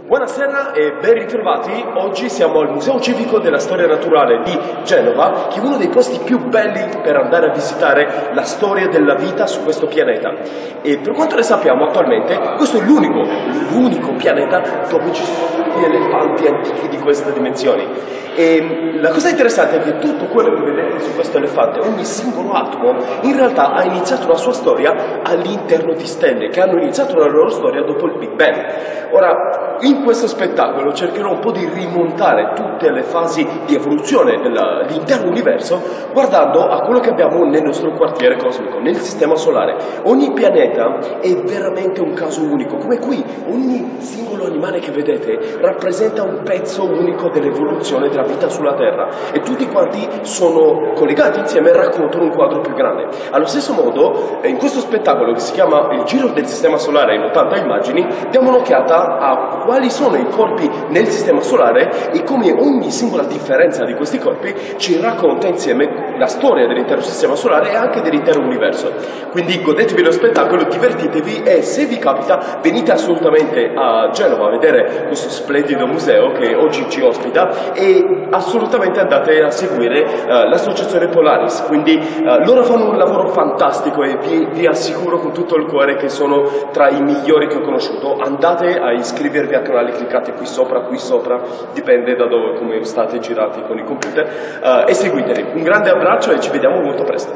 Buonasera e ben ritrovati. Oggi siamo al Museo Civico della Storia Naturale di Genova, che è uno dei posti più belli per andare a visitare la storia della vita su questo pianeta. E per quanto ne sappiamo attualmente, questo è l'unico pianeta dove ci sono gli elefanti antichi di queste dimensioni. E la cosa interessante è che tutto quello che vedete su questo elefante, ogni singolo atomo, in realtà ha iniziato la sua storia all'interno di stelle, che hanno iniziato la loro storia dopo il Big Bang. Ora, in questo spettacolo cercherò un po' di rimontare tutte le fasi di evoluzione dell'intero universo, guardando a quello che abbiamo nel nostro quartiere cosmico, nel sistema solare. Ogni pianeta è veramente un caso unico, come qui ogni singolo animale che vedete rappresenta un pezzo unico dell'evoluzione della vita sulla Terra, e tutti quanti sono collegati insieme e raccontano un quadro più grande. Allo stesso modo, in questo spettacolo che si chiama Il giro del sistema solare in 80 immagini, diamo un'occhiata a quali sono i corpi nel sistema solare e come ogni singola differenza di questi corpi ci racconta insieme la storia dell'intero sistema solare e anche dell'intero universo. Quindi godetevi lo spettacolo, divertitevi e se vi capita venite assolutamente a Genova a vedere questo splendido museo che oggi ci ospita, e assolutamente andate a seguire l'associazione Polaris. Quindi loro fanno un lavoro fantastico e vi assicuro con tutto il cuore che sono tra i migliori che ho conosciuto. Andate a iscrivervi al canale, cliccate qui sopra, dipende da dove, come state girati con i computer, e seguiteli. Un grande abbraccio e ci vediamo molto presto.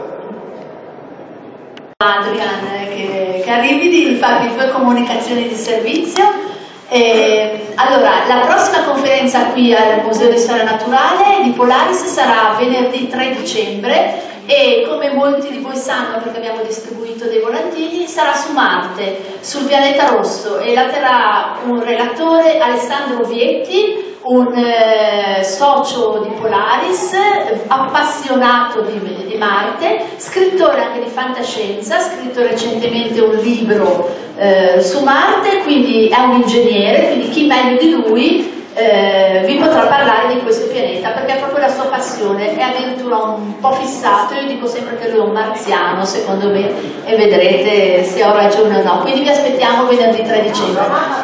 Adrian, che arrivi, fa le tue comunicazioni di servizio. Allora, la prossima conferenza qui al Museo di Storia Naturale di Polaris sarà venerdì 3 dicembre e, come molti di voi sanno perché abbiamo distribuito dei volantini, sarà su Marte, sul pianeta rosso, e la terrà un relatore, Alessandro Vietti, un socio di Polaris, appassionato di Marte, scrittore anche di fantascienza, ha scritto recentemente un libro su Marte, quindi è un ingegnere, quindi chi meglio di lui vi potrà parlare di questo pianeta, perché è proprio la sua passione, è addirittura un po' fissato. Io dico sempre che lui è un marziano, secondo me, e vedrete se ho ragione o no. Quindi vi aspettiamo venerdì 3 dicembre.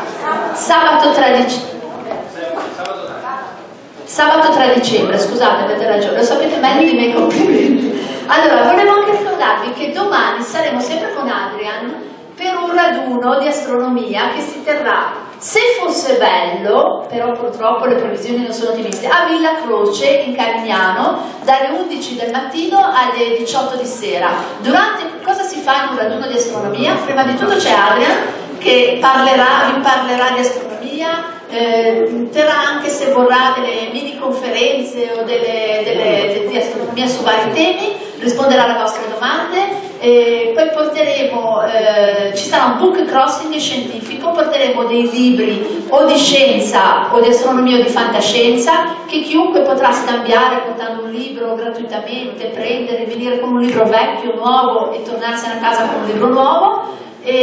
Sabato 3 dicembre, scusate, avete ragione, lo sapete meglio di me, complimenti. Allora, volevo anche ricordarvi che domani saremo sempre con Adrian per un raduno di astronomia che si terrà, se fosse bello, però purtroppo le previsioni non sono ottimiste, a Villa Croce in Carignano, dalle 11 del mattino alle 18 di sera. Cosa si fa in un raduno di astronomia? Prima di tutto c'è Adrian che vi parlerà di astronomia, terrà anche, se vorrà, delle mini conferenze o di astronomia su vari temi, risponderà alle vostre domande. Poi porteremo, ci sarà un book crossing scientifico, porteremo dei libri o di scienza o di astronomia o di fantascienza che chiunque potrà scambiare portando un libro gratuitamente, prendere, venire con un libro vecchio, nuovo e tornarsene a casa con un libro nuovo.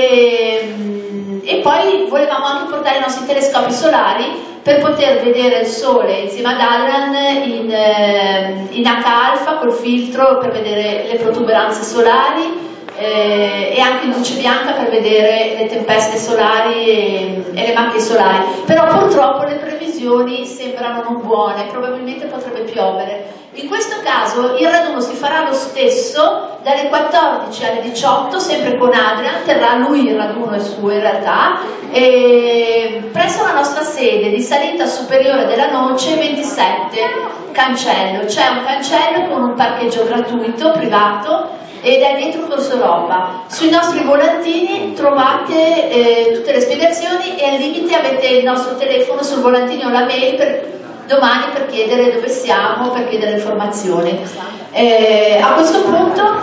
E poi volevamo anche portare i nostri telescopi solari per poter vedere il Sole insieme ad Adrian in H-alfa col filtro per vedere le protuberanze solari, e anche in luce bianca per vedere le tempeste solari e le macchie solari. Però purtroppo le previsioni sembrano non buone, probabilmente potrebbe piovere. In questo caso il raduno si farà lo stesso dalle 14 alle 18, sempre con Adrian, terrà lui il raduno, è suo in realtà, presso la nostra sede di Salita Superiore della Noce 27 Cancello. C'è un cancello con un parcheggio gratuito, privato, ed è dietro Corso Europa. Sui nostri volantini trovate tutte le spiegazioni, e al limite avete il nostro telefono sul volantino o la mail per domani per chiedere dove siamo, per chiedere informazioni. A questo punto,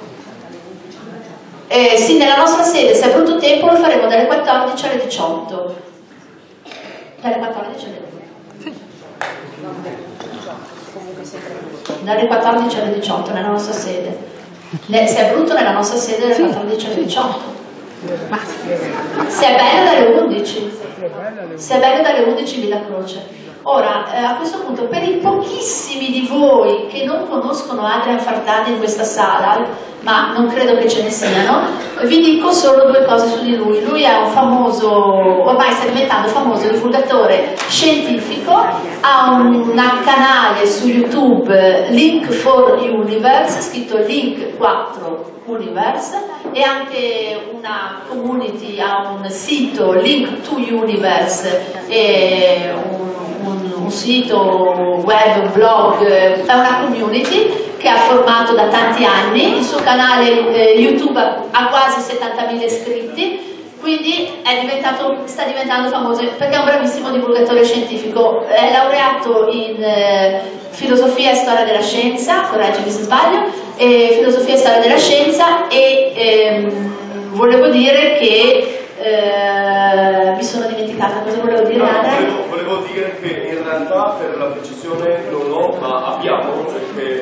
sì, nella nostra sede, se è brutto tempo, lo faremo dalle 14 alle 18. Dalle 14 alle 18. Dalle 14 alle 18 nella nostra sede. Se è brutto, nella nostra sede dalle 14 alle 18. Se è bello dalle 11. Se è bello dalle 11 Villa Croce. Ora, a questo punto, per i pochissimi di voi che non conoscono Adrian Fartani in questa sala, ma non credo che ce ne siano, vi dico solo due cose su di lui. Lui è un famoso, ormai sta diventando famoso, divulgatore scientifico, ha un canale su YouTube, Link for Universe, scritto Link 4 Universe, e anche una community, ha un sito Link to Universe, e un sito web, un blog, è una community che ha formato da tanti anni. Il suo canale YouTube ha quasi 70.000 iscritti, quindi sta diventando famoso perché è un bravissimo divulgatore scientifico. È laureato in filosofia e storia della scienza, correggimi se sbaglio, filosofia e storia della scienza, e volevo dire che mi sono dimenticata cosa volevo dire. Volevo dire che in realtà per la precisione non ho, ma abbiamo, perché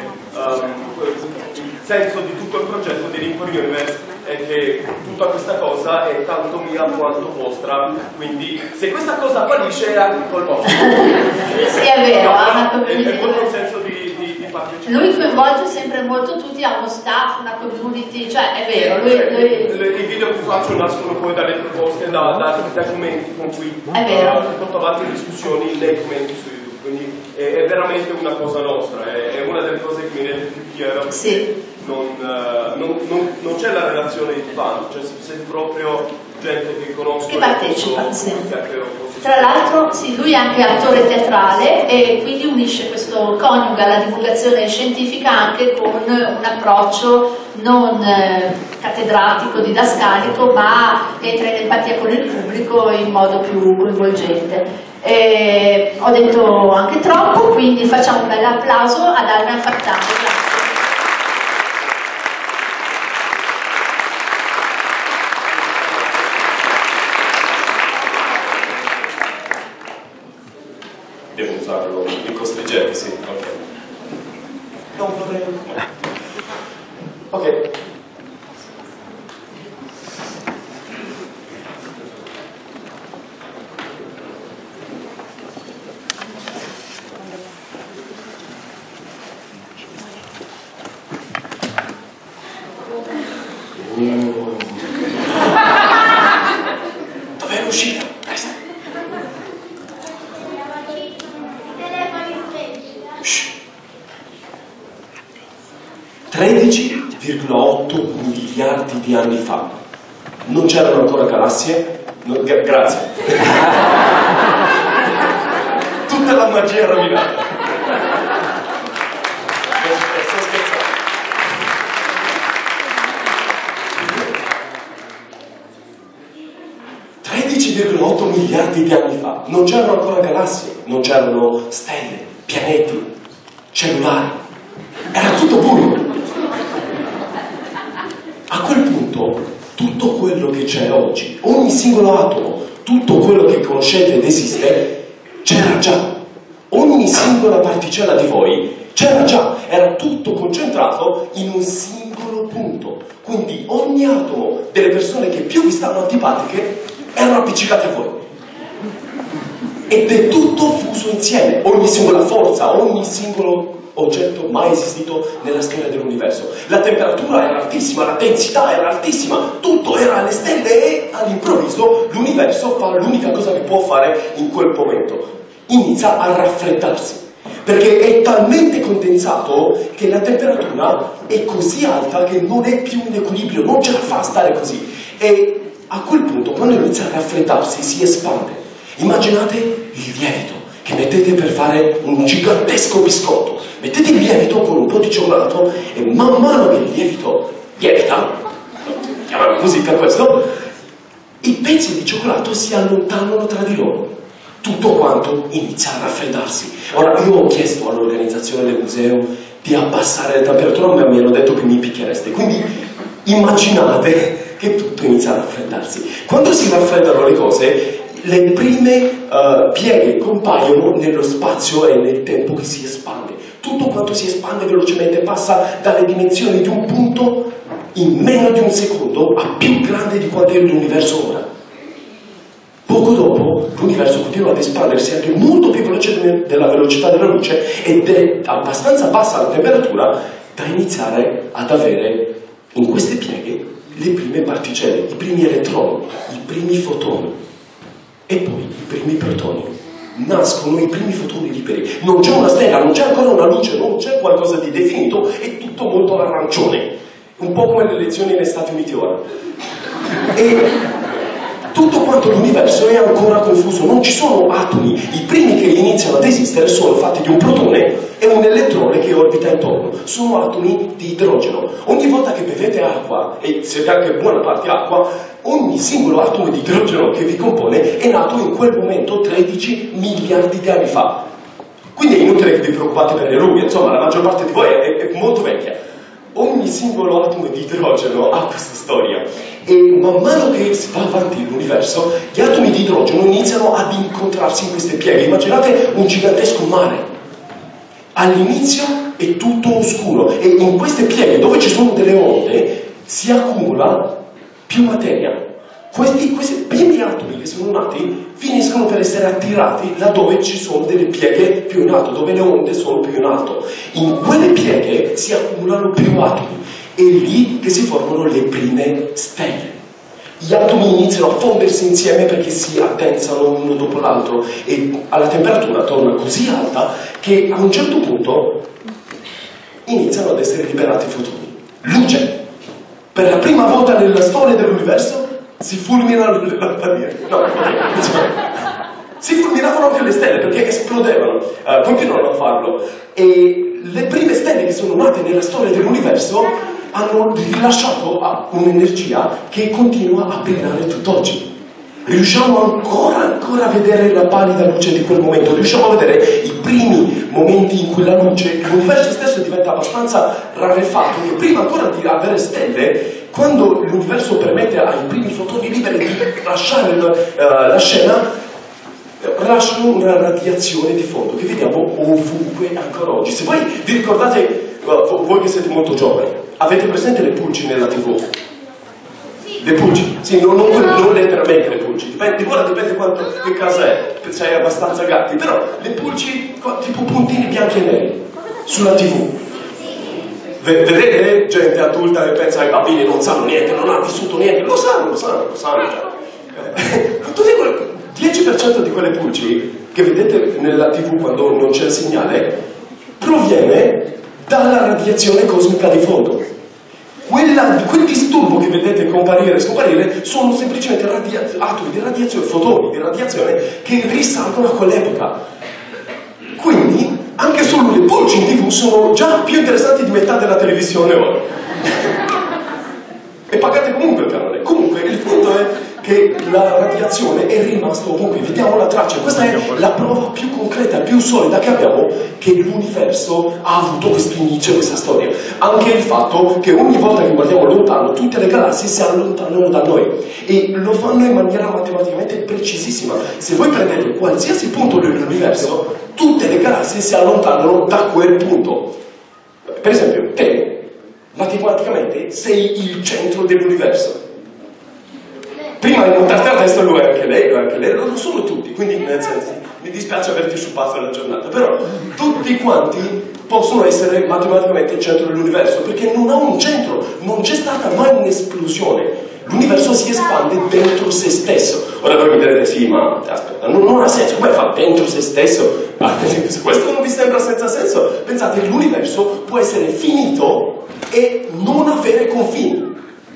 il senso di tutto il progetto di Link for Universe è che tutta questa cosa è tanto mia quanto vostra, quindi se questa cosa fallisce è anche colpa vostra. Sì, è vero, è proprio un senso di partecipazione. Lui coinvolge sempre molto tutti, ha uno staff, una community, cioè è vero. I video che faccio nascono poi dalle proposte, dai commenti con cui porto avanti discussioni nei commenti su YouTube, quindi è veramente una cosa nostra, è una delle cose che mi rende più fiero, perché sì. Non c'è la relazione di fan, cioè sei proprio gente che conosco, che partecipa, sì. Tra l'altro sì, lui è anche attore teatrale e quindi unisce questo, coniuga la divulgazione scientifica anche con un approccio non cattedratico, didascalico, ma entra in empatia con il pubblico in modo più coinvolgente. Ho detto anche troppo, quindi facciamo un bel applauso ad Adrian Fartani. Grazie. Devo usarlo, mi costringete, sì, ok. Non vorrei. Ok. Dov'è l'uscita? Presto. 13,8 miliardi di anni fa. Non c'erano ancora galassie? Grazie. Tutta la magia rovinata. Sto scherzando. 13,8 miliardi di anni fa. Non c'erano ancora galassie, non c'erano stelle, pianeti, cellulari. Era tutto buio. A quel punto, tutto quello che c'è oggi, ogni singolo atomo, tutto quello che conoscete ed esiste, c'era già. Ogni singola particella di voi c'era già. Era tutto concentrato in un singolo punto. Quindi ogni atomo delle persone che più vi stanno antipatiche erano appiccicate a voi. Ed è tutto fuso insieme. Ogni singola forza, ogni singolo oggetto mai esistito nella storia dell'universo. La temperatura era altissima, la densità era altissima, tutto era alle stelle e all'improvviso l'universo fa l'unica cosa che può fare in quel momento. Inizia a raffreddarsi, perché è talmente condensato che la temperatura è così alta che non è più in equilibrio, non ce la fa stare così. E a quel punto, quando inizia a raffreddarsi, si espande. Immaginate il lievito che mettete per fare un gigantesco biscotto. Mettete il lievito con un po' di cioccolato e man mano che il lievito lievita, chiamiamolo così per questo, i pezzi di cioccolato si allontanano tra di loro. Tutto quanto inizia a raffreddarsi. Ora, io ho chiesto all'organizzazione del museo di abbassare la temperatura, ma mi hanno detto che mi picchiereste. Quindi immaginate che tutto inizia a raffreddarsi. Quando si raffreddano le cose, le prime pieghe compaiono nello spazio e nel tempo che si espande. Tutto quanto si espande velocemente, passa dalle dimensioni di un punto in meno di un secondo a più grande di quanto è l'universo ora. Poco dopo l'universo continua ad espandersi anche molto più veloce della velocità della luce ed è abbastanza bassa la temperatura da iniziare ad avere in queste pieghe le prime particelle, i primi elettroni, i primi fotoni e poi i primi protoni. Nascono i primi fotoni liberi. Non c'è una stella, non c'è ancora una luce, non c'è qualcosa di definito, è tutto molto arancione. Un po' come le elezioni negli Stati Uniti ora. E tutto quanto l'universo è ancora confuso, non ci sono atomi. I primi che iniziano ad esistere sono fatti di un protone e un elettrone che orbita intorno. Sono atomi di idrogeno. Ogni volta che bevete acqua, e siete anche buona parte acqua, ogni singolo atomo di idrogeno che vi compone è nato in quel momento 13 miliardi di anni fa. Quindi è inutile che vi preoccupate per le rughe, insomma la maggior parte di voi è molto vecchia. Ogni singolo atomo di idrogeno ha questa storia e man mano che si va avanti l'universo gli atomi di idrogeno iniziano ad incontrarsi in queste pieghe. Immaginate un gigantesco mare. All'inizio è tutto oscuro e in queste pieghe dove ci sono delle onde si accumula più materia. Questi primi atomi che sono nati finiscono per essere attirati laddove ci sono delle pieghe più in alto, dove le onde sono più in alto. In quelle pieghe si accumulano più atomi, è lì che si formano le prime stelle. Gli atomi iniziano a fondersi insieme perché si addensano uno dopo l'altro e la temperatura torna così alta che a un certo punto iniziano ad essere liberati fotoni. Luce! Per la prima volta nella storia dell'universo si fulminano le lampadine. No, si fulminavano anche le stelle perché esplodevano, continuano a farlo. E le prime stelle che sono nate nella storia dell'universo hanno rilasciato un'energia che continua a brillare tutt'oggi. Riusciamo ancora a vedere la pallida luce di quel momento, riusciamo a vedere i primi momenti in cui la luce, l'universo stesso diventa abbastanza rarefatto, e prima ancora di avere stelle, quando l'universo permette ai primi fotoni liberi di lasciare la scena, lasciano una radiazione di fondo che vediamo ovunque ancora oggi. Se voi vi ricordate, voi che siete molto giovani, avete presente le pulci nella TV? Le pulci? Sì, non letteralmente le pulci, dipende quanto, che casa è, se hai abbastanza gatti, però le pulci tipo puntini bianchi e neri sulla TV. Vedete gente adulta che pensa che i bambini non sanno niente, non hanno vissuto niente, lo sanno già. 10% di quelle pulci che vedete nella TV quando non c'è il segnale proviene dalla radiazione cosmica di fondo. Quel disturbo che vedete comparire e scomparire sono semplicemente atomi di radiazione, fotoni di radiazione che risalgono a quell'epoca. Quindi anche solo le pulci in TV sono già più interessanti di metà della televisione ora. E pagate comunque il canale. Comunque il punto è che la radiazione è rimasta ovunque, vediamo la traccia. Questa è la prova più concreta, più solida che abbiamo che l'universo ha avuto questo inizio, questa storia. Anche il fatto che ogni volta che guardiamo lontano tutte le galassie si allontanano da noi e lo fanno in maniera matematicamente precisissima. Se voi prendete qualsiasi punto dell'universo, tutte le galassie si allontanano da quel punto. Per esempio, te matematicamente sei il centro dell'universo. Prima di montarti a testa lui anche lei, lo sono tutti, quindi nel senso, mi dispiace averti sciupato la giornata, però tutti quanti possono essere matematicamente il centro dell'universo, perché non ha un centro, non c'è stata mai un'esplosione. L'universo si espande dentro se stesso. Ora voi mi direte, sì, ma aspetta, non ha senso, come fa dentro se stesso? Se questo non vi sembra senza senso, pensate che l'universo può essere finito e non avere confini.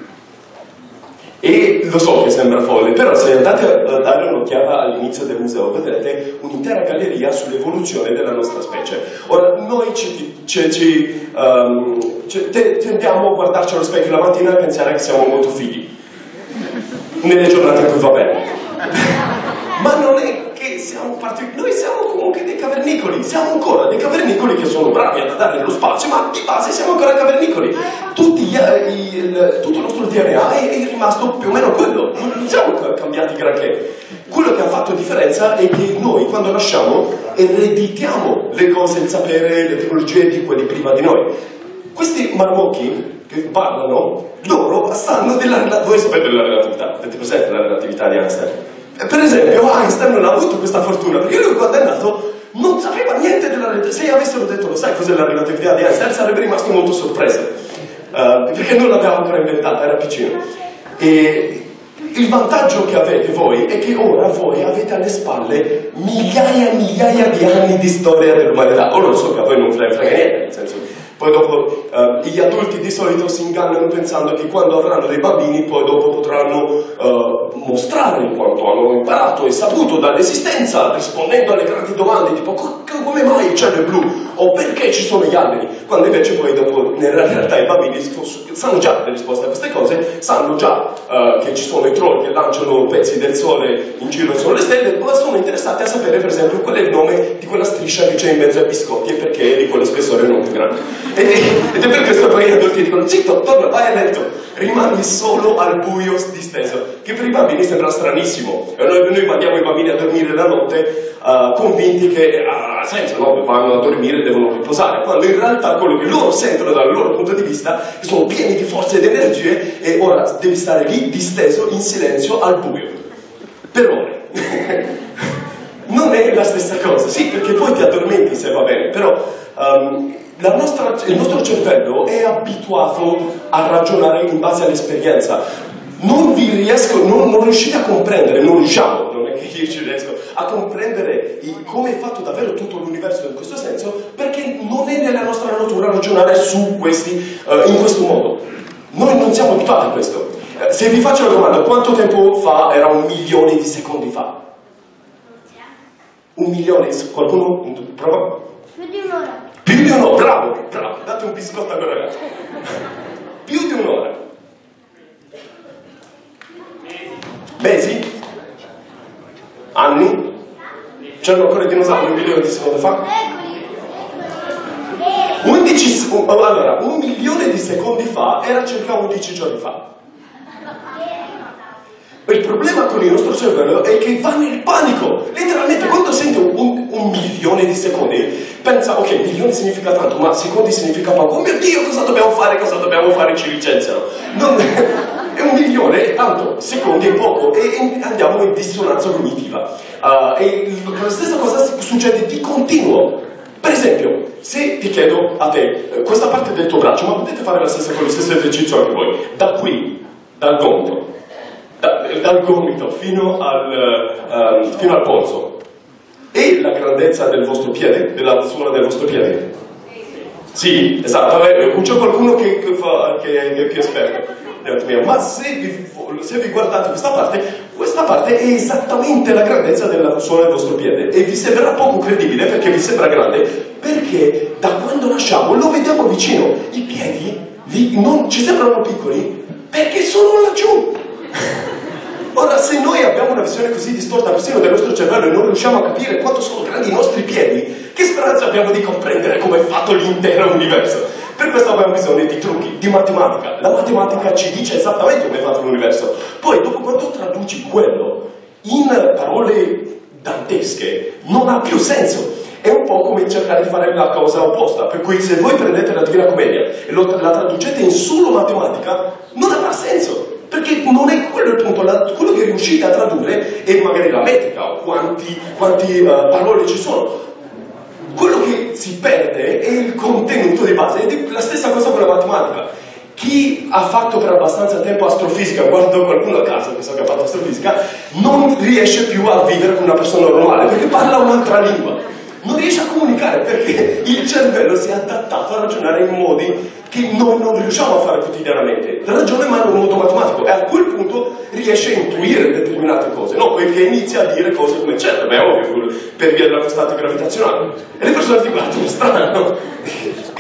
E lo so che sembra folle, però se andate a dare un'occhiata all'inizio del museo vedrete un'intera galleria sull'evoluzione della nostra specie. Ora, noi tendiamo a guardarci allo specchio la mattina e pensare che siamo molto fighi nelle giornate in cui va bene. Ma non è che siamo noi siamo comunque dei cavernicoli, siamo ancora dei cavernicoli che sono bravi ad andare nello spazio, ma di base siamo ancora cavernicoli. Tutto il nostro DNA è rimasto più o meno quello, non siamo cambiati granché. Quello che ha fatto differenza è che noi quando nasciamo ereditiamo le cose, il sapere, le tecnologie di quelli prima di noi. Questi marmocchi che parlano, loro sanno voi sapete della relatività, avete presente la relatività di Einstein? Per esempio, Einstein non ha avuto questa fortuna, perché lui quando è nato non sapeva niente della relatività. Se avessero detto, lo sai cos'è la relatività di Einstein, sarebbe rimasto molto sorpreso, perché non l'abbiamo ancora inventata, era piccino. E il vantaggio che avete voi è che ora voi avete alle spalle migliaia e migliaia di anni di storia dell'umanità. Ora lo so che a voi non frega niente, nel senso. Poi dopo gli adulti di solito si ingannano pensando che quando avranno dei bambini poi dopo potranno mostrare quanto hanno imparato e saputo dall'esistenza, rispondendo alle grandi domande tipo come mai il cielo è blu o perché ci sono gli alberi, quando invece poi dopo nella realtà i bambini sanno già le risposte a queste cose, sanno già che ci sono i troll che lanciano pezzi del sole in giro verso le stelle, ma sono interessati a sapere per esempio qual è il nome di quella striscia che c'è in mezzo ai biscotti e perché è di quello spessore non più grande. Ed è per questo che gli adulti dicono zitto, torna, vai a letto, rimani solo al buio disteso, che per i bambini sembra stranissimo. Noi mandiamo i bambini a dormire la notte convinti che ha senso, no? Vanno a dormire e devono riposare, quando in realtà quello che loro sentono dal loro punto di vista è che sono pieni di forze ed energie e ora devi stare lì disteso in silenzio al buio per ore. Non è la stessa cosa, sì, perché poi ti addormenti se va bene, però il nostro cervello è abituato a ragionare in base all'esperienza. Non riuscite a comprendere, non riusciamo, non è che io ci riesco a comprendere come è fatto davvero tutto l'universo in questo senso, perché non è nella nostra natura ragionare su questi, in questo modo. Noi non siamo abituati a questo. Se vi faccio la domanda, quanto tempo fa era 1 milione di secondi fa? 1 milione? Qualcuno prova? Più di un'ora. Più di un'ora, bravo, bravo, date un biscotto a quel ragazzo. Più di un'ora. Mesi? Anni? C'erano ancora i dinosauri 1 milione di secondi fa? 1 milione di secondi fa era circa 11 giorni fa. Il problema con il nostro cervello è che va nel panico. Letteralmente, quando sente un milione di secondi, pensa, ok, milione significa tanto, ma secondi significa poco. Oh mio Dio, cosa dobbiamo fare? Cosa dobbiamo fare? Ci licenziano. È 1 milione, tanto, secondi è poco, e andiamo in dissonanza cognitiva. E la stessa cosa succede di continuo. Per esempio, se ti chiedo a te, questa parte del tuo braccio, ma potete fare lo stesso esercizio anche voi, da qui, dal gomito fino al polso, e la grandezza del vostro piede, della suola del vostro piede? Sì, esatto, c'è qualcuno che è più esperto. Ma se vi guardate questa parte è esattamente la grandezza della suola del vostro piede e vi sembrerà poco credibile perché vi sembra grande, perché da quando nasciamo lo vediamo vicino. I piedi non ci sembrano piccoli perché sono laggiù. Ora, se noi abbiamo una visione così distorta persino del nostro cervello e non riusciamo a capire quanto sono grandi i nostri piedi, che speranza abbiamo di comprendere come è fatto l'intero universo? Per questo abbiamo bisogno di trucchi, di matematica. La matematica ci dice esattamente come è fatto l'universo. Poi, dopo quando traduci quello in parole dantesche, non ha più senso. È un po' come cercare di fare la cosa opposta, per cui se voi prendete la Divina Commedia e la traducete in solo matematica, non avrà senso. Perché non è quello il punto, quello che riuscite a tradurre è magari la metrica o quanti parole ci sono. Quello che si perde è il contenuto di base, ed è la stessa cosa con la matematica. Chi ha fatto per abbastanza tempo astrofisica, guardo qualcuno a caso che sa che ha fatto astrofisica, non riesce più a vivere come una persona normale, perché parla un'altra lingua. Non riesce a comunicare perché il cervello si è adattato a ragionare in modi che noi non riusciamo a fare quotidianamente. Ragiona ma in un modo matematico, e a quel punto riesce a intuire determinate cose, no? Perché inizia a dire cose come certo, beh, ovvio, per via della costante gravitazionale. E le persone ti guardano strano, ok?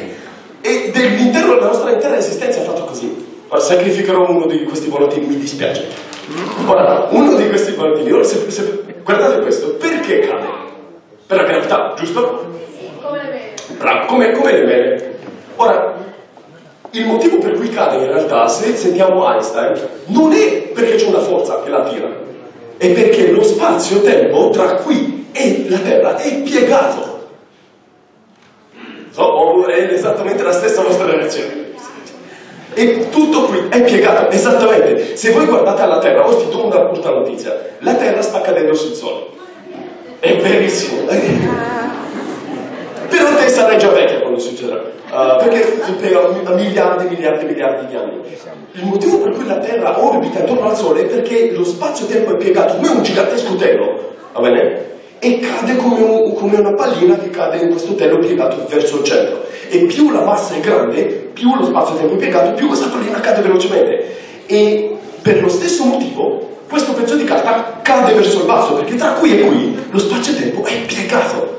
E la nostra intera esistenza è fatta così. Ora, sacrificherò uno di questi volantini, mi dispiace. Ora, uno di questi volantini, ora, guardate questo, perché cade? Per la gravità, giusto? Come le vele. Bravo, come le vele. Ora, il motivo per cui cade in realtà, se sentiamo Einstein, non è perché c'è una forza che la tira, è perché lo spazio-tempo tra qui e la Terra è piegato. È esattamente la stessa vostra reazione. E tutto qui è piegato, esattamente. Se voi guardate alla Terra, ora ti do una brutta notizia, la Terra sta cadendo sul Sole. È verissimo. Però te sarai già vecchia quando succederà, perché si piega a miliardi di anni. Il motivo per cui la Terra orbita intorno al Sole è perché lo spazio-tempo è piegato come un gigantesco telo, va bene? E cade come una pallina che cade in questo telo piegato verso il centro. E più la massa è grande, più lo spazio-tempo è piegato, più questa pallina cade velocemente. E per lo stesso motivo, questo pezzo di carta cade verso il basso, perché tra qui e qui lo spazio-tempo è piegato.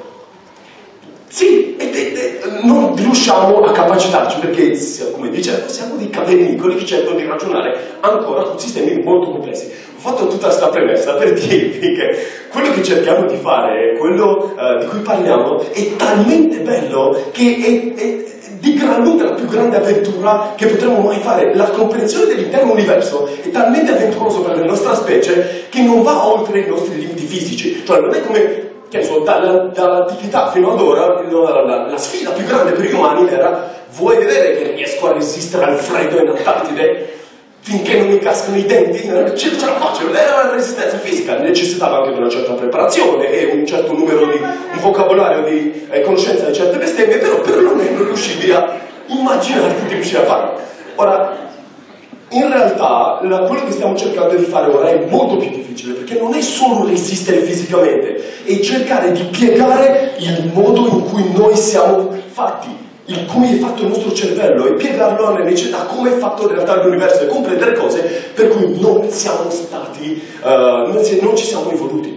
Sì, non riusciamo a capacitarci, perché, come dicevo, siamo dei cavernicoli che cercano di ragionare ancora con sistemi molto complessi. Ho fatto tutta questa premessa per dirvi che quello che cerchiamo di fare, quello di cui parliamo, è talmente bello che è di gran lunga la più grande avventura che potremmo mai fare. La comprensione dell'intero universo è talmente avventuroso per la nostra specie che non va oltre i nostri limiti fisici. Cioè non è come, che so, dall'antichità fino ad ora la sfida più grande per gli umani era: vuoi vedere che riesco a resistere al freddo in Antartide finché non mi cascano i denti? Ce la faccio. Era la resistenza fisica, necessitava anche di una certa preparazione e un certo numero di un vocabolario di conoscenza di certe bestemmie, però perlomeno riuscivi a immaginarti di riuscire a farlo. Ora, in realtà, quello che stiamo cercando di fare ora è molto più difficile, perché non è solo resistere fisicamente, è cercare di piegare il modo in cui noi siamo fatti, in cui è fatto il nostro cervello, e piegarlo alle necessità, come è fatto in realtà l'universo, e comprendere cose per cui non siamo stati, non ci siamo evoluti.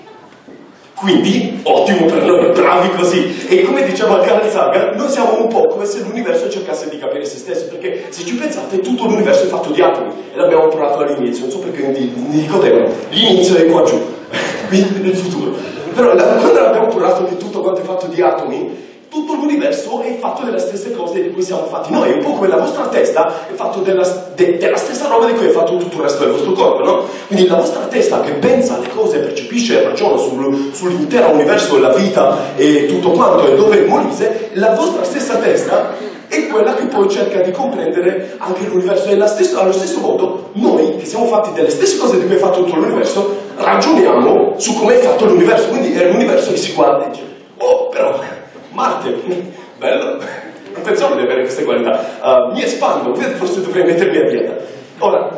Quindi, ottimo per noi, bravi così. E come diceva Carl Sagan, noi siamo un po' come se l'universo cercasse di capire se stesso, perché se ci pensate tutto l'universo è fatto di atomi, e l'abbiamo provato all'inizio, non so perché mi ricordano, l'inizio è qua giù, quindi nel futuro. Però quando l'abbiamo provato che tutto quanto è fatto di atomi, tutto l'universo è fatto delle stesse cose di cui siamo fatti noi, un po' come la vostra testa è fatto della stessa roba di cui è fatto tutto il resto del vostro corpo, no? Quindi la vostra testa che pensa alle cose, percepisce e ragiona sull'intero universo e la vita e tutto quanto, e dove è Molise, la vostra stessa testa è quella che poi cerca di comprendere anche l'universo. E allo stesso modo, noi, che siamo fatti delle stesse cose di cui è fatto tutto l'universo, ragioniamo su come è fatto l'universo. Quindi è l'universo che si guarda e dice: oh, però Marte, bello, non pensavo di avere queste qualità, mi espando, forse dovrei mettermi a dieta. Ora,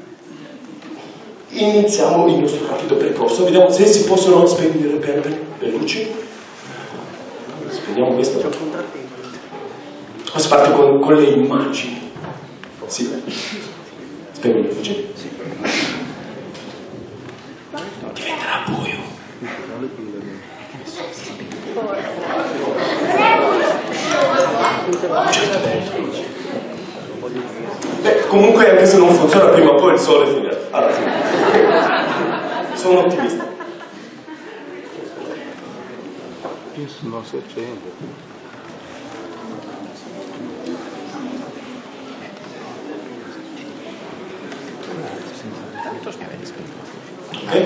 iniziamo il nostro rapido percorso, vediamo se si possono spegnere bene le luci. Spegniamo questo. Si parte con le immagini. Sì. Spegni le luci. Diventerà buio. A un certo punto. Beh, comunque anche se non funziona prima o poi il sole finirà. Allora, sì. Sono ottimista. Non si accende. Ok?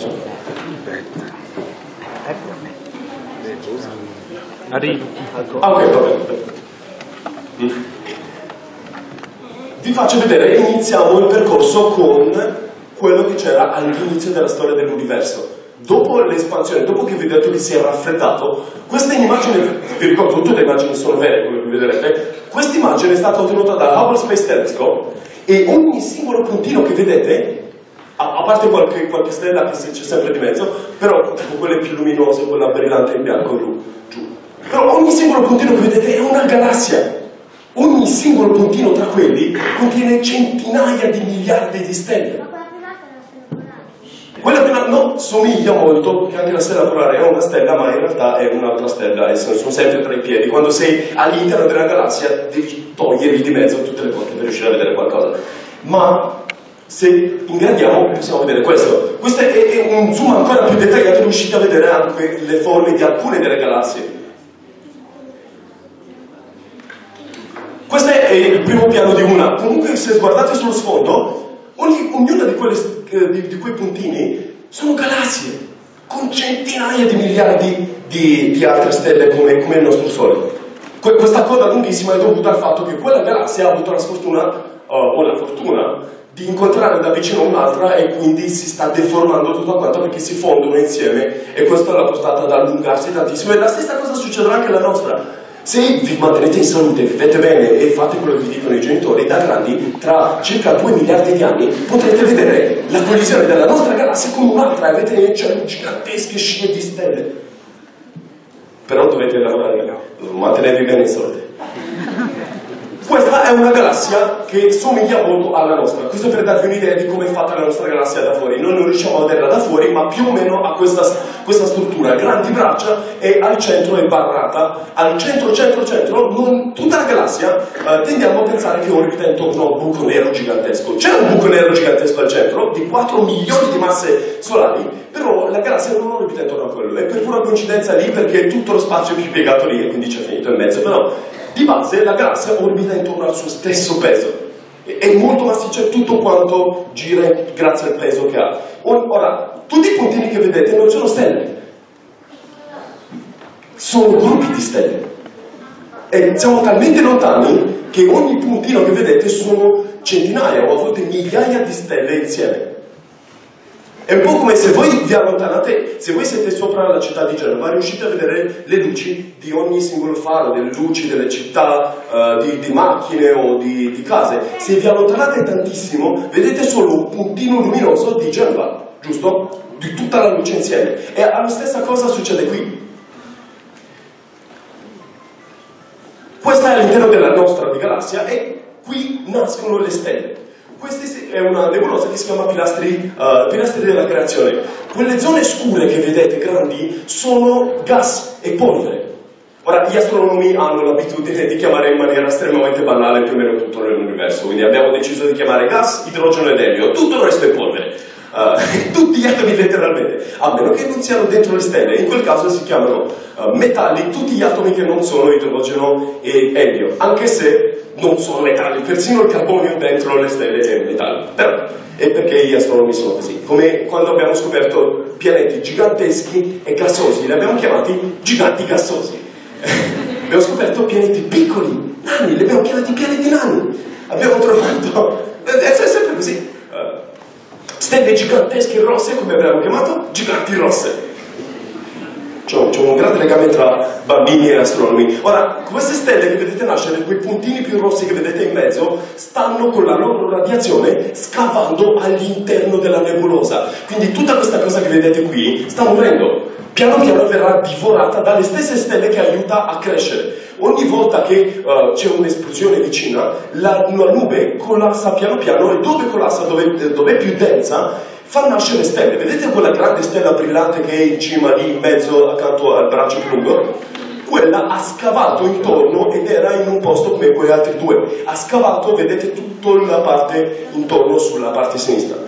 Arrivo. Ah, ok, va bene. Vi faccio vedere, iniziamo il percorso con quello che c'era all'inizio della storia dell'universo. Dopo l'espansione, dopo che vedete che si è raffreddato, questa immagine, vi ricordo, tutte le immagini sono vere, come vedrete, questa immagine è stata ottenuta dal Hubble Space Telescope, e ogni singolo puntino che vedete, a parte qualche stella che c'è sempre di mezzo, però tipo quelle più luminose, quella brillante in bianco giù. Però ogni singolo puntino che vedete è una galassia. Ogni singolo puntino tra quelli contiene centinaia di miliardi di stelle. Quella prima no, somiglia molto, perché anche la stella polare è una stella, ma in realtà è un'altra stella, e sono sempre tra i piedi. Quando sei all'interno della galassia devi toglierli di mezzo tutte le volte per riuscire a vedere qualcosa. Ma se ingradiamo possiamo vedere questo. Questo è un zoom ancora più dettagliato, riuscite a vedere anche le forme di alcune delle galassie. Questo è il primo piano di una. Comunque, se guardate sullo sfondo, ognuna di quei puntini sono galassie, con centinaia di miliardi di altre stelle come il nostro Sole. Questa coda lunghissima è dovuta al fatto che quella galassia ha avuto la sfortuna o la fortuna di incontrare da vicino un'altra e quindi si sta deformando tutto quanto perché si fondono insieme e questo l'ha portata ad allungarsi tantissimo. E la stessa cosa succederà anche alla nostra. Se vi mantenete in salute, vivete bene e fate quello che vi dicono i genitori, da grandi, tra circa 2 miliardi di anni, potrete vedere la collisione della nostra galassia con un'altra e avete gigantesche scie di stelle. Però dovete lavorare, mantenervi bene in salute. Questa è una galassia che somiglia molto alla nostra. Questo per darvi un'idea di come è fatta la nostra galassia da fuori. Noi non riusciamo a vederla da fuori, ma più o meno ha questa struttura. Grandi braccia e al centro è barrata. Al centro, tutta la galassia tendiamo a pensare che orbita intorno a un buco nero gigantesco. C'è un buco nero gigantesco al centro, di 4 milioni di masse solari, però la galassia non orbita intorno a quello. È per pura coincidenza lì perché tutto lo spazio è più piegato lì e quindi c'è finito in mezzo. Però di base la galassia orbita intorno al suo stesso peso, è molto massiccia, tutto quanto gira grazie al peso che ha. Ora, tutti i puntini che vedete non sono stelle, sono gruppi di stelle. E siamo talmente lontani che ogni puntino che vedete sono centinaia o a volte migliaia di stelle insieme. È un po' come se voi vi allontanate, se voi siete sopra la città di Genova, riuscite a vedere le luci di ogni singolo faro, delle luci delle città, di macchine o di case. Se vi allontanate tantissimo, vedete solo un puntino luminoso di Genova, giusto? Di tutta la luce insieme. E la stessa cosa succede qui. Questa è all'interno della nostra galassia e qui nascono le stelle. Questa è una nebulosa che si chiama pilastri della creazione. Quelle zone scure che vedete grandi sono gas e polvere. Ora, gli astronomi hanno l'abitudine di chiamare in maniera estremamente banale più o meno tutto nell'universo, quindi abbiamo deciso di chiamare gas, idrogeno ed elio, tutto il resto è polvere. Tutti gli atomi letteralmente, a meno che non siano dentro le stelle, in quel caso si chiamano metalli tutti gli atomi che non sono idrogeno e elio, anche se non sono metalli, persino il carbonio dentro le stelle è metallo. Però è perché gli astronomi sono così. Come quando abbiamo scoperto pianeti giganteschi e gassosi, li abbiamo chiamati giganti gassosi. Abbiamo scoperto pianeti piccoli, nani, li abbiamo chiamati pianeti nani. Abbiamo trovato... è sempre così. Stelle gigantesche rosse, come abbiamo chiamato? Giganti rosse. C'è un grande legame tra bambini e astronomi. Ora, queste stelle che vedete nascere, quei puntini più rossi che vedete in mezzo, stanno con la loro radiazione scavando all'interno della nebulosa. Quindi tutta questa cosa che vedete qui sta morendo. Piano piano verrà divorata dalle stesse stelle che aiuta a crescere. Ogni volta che c'è un'esplosione vicina, la nube collassa piano piano e dove collassa, dove è più densa, fa nascere stelle. Vedete quella grande stella brillante che è in cima lì in mezzo accanto al braccio più lungo? Quella ha scavato intorno ed era in un posto come quei altri due. Ha scavato, vedete, tutta la parte intorno sulla parte sinistra.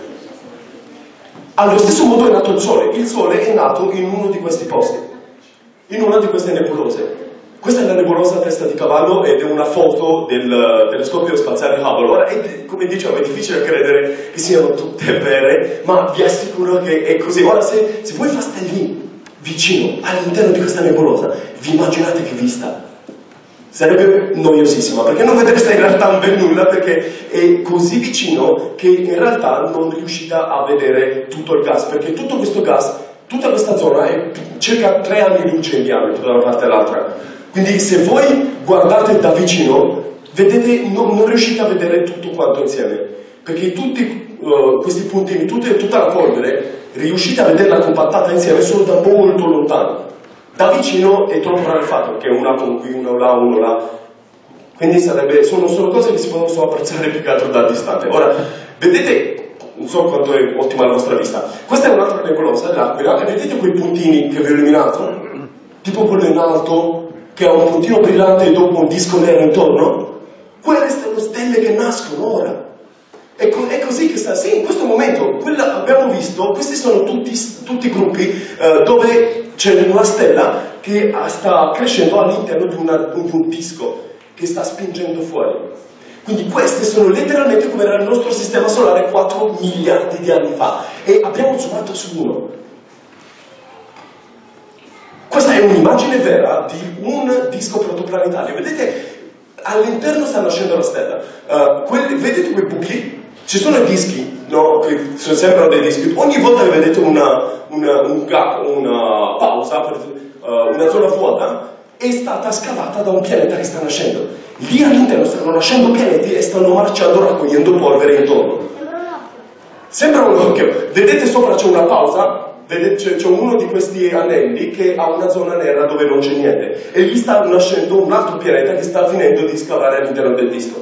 Allo stesso modo è nato il Sole. Il Sole è nato in uno di questi posti, in una di queste nebulose. Questa è la nebulosa Testa di Cavallo ed è una foto del telescopio spaziale Hubble. Ora, come dicevo, è difficile credere che siano tutte vere, ma vi assicuro che è così. Ora, se voi state lì, vicino, all'interno di questa nebulosa, vi immaginate che vista? Sarebbe noiosissima, perché non vedreste in realtà un bel nulla, perché è così vicino che in realtà non riuscite a vedere tutto il gas, perché tutto questo gas, tutta questa zona è circa 3 anni luce in diametro da una parte all'altra. Quindi se voi guardate da vicino, vedete, non riuscite a vedere tutto quanto insieme, perché tutti questi puntini, tutta la polvere, riuscite a vederla compattata insieme solo da molto lontano. Da vicino è troppo rarefatto, perché un atomo qui, uno là, uno là. Quindi sono cose che si possono apprezzare più che altro da distante. Ora, vedete, non so quanto è ottima la vostra vista, questa è un'altra nebulosa, l'Aquila, e vedete quei puntini che vi ho illuminato? Tipo quello in alto, che ha un puntino brillante e dopo un disco nero intorno? Quelle sono stelle che nascono ora. È così che sta, sì, in questo momento, abbiamo visto, questi sono tutti gruppi dove c'è una stella che sta crescendo all'interno di un disco che sta spingendo fuori. Quindi queste sono letteralmente come era il nostro sistema solare 4 miliardi di anni fa e abbiamo zoomato su uno. Questa è è un'immagine vera di un disco protoplanetario. Vedete, all'interno sta nascendo la stella. Vedete quei buchi? Ci sono i dischi, no? Che sembrano dei dischi. Ogni volta che vedete un gap, una pausa, una zona vuota, è stata scavata da un pianeta che sta nascendo. Lì all'interno stanno nascendo pianeti e stanno marciando raccogliendo polvere intorno. Sembra un occhio. Vedete sopra c'è una pausa? Vedete, c'è uno di questi anelli che ha una zona nera dove non c'è niente. E lì sta nascendo un altro pianeta che sta finendo di scavare all'interno del disco.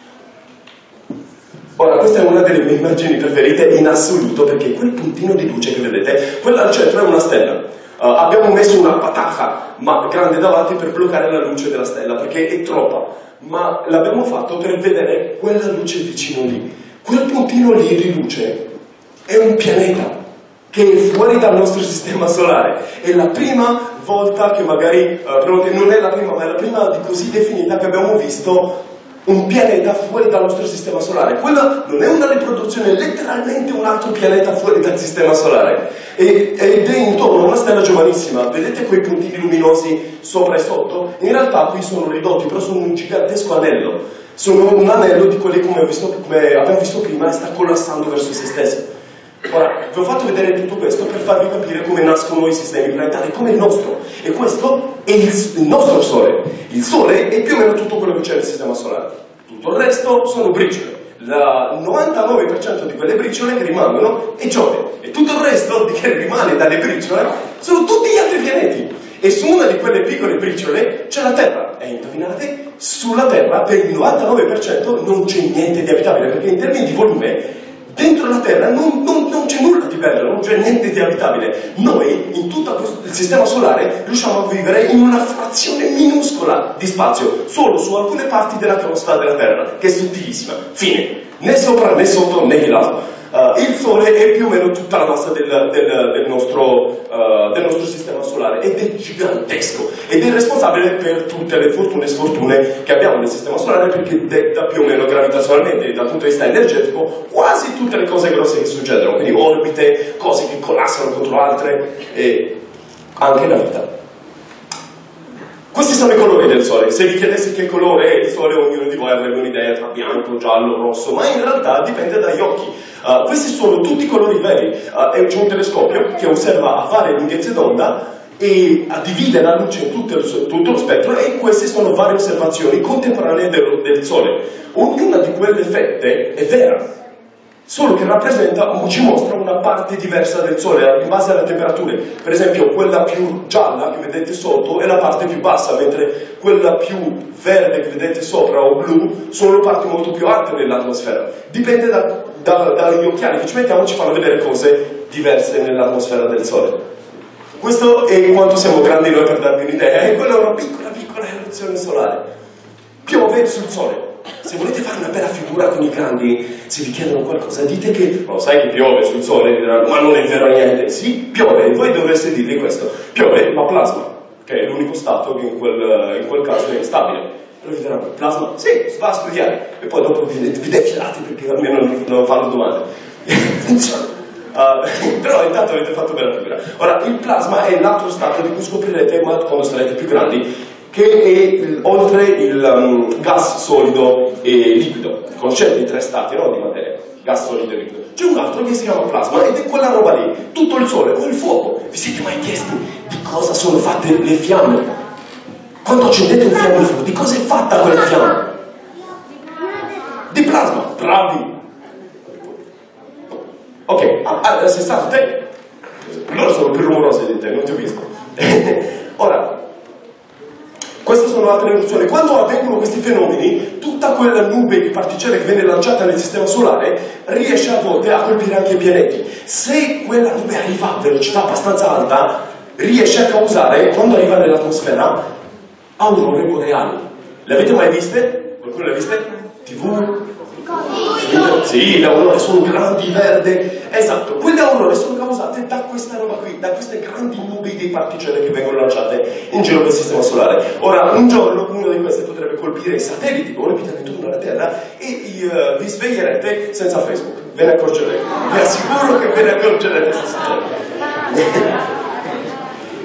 Ora, questa è una delle mie immagini preferite in assoluto, perché quel puntino di luce che vedete, quella al centro è una stella. Abbiamo messo una pataca grande davanti per bloccare la luce della stella, perché è troppa. Ma l'abbiamo fatto per vedere quella luce vicino lì. Quel puntino lì di luce è un pianeta che è fuori dal nostro sistema solare. È la prima volta che magari, non è la prima, ma è la prima di così definita che abbiamo visto un pianeta fuori dal nostro sistema solare. Quella non è una riproduzione, è letteralmente un altro pianeta fuori dal sistema solare. Ed è intorno a una stella giovanissima. Vedete quei puntini luminosi sopra e sotto? In realtà qui sono ridotti, però sono un gigantesco anello. Sono un anello di quelli come abbiamo visto prima e sta collassando verso se stesso. Ora, vi ho fatto vedere tutto questo per farvi capire come nascono i sistemi planetari, come il nostro. E questo è il nostro Sole. Il Sole è più o meno tutto quello che c'è nel sistema solare. Tutto il resto sono briciole. Il 99% di quelle briciole che rimangono è Giove. E tutto il resto che rimane dalle briciole sono tutti gli altri pianeti. E su una di quelle piccole briciole c'è la Terra. E indovinate, sulla Terra per il 99% non c'è niente di abitabile, perché in termini di volume dentro la Terra non c'è nulla di bello, non c'è niente di abitabile. Noi, in tutto il sistema solare, riusciamo a vivere in una frazione minuscola di spazio, solo su alcune parti della crosta della Terra, che è sottilissima. Fine. Né sopra, né sotto, né di lato. Il Sole è più o meno tutta la massa del nostro sistema solare ed è gigantesco ed è responsabile per tutte le fortune e sfortune che abbiamo nel sistema solare, perché detta più o meno gravitazionalmente dal punto di vista energetico quasi tutte le cose grosse che succedono, quindi orbite, cose che collassano contro altre e anche la vita. Questi sono i colori del Sole. Se vi chiedessi che colore è il Sole, ognuno di voi avrebbe un'idea tra bianco, giallo, rosso, ma in realtà dipende dagli occhi. Questi sono tutti i colori veri. C'è un telescopio che osserva a varie lunghezze d'onda e divide la luce in tutto lo spettro, e queste sono varie osservazioni contemporanee del Sole. Ognuna di quelle fette è vera, solo che ci mostra una parte diversa del Sole in base alle temperature. Per esempio, quella più gialla che vedete sotto è la parte più bassa, mentre quella più verde che vedete sopra o blu sono le parti molto più alte dell'atmosfera. Dipende dagli occhiali che ci mettiamo, ci fanno vedere cose diverse nell'atmosfera del Sole. Questo è quanto siamo grandi noi per darvi un'idea, e quella è una piccola eruzione solare. Piove sul Sole. Se volete fare una bella figura con i grandi, se vi chiedono qualcosa, dite che sai che piove sul Sole, diranno, ma non è vero niente. Sì, piove, e voi dovreste dirgli questo: piove, ma plasma, che è l'unico stato che in quel caso è instabile. Però vi diranno, plasma? Sì, va a studiare, e poi dopo vi defilate perché almeno non fanno domande. Funziona. Però intanto avete fatto bella figura. Ora, il plasma è l'altro stato di cui scoprirete quando sarete più grandi, che è oltre il gas solido e liquido. Conoscete i tre stati, no, di materia: gas, solido e liquido. C'è un altro che si chiama plasma, ed è quella roba lì, tutto il Sole o il fuoco. Vi siete mai chiesti di cosa sono fatte le fiamme? Quando accendete un fiammifero, di cosa è fatta quella fiamma? Di plasma. Bravi. Ok, sei stato te? Loro sono più rumorosi di te, non ti ho visto. Ora, queste sono altre eruzioni. Quando avvengono questi fenomeni, tutta quella nube di particelle che viene lanciata nel sistema solare riesce a volte a colpire anche i pianeti. Se quella nube arriva a velocità abbastanza alta, riesce a causare, quando arriva nell'atmosfera, aurore boreali. Le avete mai viste? Qualcuno le ha viste? TV? Sì, le aurore sono grandi, verde. Esatto, quelle aurore sono causate da questa roba qui, da queste grandi nubi di particelle che vengono lanciate in giro per il sistema solare. Ora, un giorno una di queste potrebbe colpire i satelliti che orbitano intorno alla Terra e vi sveglierete senza Facebook. Ve ne accorgerete. Vi assicuro che ve ne accorgerete se succede.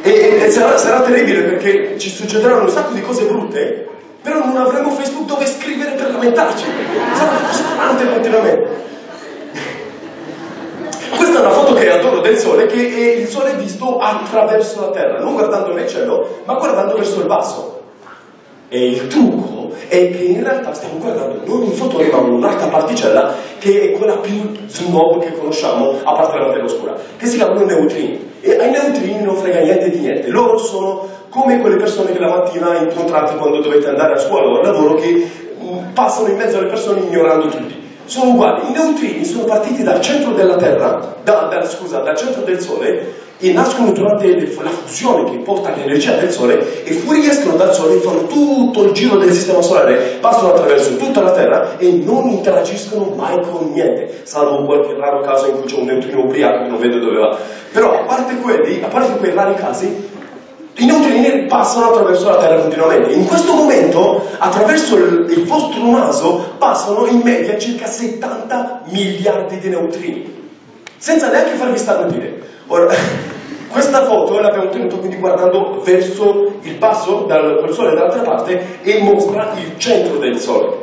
E sarà terribile perché ci succederanno un sacco di cose brutte, però non avremo Facebook dove scrivere per lamentarci. Sarà frustrante continuamente. Questa è una foto che adoro del Sole, che è il Sole visto attraverso la Terra, non guardando nel cielo, ma guardando verso il basso. E il trucco è che in realtà stiamo guardando non un fotone, ma un'altra particella, che è quella più snob che conosciamo, a parte la materia oscura, che si chiamano neutrini. E ai neutrini non frega niente di niente. Loro sono come quelle persone che la mattina incontrate quando dovete andare a scuola o al lavoro, che passano in mezzo alle persone ignorando tutti. Sono uguali. I neutrini sono partiti dal centro della Terra, dal centro del Sole, e nascono durante la fusione che porta l'energia del Sole, e fuoriescono dal Sole e fanno tutto il giro del sistema solare, passano attraverso tutta la Terra e non interagiscono mai con niente, salvo qualche raro caso in cui c'è un neutrino ubriaco che non vede dove va. Però a parte quei rari casi, i neutrini passano attraverso la Terra continuamente. In questo momento, attraverso il vostro naso, passano in media circa 70 miliardi di neutrini, senza neanche farvi starnutire. Ora, questa foto l'abbiamo tenuta quindi guardando verso il basso, col Sole dall'altra parte, e mostra il centro del Sole.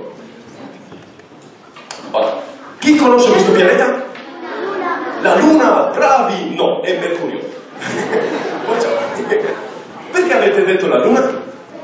Ora, chi conosce questo pianeta? La Luna, bravi! No, è Mercurio. Perché avete detto la Luna?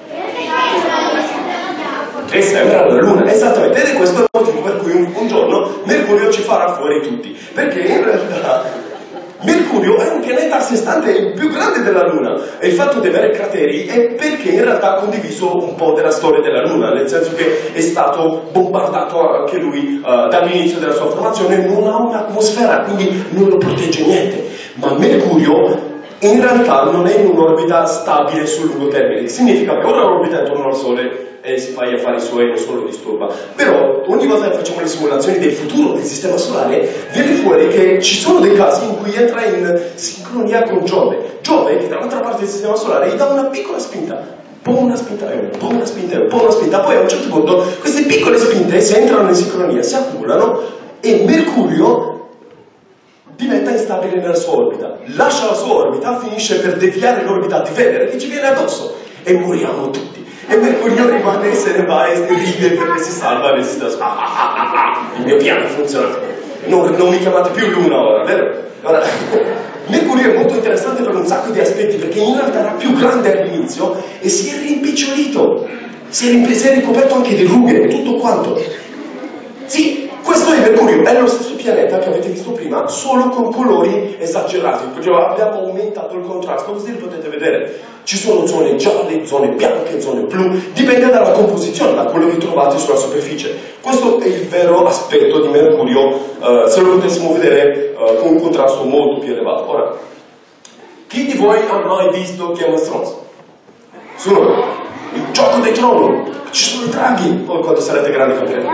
Che sembra la Luna, esattamente, ed è questo il motivo per cui un giorno Mercurio ci farà fuori tutti, perché in realtà Mercurio è un pianeta a sé stante, il più grande della Luna, e il fatto di avere crateri è perché in realtà ha condiviso un po' della storia della Luna, nel senso che è stato bombardato anche lui dall'inizio della sua formazione, non ha un'atmosfera, quindi non lo protegge niente. Ma Mercurio in realtà non è in un'orbita stabile sul lungo termine, significa che ora orbita intorno al Sole e si fa gli affari suoi, nessuno lo disturba. Però ogni volta che facciamo le simulazioni del futuro del sistema solare, viene fuori che ci sono dei casi in cui entra in sincronia con Giove. Giove, che dall'altra parte del sistema solare, gli dà una piccola spinta, un po' una spinta, un po' una spinta, un po' una spinta. Poi a un certo punto queste piccole spinte, se entrano in sincronia, si accumulano e Mercurio diventa instabile nella sua orbita. Lascia la sua orbita, finisce per deviare l'orbita di Venere che ci viene addosso e moriamo tutti. E Mercurio rimane, se ne va e ride perché si salva e si sta... Il mio piano funziona. Non mi chiamate più Luna ora, vero? Ora, Mercurio è molto interessante per un sacco di aspetti, perché in realtà era più grande all'inizio e si è rimpicciolito. Si è ricoperto anche di rughe e tutto quanto. Sì, questo è Mercurio, è lo stesso pianeta che avete visto prima, solo con colori esagerati. Perché abbiamo aumentato il contrasto, così lo potete vedere. Ci sono zone gialle, zone bianche, zone blu, dipende dalla composizione, da quello che trovate sulla superficie. Questo è il vero aspetto di Mercurio, se lo potessimo vedere con un contrasto molto più elevato. Ora, chi di voi ha mai visto Game of Thrones? Sono il gioco dei troni, ci sono i draghi, poi quando sarete grandi capirete.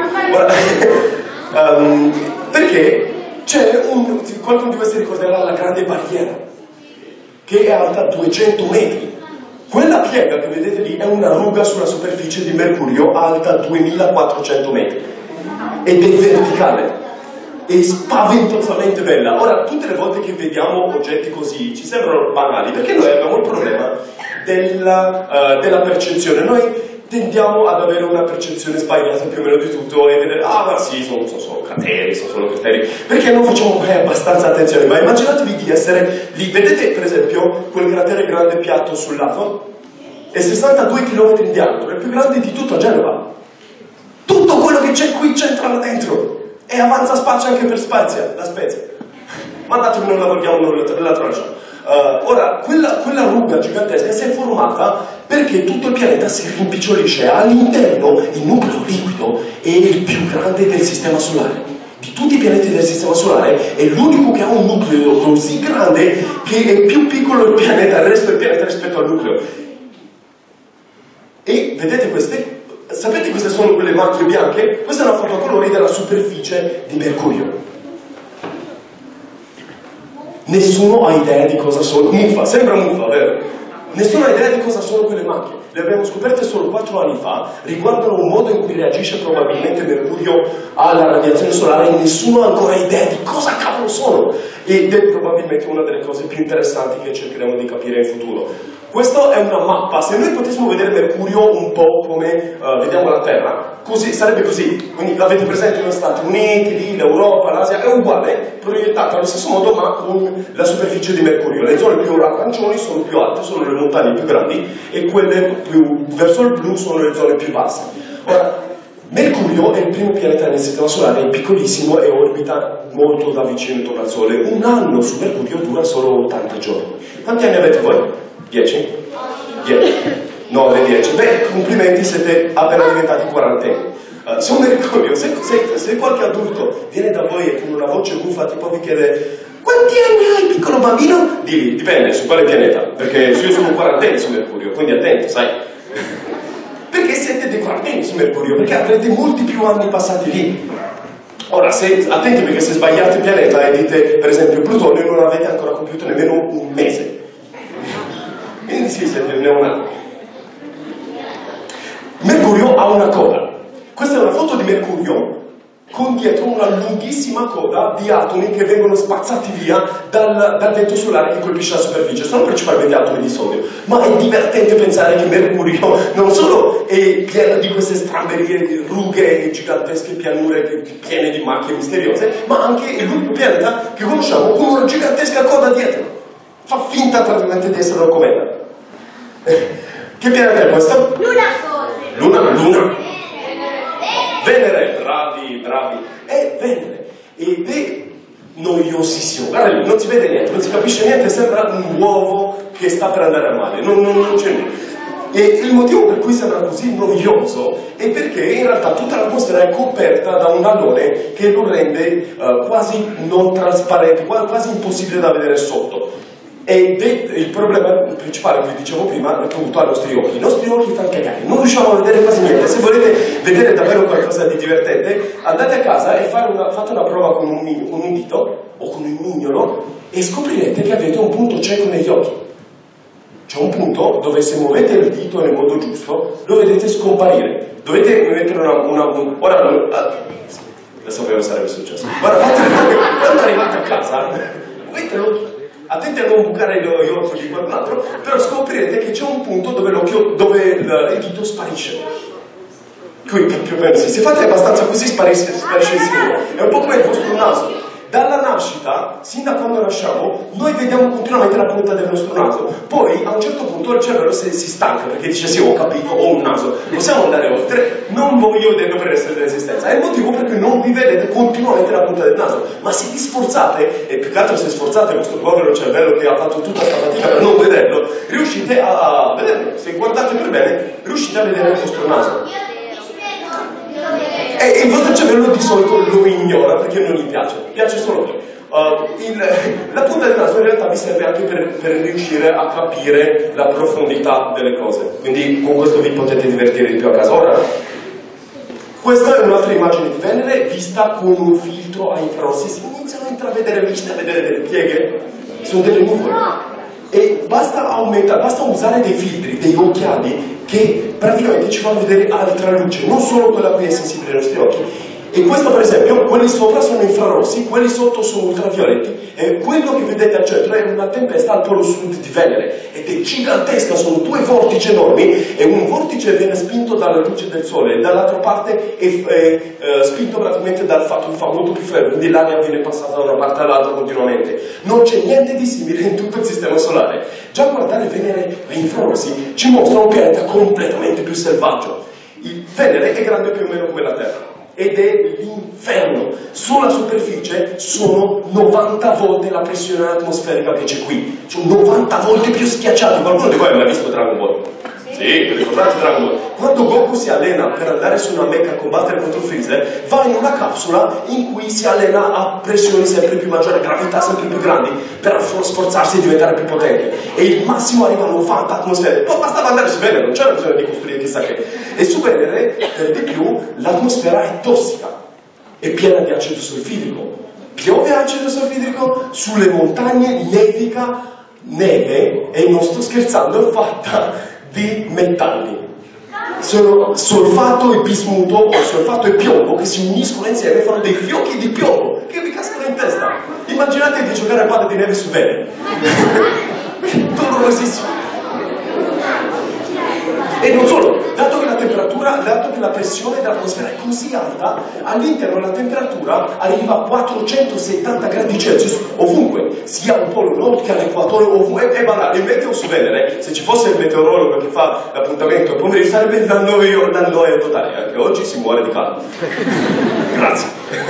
Perché c'è qualcuno di questi ricorderà la Grande Barriera, che è alta 200 metri. Quella piega che vedete lì è una ruga sulla superficie di Mercurio alta 2400 metri ed è verticale, è spaventosamente bella. Ora, tutte le volte che vediamo oggetti così ci sembrano banali, perché noi abbiamo il problema della percezione. Noi tendiamo ad avere una percezione sbagliata più o meno di tutto e vedere, ah ma sì, sono solo crateri, sono solo crateri, perché non facciamo mai abbastanza attenzione. Ma immaginatevi di essere lì, vedete per esempio quel cratere grande piatto sul lato? È 62 km in diametro, è il più grande di tutto Genova. Tutto quello che c'è qui c'entra là dentro e avanza spazio anche per la Spezia. Mandatemi, non la vogliamo, non la tralasciamo. Ora, quella ruga gigantesca si è formata perché tutto il pianeta si rimpicciolisce. All'interno il nucleo liquido è il più grande del sistema solare. Di tutti i pianeti del sistema solare è l'unico che ha un nucleo così grande che è più piccolo il resto del pianeta rispetto al nucleo. E vedete queste? Sapete queste sono quelle macchie bianche? Questa è una foto a colori della superficie di Mercurio. Nessuno ha idea di cosa sono. Muffa, sembra muffa, vero? Nessuno ha idea di cosa sono quelle macchie. Le abbiamo scoperte solo 4 anni fa, riguardano un modo in cui reagisce probabilmente Mercurio alla radiazione solare e nessuno ha ancora idea di cosa cavolo lo sono, ed è probabilmente una delle cose più interessanti che cercheremo di capire in futuro. Questa è una mappa, se noi potessimo vedere Mercurio un po' come vediamo la Terra, così, sarebbe così, quindi l'avete presente negli Stati Uniti, lì, l'Europa, l'Asia, è uguale, proiettata allo stesso modo ma con la superficie di Mercurio. Le zone più arancioni sono più alte, sono le montagne più grandi, e quelle più verso il blu sono le zone più basse. Ora, Mercurio è il primo pianeta nel sistema solare, è piccolissimo e orbita molto da vicino intorno al Sole. Un anno su Mercurio dura solo 80 giorni. Quanti anni avete voi? 10? 10? 9, 10. Beh, complimenti, siete appena diventati quarantenni. Su Mercurio, se qualche adulto viene da voi e con una voce buffa tipo vi chiede quanti anni hai, piccolo bambino? Digli, dipende, su quale pianeta, perché io sono un quarantenne su Mercurio, quindi attento, sai? Perché siete dei quarantenni su Mercurio? Perché avrete molti più anni passati lì. Ora, attenti, perché se sbagliate il pianeta e dite, per esempio, Plutone, non avete ancora compiuto nemmeno un mese. Quindi sì, siete neonati. Mercurio ha una coda. Questa è una foto di Mercurio con dietro una lunghissima coda di atomi che vengono spazzati via dal vento solare che colpisce la superficie. Sono principalmente atomi di sodio, ma è divertente pensare che Mercurio non solo è pieno di queste stramberie, di rughe e gigantesche pianure piene di macchie misteriose, ma anche è l'unico pianeta che conosciamo con una gigantesca coda dietro. Fa finta praticamente di essere un cometa. Che pianeta è questo? Luna. Venere, bravi. È Venere. Ed è noiosissimo. Guarda lì, non si vede niente, non si capisce niente, sembra un uovo che sta per andare a male. Non c'è niente. E il motivo per cui sembra così noioso è perché in realtà tutta l'atmosfera è coperta da un alone che lo rende quasi non trasparente, quasi impossibile da vedere sotto. Ed è il problema principale che vi dicevo prima è dovuto ai nostri occhi. I nostri occhi fanno cagare, non riusciamo a vedere quasi niente. Se volete vedere davvero qualcosa di divertente, andate a casa e fate una prova con un dito o con un mignolo e scoprirete che avete un punto cieco negli occhi. C'è un punto dove se muovete il dito nel modo giusto lo vedete scomparire. Dovete mettere ora lo sapevo sarebbe successo. Guarda, quando arrivate a casa, muovete l'occhio. Attenti a non bucare gli occhi di qualcun altro, però scoprirete che c'è un punto dove il dito sparisce. Qui più o meno, se fate abbastanza così sparisce il singolo. È un po' come il vostro naso. Dalla nascita, sin da quando nasciamo, noi vediamo continuamente la punta del nostro naso. Poi, a un certo punto, il cervello si stanca, perché dice sì, ho capito, ho un naso. Possiamo andare oltre, non voglio dover essere dell'esistenza. È il motivo per cui non vi vedete continuamente la punta del naso. Ma se vi sforzate, e più che altro se sforzate il vostro povero cervello che ha fatto tutta questa fatica per non vederlo, riuscite a vederlo. Se guardate per bene, riuscite a vedere il vostro naso. E il vostro cervello di solito lo ignora perché non gli piace solo voi. La punta del naso in realtà vi serve anche per riuscire a capire la profondità delle cose, quindi con questo vi potete divertire di più a casa. Ora, questa è un'altra immagine di Venere vista con un filtro a infrarossi. Si iniziano a intravedere, riuscite a vedere delle pieghe? Sono delle nuvole. E basta usare dei filtri, dei occhiali che praticamente ci fanno vedere altra luce, non solo quella a cui è sensibile ai nostri occhi. E questo per esempio, quelli sopra sono infrarossi, quelli sotto sono ultravioletti, e quello che vedete al centro è una tempesta al polo sud di Venere, ed è gigantesca, sono due vortici enormi, e un vortice viene spinto dalla luce del sole, e dall'altra parte è spinto praticamente dal fatto che fa molto più freddo, quindi l'aria viene passata da una parte all'altra continuamente. Non c'è niente di simile in tutto il sistema solare. Già guardare Venere ai infrarossi ci mostra un pianeta completamente più selvaggio. Il Venere è grande più o meno come la Terra. Ed è l'inferno. Sulla superficie sono 90 volte la pressione atmosferica che c'è qui. Sono 90 volte più schiacciati. Qualcuno di voi ha mai visto Dragon Ball? Sì, ricordate Dragon Ball? Quando Goku si allena per andare su una mecha a combattere contro Freezer, va in una capsula in cui si allena a pressioni sempre più maggiori, gravità sempre più grandi, per sforzarsi di diventare più potente. E il massimo arriva a 90 atmosfere. Poi bastava andare su Venere, non c'era bisogno di costruire chissà che. E su Venere, per di più, l'atmosfera è tossica, è piena di acido solfidrico. Piove acido solfidrico, sulle montagne nevica neve, e non sto scherzando, è fatta di metalli. Sono solfato e bismuto o solfato e piombo che si uniscono insieme e fanno dei fiocchi di piombo che vi cascano in testa. Immaginate di giocare a palla di neve su Venere. Dolorosissimo. E non solo, dato che la temperatura, dato che la pressione dell'atmosfera è così alta, all'interno la temperatura arriva a 470 gradi Celsius ovunque, sia al polo nord che all'equatore, ovunque. È banale. Il meteo su Venere, se ci fosse il meteorologo che fa l'appuntamento al pomeriggio, sarebbe da noia totale. Anche oggi si muore di caldo. Grazie.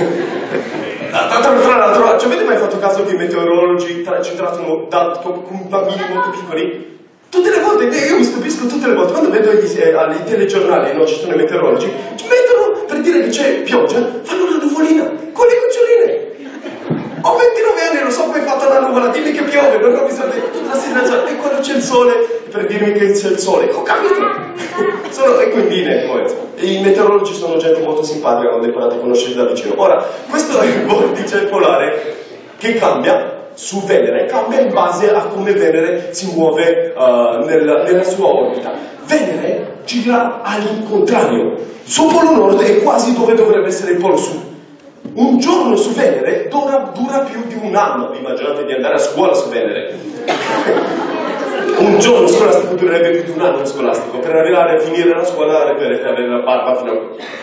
Tra l'altro, ci avete mai fatto caso che i meteorologi ci trattano con bambini molto piccoli? Tutte le volte, io mi stupisco tutte le volte, quando vedo ai telegiornali, no, ci sono i meteorologi, ci mettono, per dire che c'è pioggia, fanno una nuvolina, con le goccioline. Ho 29 anni, non so come hai fatto la nuvola, dimmi che piove, però mi sa la sera, e quando c'è il sole, per dirmi che c'è il sole, ho capito! Sono equidine, poi. I meteorologi sono gente molto simpatica, quando imparate a conoscere da vicino. Ora, questo è il vortice polare che cambia su Venere, cambia in base a come Venere si muove nella sua orbita. Venere gira all'incontrario, il suo polo nord è quasi dove dovrebbe essere il polo sud. Un giorno su Venere dura più di un anno. Immaginate di andare a scuola su Venere. Un giorno scolastico durerebbe più di un anno scolastico. Per arrivare a finire la scuola dovrete avere la barba fino a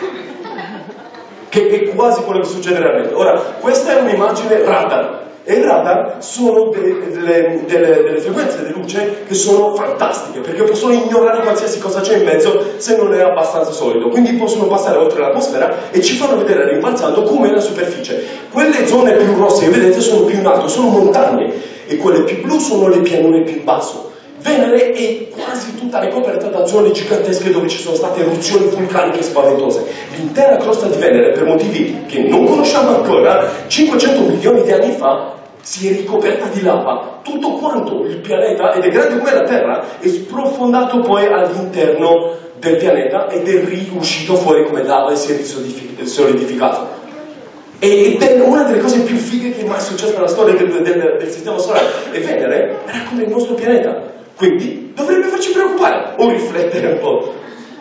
che è quasi quello che succede realmente. Ora, questa è un'immagine radar. E il radar sono delle frequenze di luce che sono fantastiche, perché possono ignorare qualsiasi cosa c'è in mezzo se non è abbastanza solido. Quindi possono passare oltre l'atmosfera e ci fanno vedere rimbalzando come è la superficie. Quelle zone più rosse che vedete sono più in alto, sono montagne, e quelle più blu sono le pianure più in basso. Venere è quasi tutta ricoperta da zone gigantesche dove ci sono state eruzioni vulcaniche spaventose. L'intera crosta di Venere, per motivi che non conosciamo ancora, 500 milioni di anni fa si è ricoperta di lava. Tutto quanto il pianeta, ed è grande come la Terra, è sprofondato poi all'interno del pianeta ed è riuscito fuori come lava e si è solidificato. Ed è una delle cose più fighe che è mai successa nella storia del Sistema Solare. E Venere era come il nostro pianeta. Quindi dovrebbe farci preoccupare o riflettere un po'.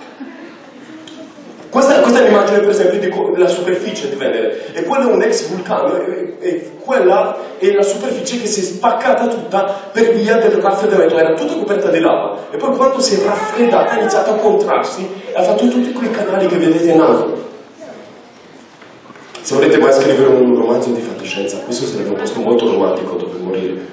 Questa è l'immagine, per esempio, della superficie di Venere. E quello è un ex vulcano, e quella è la superficie che si è spaccata tutta per via del raffreddamento. Era tutta coperta di lava. E poi quando si è raffreddata ha iniziato a contrarsi e ha fatto tutti quei canali che vedete in alto. Se volete mai scrivere un romanzo di fantascienza, questo sarebbe un posto molto romantico dove morire.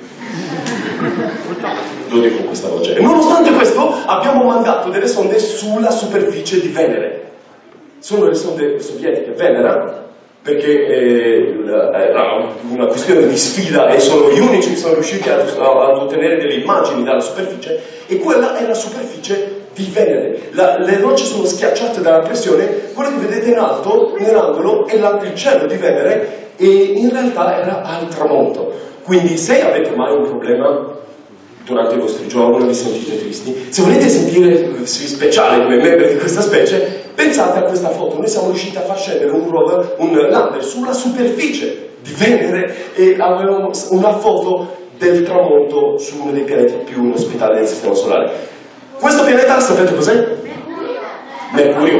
Lo dico con questa voce. E nonostante questo abbiamo mandato delle sonde sulla superficie di Venere. Sono le sonde sovietiche Venera, perché era una questione di sfida e sono gli unici che sono riusciti ad ottenere delle immagini dalla superficie, e quella è la superficie di Venere. Le rocce sono schiacciate dalla pressione. Quello che vedete in alto, nell'angolo, è il cielo di Venere, e in realtà era al tramonto. Quindi se avete mai un problema durante i vostri giorni, vi sentite tristi, se volete sentirvi speciale come membri di questa specie, pensate a questa foto. Noi siamo riusciti a far scendere un lander sulla superficie di Venere e avevamo una foto del tramonto su uno dei pianeti più inospitali del Sistema Solare. Questo pianeta, sapete cos'è? Mercurio.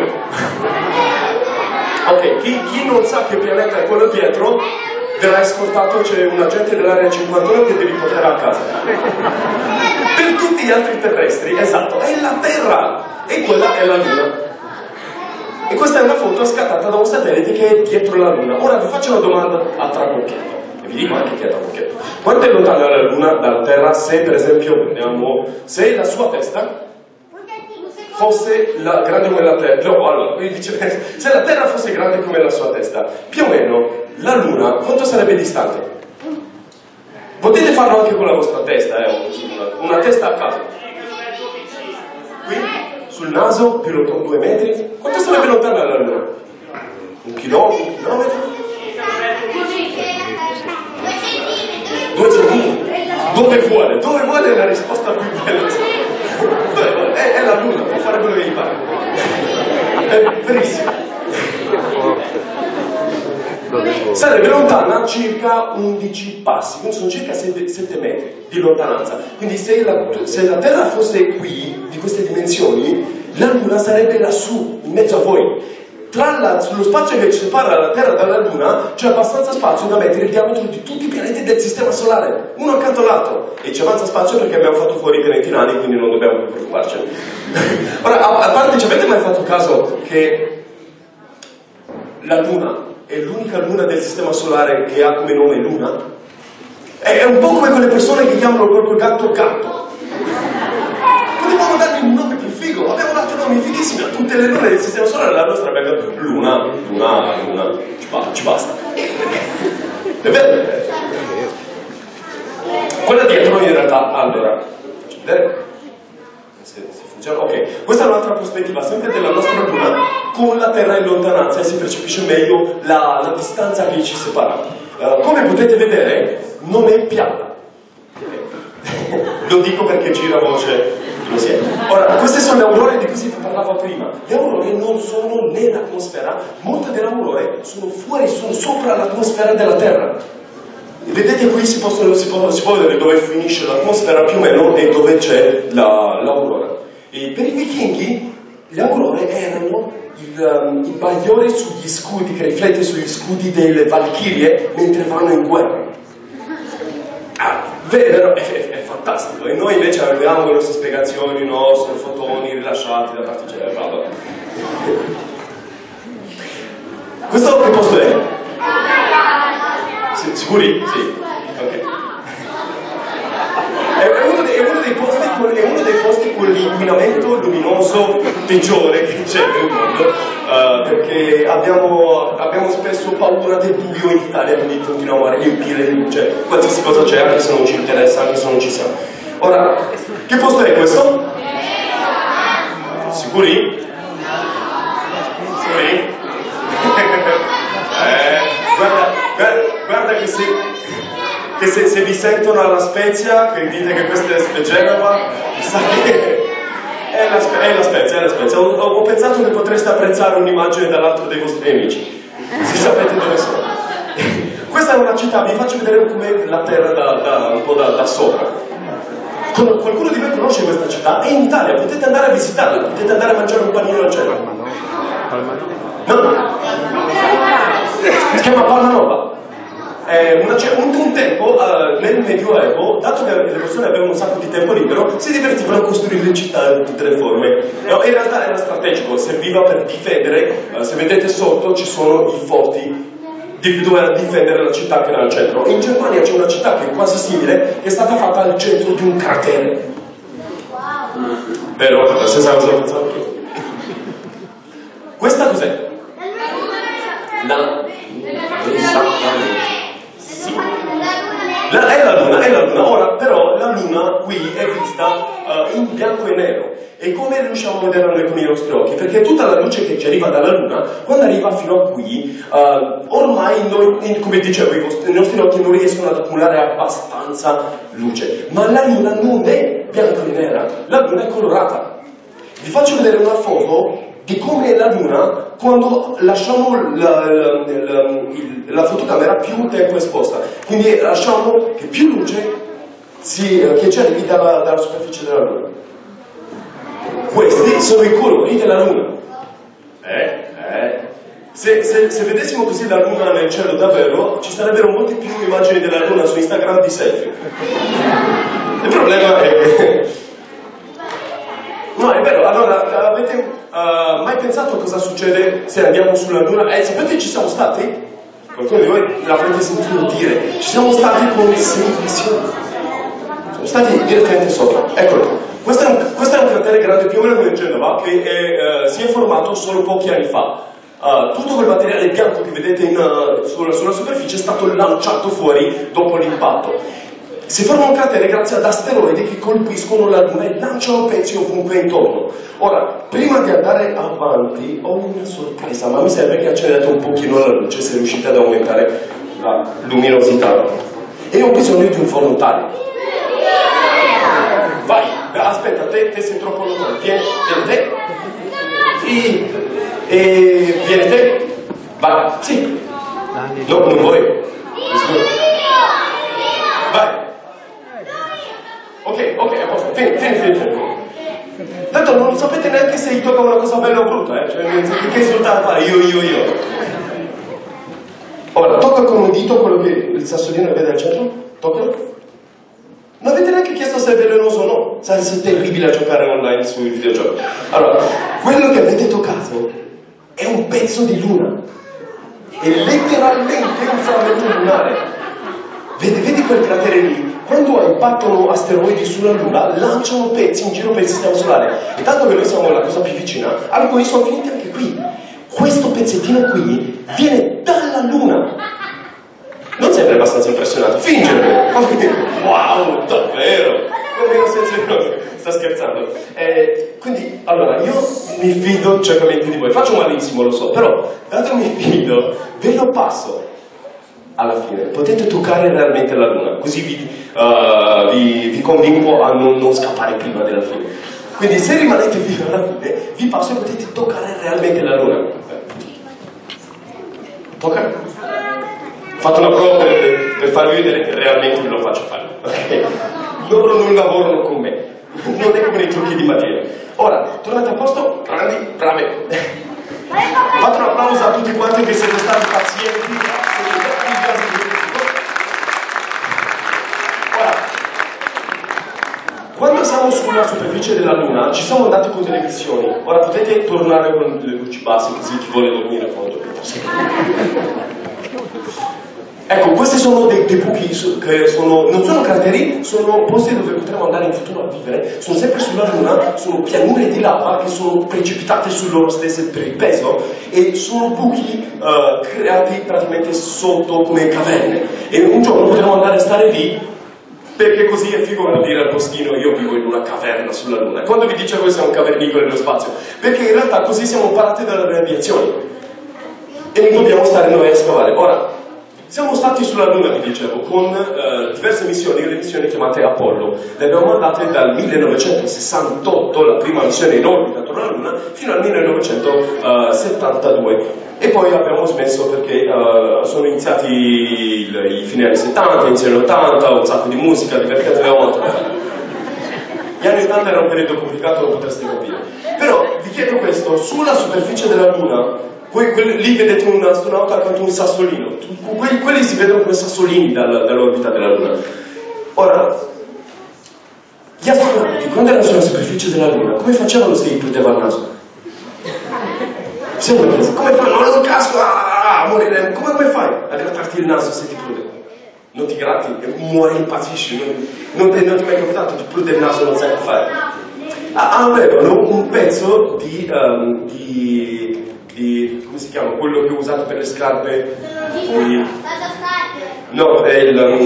Ok, chi non sa che pianeta è quello dietro, verrà scortato, c'è un agente dell'area 51 che vi riporterà a casa. Per tutti gli altri terrestri, esatto, è la Terra, e quella è la Luna. E questa è una foto scattata da un satellite che è dietro la Luna. Ora vi faccio una domanda a trabocchetto, e vi dico anche che è trabocchetto. Quanto è lontana la Luna dalla Terra se, per esempio, se la sua testa fosse grande come la Terra? No, allora, se la Terra fosse grande come la sua testa, più o meno la Luna quanto sarebbe distante? Potete farlo anche con la vostra testa, una testa a caso. Qui, sul naso, più lontano, 2 metri. Quanto sarebbe lontana la Luna? 1 chilometro? 2 centimetri? Dove vuole la risposta più bella? È la Luna, può fare quello che gli pare. È verissimo. Sarebbe lontana circa 11 passi, quindi sono circa 7 metri di lontananza. Quindi se la Terra fosse qui, di queste dimensioni, la Luna sarebbe lassù, in mezzo a voi. sullo spazio che separa la Terra dalla Luna c'è abbastanza spazio da mettere il diametro di tutti i pianeti del Sistema Solare, uno accanto all'altro. E c'è avanza spazio perché abbiamo fatto fuori i pianeti nani, quindi non dobbiamo più preoccuparci. Ora, a parte, ci avete mai fatto caso che la Luna è l'unica luna del Sistema Solare che ha come nome Luna? È un po' come quelle persone che chiamano il proprio gatto Gatto. Potevamo dargli un nome più figo, abbiamo dato nomi fighissimi a tutte le lune del Sistema Solare, la nostra abbiamo detto Luna, ci basta. È vero? Quella dietro in realtà, allora, faccio vedere se funziona. Ok, questa è un'altra prospettiva, sempre della nostra Luna, con la Terra in lontananza e si percepisce meglio la distanza che ci separa. Come potete vedere, non è piatta. Lo dico perché gira voce. Ora, queste sono le aurore di cui si parlava prima. Le aurore non sono nell'atmosfera, molte delle aurore sono fuori, sono sopra l'atmosfera della Terra. Vedete qui si può vedere dove finisce l'atmosfera più o meno e dove c'è l'aurora. E per i vichinghi le aurore erano il bagliore sugli scudi, che riflette sugli scudi delle valchirie mentre vanno in guerra. Vero, è fantastico. E noi invece avevamo le nostre spiegazioni, no? Sono fotoni rilasciati da particelle. Questo che posto è? Sicuri? Sì. Ok. È uno dei posti con l'inquinamento luminoso peggiore che c'è nel mondo, perché abbiamo spesso paura del buio in Italia, quindi continuiamo a riempire di luce qualsiasi cosa c'è, anche se non ci interessa, anche se non ci siamo. Ora, che posto è questo? Sicuri? Sicuri? Guarda che se vi sentono alla Spezia, che dite che questa è Genova, sa che è la Spezia. Ho pensato che potreste apprezzare un'immagine dall'altro dei vostri amici, se sapete dove sono. Questa è una città, vi faccio vedere come la Terra un po' da sopra. Qualcuno di voi conosce questa città? È in Italia, potete andare a visitarla, potete andare a mangiare un panino al cielo. No? Si chiama Palmanova. Un tempo, nel Medioevo, dato che le persone avevano un sacco di tempo libero, si divertivano a costruire città in tutte le forme. No, in realtà era strategico, serviva per difendere, se vedete sotto ci sono i forti dove difendere la città che era al centro. In Germania c'è una città che è quasi simile, che è stata fatta al centro di un cratere. Vero? La stessa cosa ho pensato io. Questa cos'è? Esattamente. Sì. È la Luna. Ora però la Luna qui è vista in bianco e nero. E come riusciamo a vederla noi con i nostri occhi? Perché tutta la luce che ci arriva dalla Luna, quando arriva fino a qui, ormai noi, come dicevo, i nostri occhi non riescono ad accumulare abbastanza luce. Ma la Luna non è bianca e nera, la Luna è colorata. Vi faccio vedere una foto di come è la Luna quando lasciamo la fotocamera più tempo esposta. Quindi lasciamo che più luce che ci arrivi dalla superficie della Luna. Questi sono i colori della Luna. Se vedessimo così la Luna nel cielo davvero, ci sarebbero molte più immagini della Luna su Instagram di selfie. Il problema è che... No, è vero, allora, avete mai pensato a cosa succede se andiamo sulla Luna? Sapete ci siamo stati? Qualcuno di voi l'avrete sentito dire. Ci siamo stati con 6 missioni. Siamo stati direttamente sopra. Eccolo. Questo è un cratere grande più o meno come Genova che si è formato solo pochi anni fa. Tutto quel materiale bianco che vedete sulla superficie è stato lanciato fuori dopo l'impatto. Si forma un cratere grazie ad asteroidi che colpiscono la Luna e lanciano pezzi ovunque intorno. Ora, prima di andare avanti, ho una sorpresa, ma mi serve che accendete un pochino la luce se riuscite ad aumentare la luminosità. E ho bisogno di un volontario. Vai, aspetta, te sei troppo lontano. Vieni te. E vieni te. Vai, sì. No, non vuoi. Vai. Ok, a posto. Vieni. Tanto non sapete neanche se gli tocca una cosa bella o brutta, cioè che insultare fare, io. Ora, tocca con un dito quello che il sassolino vede al centro, toccalo. Non avete neanche chiesto se è velenoso o no, sai se è terribile a giocare online sui videogiochi. Allora, quello che avete toccato è un pezzo di luna, è letteralmente un frammento lunare. Vedi quel cratere lì? Quando impattano asteroidi sulla Luna, lanciano pezzi in giro per il sistema solare. E tanto che noi siamo la cosa più vicina, alcuni sono finiti anche qui. Questo pezzettino qui viene dalla Luna. Non sembra abbastanza impressionante? Fingere! Wow, davvero! Sta scherzando. Quindi, allora, io mi fido ciecamente di voi. Faccio malissimo, lo so, però, dato mi fido, ve lo passo. Alla fine, potete toccare realmente la Luna, così vi convinco a non scappare prima della fine. Quindi se rimanete fino alla fine, vi passo e potete toccare realmente la Luna. Tocca? Ho fatto una prova per farvi vedere che realmente ve lo faccio fare. Okay? Loro non lavorano con me, non è come nei trucchi di magia. Ora, tornate a posto, bravi. Fate un applauso a tutti quanti che siete stati pazienti. Ora, quando siamo sulla superficie della Luna ci siamo andati con delle missioni. Ora potete tornare con le luci basse così chi vuole dormire poi dormite. Ecco, questi sono dei buchi che non sono crateri, sono posti dove potremo andare in futuro a vivere, sono sempre sulla Luna, sono pianure di lava che sono precipitate su loro stesse per il peso e sono buchi creati praticamente sotto come caverne. E un giorno potremo andare a stare lì perché così è figo a dire al postino io vivo in una caverna sulla Luna. E quando vi dice questo è un cavernicolo nello spazio? Perché in realtà così siamo parati dalle radiazioni e non dobbiamo stare noi a scavare. Ora, siamo stati sulla Luna, vi dicevo, con diverse missioni, le missioni chiamate Apollo. Le abbiamo mandate dal 1968, la prima missione in orbita attorno alla Luna, fino al 1972. E poi abbiamo smesso perché sono iniziati i fine anni 70, inizio anni 80, un sacco di musica, divertente, avevamo altro da fare. Gli anni 80 era un periodo complicato, lo potreste capire. Però vi chiedo questo, sulla superficie della Luna, lì vedete un astronauta accanto a un sassolino, quelli si vedono come sassolini dall'orbita della Luna. Ora, gli astronauti quando erano sulla superficie della Luna, come facevano se gli prudeva il naso? Come fanno? Non casco a morire, come fai a grattarti il naso se ti prude? Non ti gratti, muori, impazzisci, non ti è mai capitato, ti prude il naso, non sai cosa fare. Avevano un pezzo di come si chiama? Quello che ho usato per le scarpe? No, è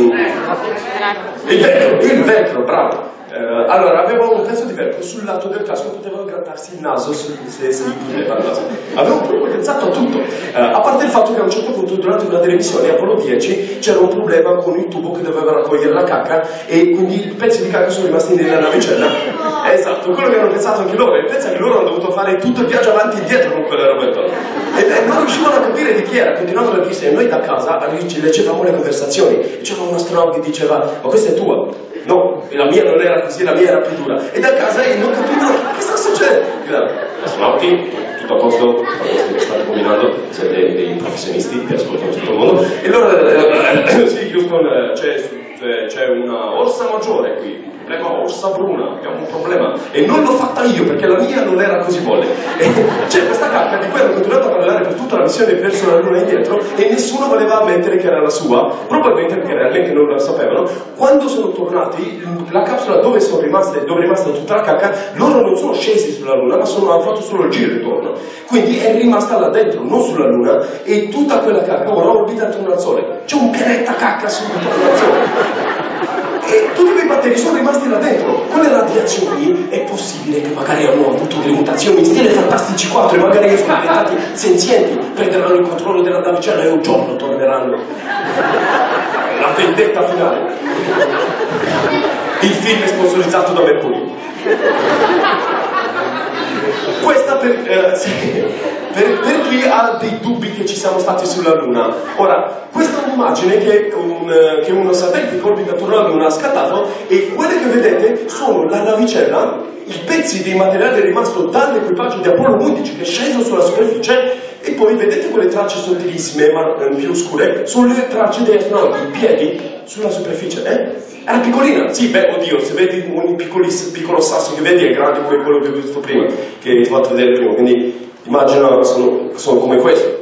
il velcro, bravo. Allora, avevamo un pezzo di velcro sul lato del casco, potevano grattarsi il naso se gli prudeva il naso. Avevamo proprio pensato a tutto. A parte il fatto che a un certo punto, durante una delle missioni, Apollo 10, c'era un problema con il tubo che doveva raccogliere la cacca e quindi i pezzi di cacca sono rimasti nella navicella. Esatto, quello che hanno pensato anche loro. E pensa che loro hanno dovuto fare tutto il viaggio avanti e indietro con quella robetta. E non riuscivano a capire di chi era, continuavano a dirsi, e noi da casa leggevamo le conversazioni. E c'era un astronauta che diceva, ma questa è tua. No, la mia non era così, la mia era più dura. E da casa non capivano che sta succedendo. Astronauti, tutto a posto, che state combinando, siete dei professionisti che ascoltano tutto il mondo. E allora, sì, Houston, c'è una orsa maggiore qui. Problema orsa bruna, abbiamo un problema e non l'ho fatta io perché la mia non era così molle. C'è questa cacca di cui hanno continuato a parlare per tutta la missione verso la Luna indietro e nessuno voleva ammettere che era la sua, probabilmente perché realmente non lo sapevano. Quando sono tornati, la capsula dove è rimasta tutta la cacca, loro non sono scesi sulla Luna ma hanno fatto solo il giro intorno, quindi è rimasta là dentro, non sulla Luna, e tutta quella cacca ora orbita attorno al Sole. C'è un pianeta cacca attorno al Sole. E tutti quei batteri sono rimasti là dentro. Con le radiazioni è possibile che magari hanno avuto delle mutazioni in stile Fantastici 4 e magari sono diventati senzienti, prenderanno il controllo della navicella e un giorno torneranno. La vendetta finale. Il film è sponsorizzato da Mercurio. Questa per chi ha dei dubbi che ci siamo stati sulla Luna. Ora, questo un'immagine che uno satellite che orbita attorno alla Luna ha scattato, e quelle che vedete sono la navicella, i pezzi di materiale rimasto dall'equipaggio di Apollo 11 che è sceso sulla superficie, e poi vedete quelle tracce sottilissime ma più scure, sono le tracce degli astronauti, i piedi sulla superficie, Era piccolina, sì, beh, oddio, se vedi un piccolo sasso che vedi è grande come quello che ho visto prima, che ti ho fatto vedere prima, quindi immagina sono come questo.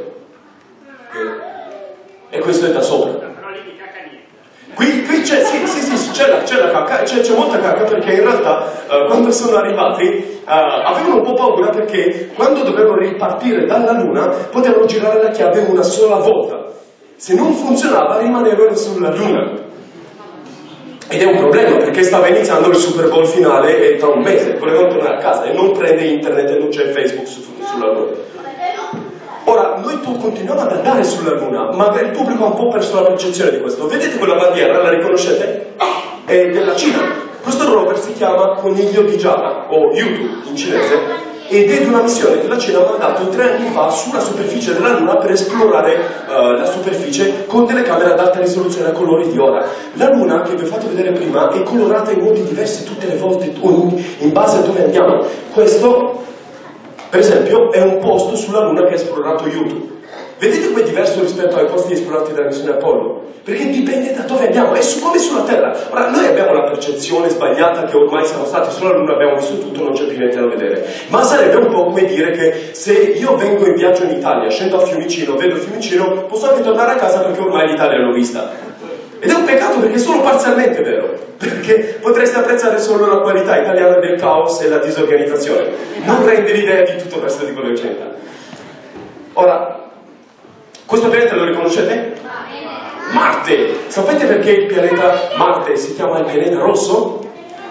E questo è da sopra. Qui c'è, sì, c'è la cacca, c'è molta cacca, perché in realtà quando sono arrivati avevano un po' paura, perché quando dovevano ripartire dalla Luna potevano girare la chiave una sola volta. Se non funzionava rimanevano sulla Luna. Ed è un problema, perché stava iniziando il Super Bowl finale e tra un mese volevano tornare a casa e non prende internet e non c'è Facebook sulla Luna. Ora, noi continuiamo ad andare sulla Luna, ma il pubblico ha un po' perso la percezione di questo. Vedete quella bandiera, la riconoscete? È della Cina. Questo rover si chiama Coniglio di Giada, o Yutu in cinese, ed è di una missione che la Cina ha mandato 3 anni fa sulla superficie della Luna per esplorare la superficie con delle camere ad alta risoluzione a colori di ora. La Luna, che vi ho fatto vedere prima, è colorata in modi diversi tutte le volte, in base a dove andiamo. Questo, per esempio, è un posto sulla Luna che ha esplorato Yutu. Vedete com'è diverso rispetto ai posti esplorati dalla missione Apollo? Perché dipende da dove andiamo, è come sulla Terra. Ora, noi abbiamo la percezione sbagliata che ormai siamo stati sulla Luna, abbiamo visto tutto, non c'è più niente da vedere. Ma sarebbe un po' come dire che se io vengo in viaggio in Italia, scendo a Fiumicino, vedo Fiumicino, posso anche tornare a casa perché ormai l'Italia l'ho vista. Ed è un peccato, perché è solo parzialmente vero, perché potreste apprezzare solo la qualità italiana del caos e la disorganizzazione, non rende l'idea di tutto il resto di quello che c'è. Ora, questo pianeta lo riconoscete? Marte! Sapete perché il pianeta Marte si chiama il pianeta rosso?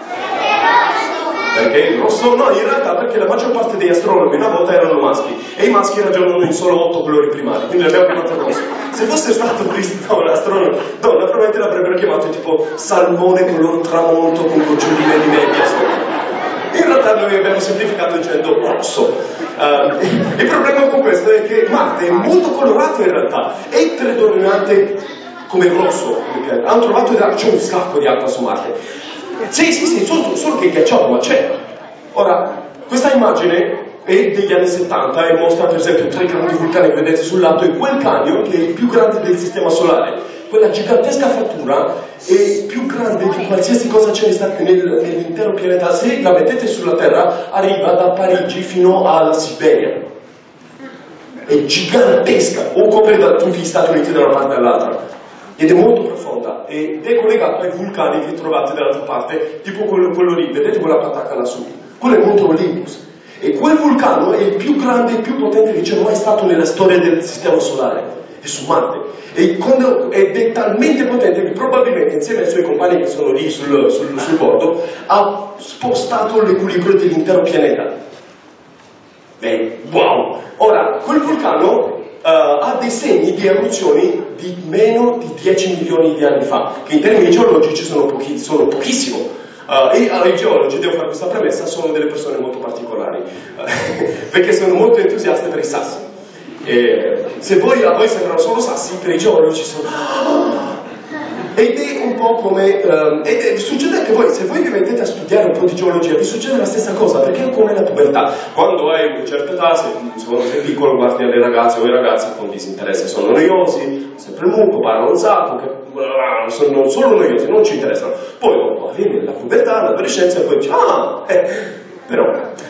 Perché il rosso? No, in realtà perché la maggior parte degli astronomi una volta erano maschi, e i maschi ragionano in solo 8 colori primari, quindi l'abbiamo chiamato rosso. Se fosse stato visto un astronomo donna, probabilmente l'avrebbero chiamato tipo salmone color tramonto con goccioline di nebbia sopra. In realtà noi abbiamo semplificato dicendo rosso. Il problema con questo è che Marte è molto colorato in realtà, è predominante come rosso. Hanno trovato c'è un sacco di acqua su Marte. Sì, solo che è ghiacciato, ma c'è. Ora, questa immagine è degli anni 70 e mostra per esempio 3 grandi vulcani che vedete sul lato, e quel canyon, che è il più grande del sistema solare. Quella gigantesca frattura è più grande di qualsiasi cosa ce ne sta nell'intero pianeta. Se la mettete sulla Terra, arriva da Parigi fino alla Siberia. È gigantesca, o copre da tutti gli Stati Uniti da una parte all'altra. Ed è molto profonda, ed è collegato ai vulcani che trovate dall'altra parte, tipo quello lì, vedete quella patacca lassù? Quello è Monte Olympus. E quel vulcano è il più grande e più potente che c'è mai stato nella storia del sistema solare. È su Marte. Ed è talmente potente che probabilmente insieme ai suoi compagni che sono lì sul bordo ha spostato l'equilibrio dell'intero pianeta. Beh, wow! Ora, quel vulcano ha dei segni di eruzioni di meno di 10 milioni di anni fa, che in termini geologici sono pochissimo. E ai geologi, devo fare questa premessa, sono delle persone molto particolari, perché sono molto entusiaste per i sassi. Se a voi sembrano solo sassi, per i geologi sono... Ed è un po' come... succede anche voi, se voi vi mettete a studiare un po' di geologia, vi succede la stessa cosa, perché è come la pubertà. Quando hai una certa età, quando sei piccolo, guardi alle ragazze o ai ragazzi con disinteresse, sono noiosi, sempre muco, parlano un sacco, che sono solo noiosi, non ci interessano. Poi dopo viene la pubertà, l'adolescenza, e poi dici, però...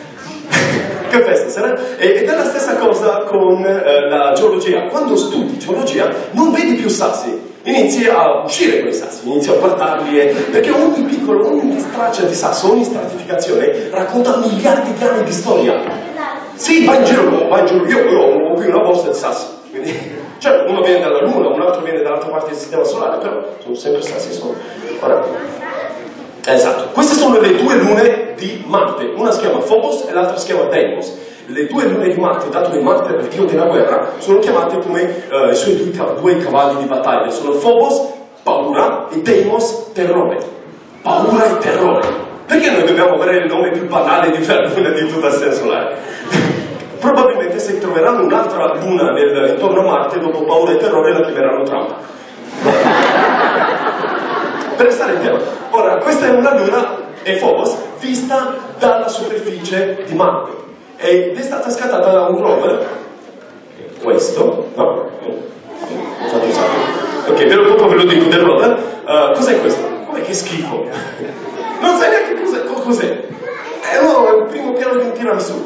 Che festa sarà? Ed è la stessa cosa con la geologia. Quando studi geologia non vedi più sassi, inizi a uscire quei sassi, inizi a guardarli, perché ogni traccia di sasso, ogni stratificazione racconta miliardi di anni di storia. Sì, va in giro. Io ho qui una borsa di sassi, quindi, cioè uno viene dalla Luna, un altro viene dall'altra parte del sistema solare, però sono sempre sassi. Esatto, queste sono le 2 lune di Marte, una si chiama Phobos e l'altra si chiama Deimos. Le 2 lune di Marte, dato che Marte era il dio della guerra, sono chiamate come i suoi 2 cavalli di battaglia. Sono Phobos, paura, e Deimos, terrore. Paura e terrore. Perché noi dobbiamo avere il nome più banale di una luna di tutta il sistema solare? Probabilmente se troveranno un'altra luna intorno a Marte, dopo paura e terrore la chiameranno Trump. per restare in tema. Ora, questa è una luna, è Phobos, vista dalla superficie di Marte. Ed è stata scattata da un rover, questo, no? Fate un sacco. Ok, dopo ve lo dico del rover. Cos'è questo? Com'è che schifo? Non sai neanche cos'è. No, è il primo piano di un tiramisù.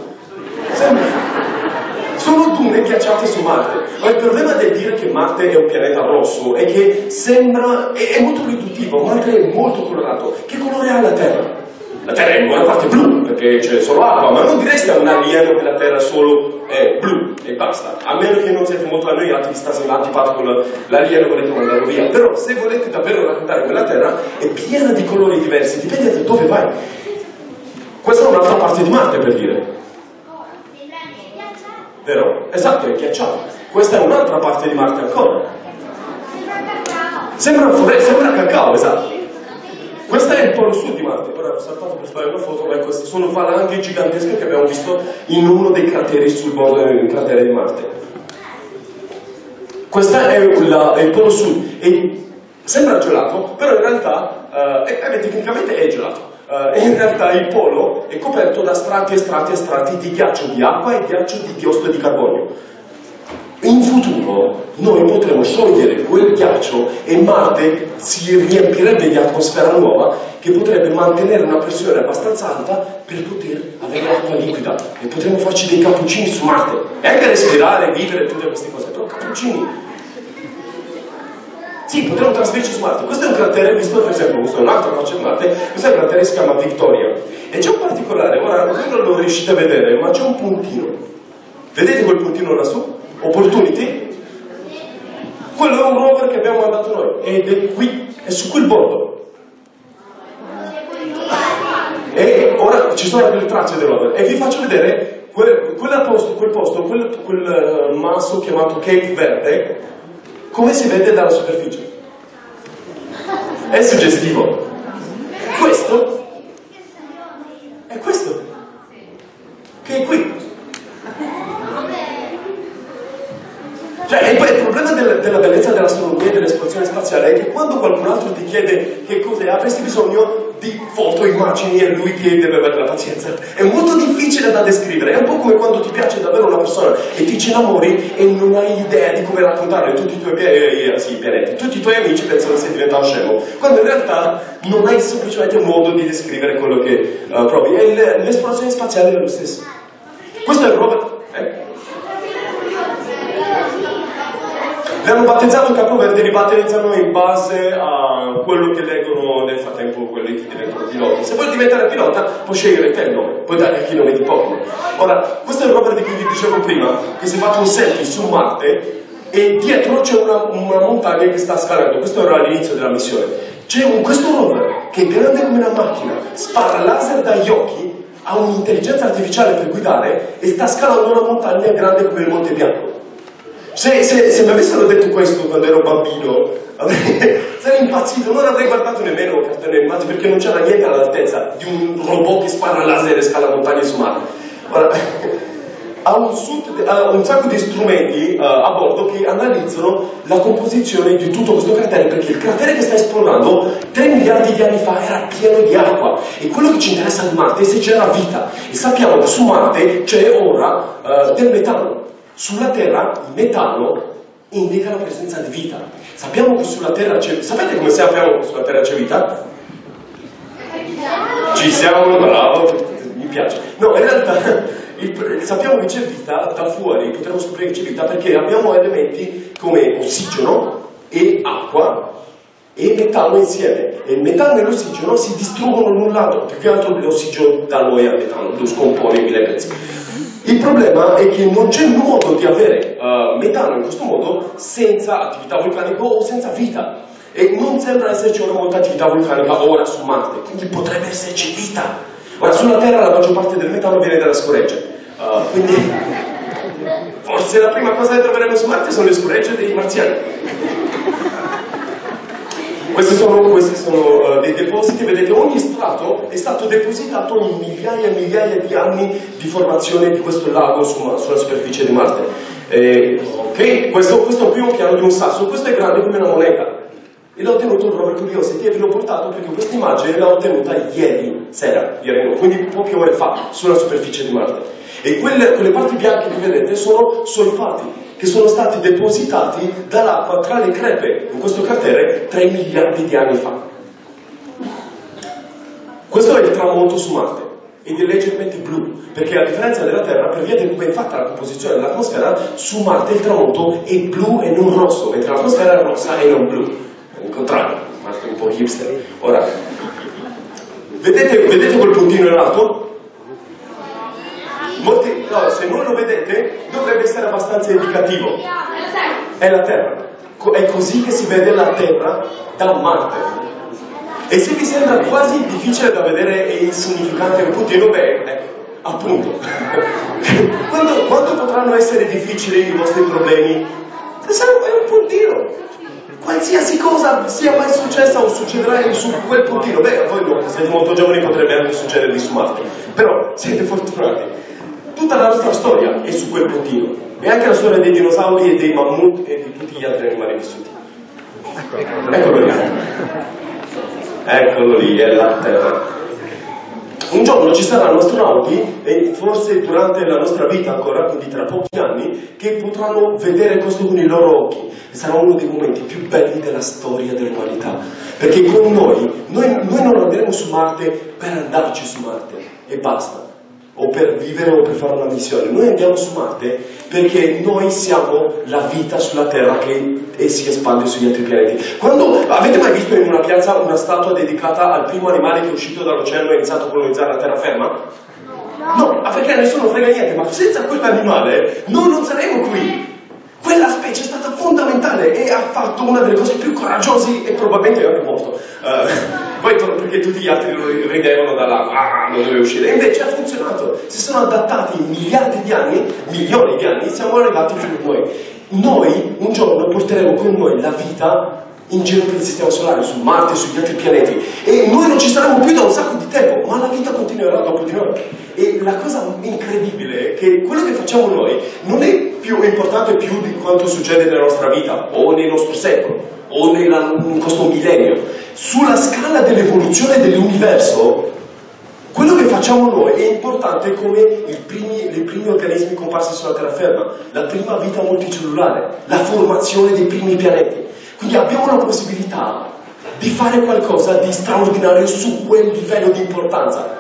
Sono dune ghiacciate su Marte. Ma il problema del dire che Marte è un pianeta rosso è che sembra... è molto riduttivo. Marte è molto colorato. Che colore ha la Terra? La Terra è in buona parte blu, perché c'è solo acqua, ma non direste a un alieno che la Terra solo è blu e basta. A meno che non siete molto annoiati, vi state antipatico con l'alieno, volete mandarlo via. Però se volete davvero raccontare quella Terra, è piena di colori diversi, dipende da dove vai. Questa è un'altra parte di Marte, per dire. Vero? Esatto, è ghiacciato. Questa è un'altra parte di Marte ancora. Sembra cacao, esatto. Questo è il polo sud di Marte. Ora ho saltato per fare una foto, ma queste sono valanghe gigantesche che abbiamo visto in uno dei crateri sul bordo del cratere di Marte. Questo è il polo sud e sembra gelato, però in realtà tecnicamente è gelato. In realtà il polo è coperto da strati e strati e strati di ghiaccio di acqua e ghiaccio di diossido di carbonio. In futuro noi potremo sciogliere quel ghiaccio e Marte si riempirebbe di atmosfera nuova che potrebbe mantenere una pressione abbastanza alta per poter avere acqua liquida e potremo farci dei cappuccini su Marte e anche respirare, vivere, tutte queste cose, però cappuccini. Sì, potremmo trasferirci su Marte. Questo è un cratere, visto per esempio, questo è un'altra faccia di Marte, questo è un cratere che si chiama Victoria e c'è un particolare, ora non lo riuscite a vedere, ma c'è un puntino. Vedete quel puntino lassù? Opportunity? Quello è un rover che abbiamo mandato noi ed è qui, è su quel bordo. E ora ci sono delle tracce del rover e vi faccio vedere quel masso chiamato Cape Verde, come si vede dalla superficie. È suggestivo. Questo è questo che è qui. Cioè, il problema della bellezza dell'astronomia e dell'esplorazione spaziale è che quando qualcun altro ti chiede che cos'è, avresti bisogno di foto, immagini e lui ti deve avere la pazienza. È molto difficile da descrivere, è un po' come quando ti piace davvero una persona e ti ci innamori e non hai idea di come raccontarle tutti i tuoi pianeti. Tutti i tuoi amici pensano che sei diventato scemo, quando in realtà non hai semplicemente un modo di descrivere quello che provi. E l'esplorazione spaziale è lo stesso. Questo è il rover. L'hanno battezzato Capoverde, li battezzano in base a quello che leggono nel frattempo quelli che diventano piloti. Se vuoi diventare pilota, puoi scegliere te il nome, puoi dare anche i nomi di Pokémon. Ora, questo è il rover di cui vi dicevo prima, che si è fatto un selfie su Marte e dietro c'è una montagna che sta scalando. Questo era all'inizio della missione. C'è questo rover che è grande come una macchina, spara laser dagli occhi, ha un'intelligenza artificiale per guidare e sta scalando una montagna grande come il Monte Bianco. Se mi avessero detto questo quando ero bambino, sarei impazzito, non avrei guardato nemmeno cartoni animati perché non c'era niente all'altezza di un robot che spara laser e scala montagne su Marte. Ora, ha un sacco di strumenti a bordo che analizzano la composizione di tutto questo cratere, perché il cratere che sta esplorando 3 miliardi di anni fa era pieno di acqua e quello che ci interessa di Marte è se c'era vita e sappiamo che su Marte c'è ora del metano. Sulla Terra il metano indica la presenza di vita. Sappiamo che sulla Terra c'è... Sapete come sappiamo che sulla Terra c'è vita? Ci siamo, bravo, mi piace. No, in realtà sappiamo che c'è vita da fuori, potremmo scoprire che c'è vita perché abbiamo elementi come ossigeno e acqua e metano insieme. E il metano e l'ossigeno si distruggono l'un l'altro, più che altro l'ossigeno da noi al metano, lo scompone in 1000 pezzi. Il problema è che non c'è modo di avere metano in questo modo senza attività vulcanica o senza vita. E non sembra esserci ora molta attività vulcanica ora su Marte, quindi potrebbe esserci vita. Ora sulla Terra la maggior parte del metano viene dalla scoreggia, quindi forse la prima cosa che troveremo su Marte sono le scoregge dei marziani. Questi sono dei depositi, vedete, ogni strato è stato depositato in migliaia e migliaia di anni di formazione di questo lago sulla superficie di Marte. Ok, questo è il primo piano di un sasso, questo è grande come una moneta. E l'ho ottenuto, Robert Curiosity, e ve l'ho portato perché questa immagine l'ho ottenuta ieri sera, quindi poche ore fa, sulla superficie di Marte. E quelle parti bianche che vedete sono solfati, che sono stati depositati dall'acqua tra le crepe, in questo cratere, 3 miliardi di anni fa. Questo è il tramonto su Marte, ed è leggermente blu, perché a differenza della Terra, per via di come è fatta la composizione dell'atmosfera, su Marte il tramonto è blu e non rosso, mentre l'atmosfera è rossa e non blu. Il contrario, Marte è un po' hipster. Ora, vedete quel puntino in alto? No, se non lo vedete, dovrebbe essere abbastanza indicativo. È la Terra. È così che si vede la Terra da Marte. E se vi sembra quasi difficile da vedere e insignificante un puntino, beh, appunto. Quando potranno essere difficili i vostri problemi? È un puntino. Qualsiasi cosa sia mai successa o succederà su quel puntino, beh, voi no, siete molto giovani, potrebbe anche succedervi su Marte, però siete fortunati. Tutta la nostra storia è su quel puntino, e anche la storia dei dinosauri e dei mammut e di tutti gli altri animali vissuti. Eccolo lì. Eccolo lì, è la Terra. Un giorno ci saranno astronauti, e forse durante la nostra vita ancora, quindi tra pochi anni, che potranno vedere questo con i loro occhi. E sarà uno dei momenti più belli della storia dell'umanità. Perché con noi non andremo su Marte per andarci su Marte, e basta. O per vivere o per fare una missione. Noi andiamo su Marte perché noi siamo la vita sulla Terra e si espande sugli altri pianeti. Avete mai visto in una piazza una statua dedicata al primo animale che è uscito dall'oceano e ha iniziato a colonizzare la terraferma? No, perché a nessuno frega niente, ma senza quell'animale noi non saremmo qui. Quella specie è stata fondamentale e ha fatto una delle cose più coraggiose e probabilmente è anche morto. Poi perché tutti gli altri ridevano dall'acqua, non doveva uscire. E invece ha funzionato. Si sono adattati in miliardi di anni, milioni di anni, siamo arrivati fino a noi. Noi un giorno porteremo con noi la vita in giro per il sistema solare, su Marte, sugli altri pianeti. E noi non ci saremo più da un sacco di tempo, ma la vita continuerà dopo di noi. E la cosa incredibile è che quello che facciamo noi non è più importante più di quanto succede nella nostra vita, o nel nostro secolo, o in questo millennio. Sulla scala dell'evoluzione dell'universo, quello che facciamo noi è importante come i primi organismi comparsi sulla terraferma, la prima vita multicellulare, la formazione dei primi pianeti. Quindi abbiamo la possibilità di fare qualcosa di straordinario su quel livello di importanza.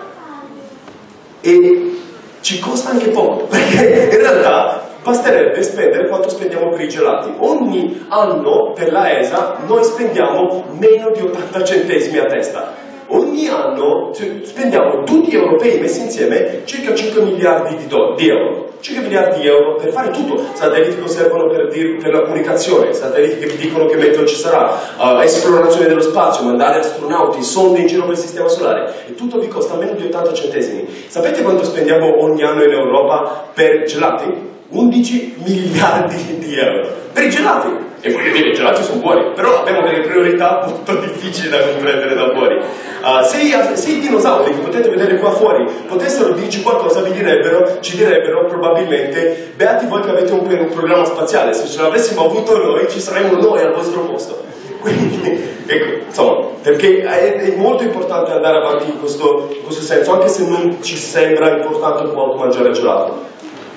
E ci costa anche poco, perché in realtà basterebbe spendere quanto spendiamo per i gelati. Ogni anno per la ESA noi spendiamo meno di 80 centesimi a testa. Ogni anno spendiamo tutti gli europei messi insieme circa 5 miliardi di euro. 5 miliardi di euro per fare tutto. Satelliti che servono per la comunicazione, satelliti che vi dicono che meteo ci sarà, esplorazione dello spazio, mandare astronauti, sonde in giro per il sistema solare. E tutto vi costa meno di 80 centesimi. Sapete quanto spendiamo ogni anno in Europa per gelati? 11 miliardi di euro per i gelati. E voglio dire, i gelati sono buoni, però abbiamo delle priorità molto difficili da comprendere da fuori. Se i dinosauri che potete vedere qua fuori potessero dirci qualcosa, ci direbbero probabilmente: beati voi che avete un programma spaziale, se ce l'avessimo avuto noi ci saremmo noi al vostro posto. Quindi, ecco, insomma, perché è molto importante andare avanti in questo senso, anche se non ci sembra importante quanto mangiare gelato.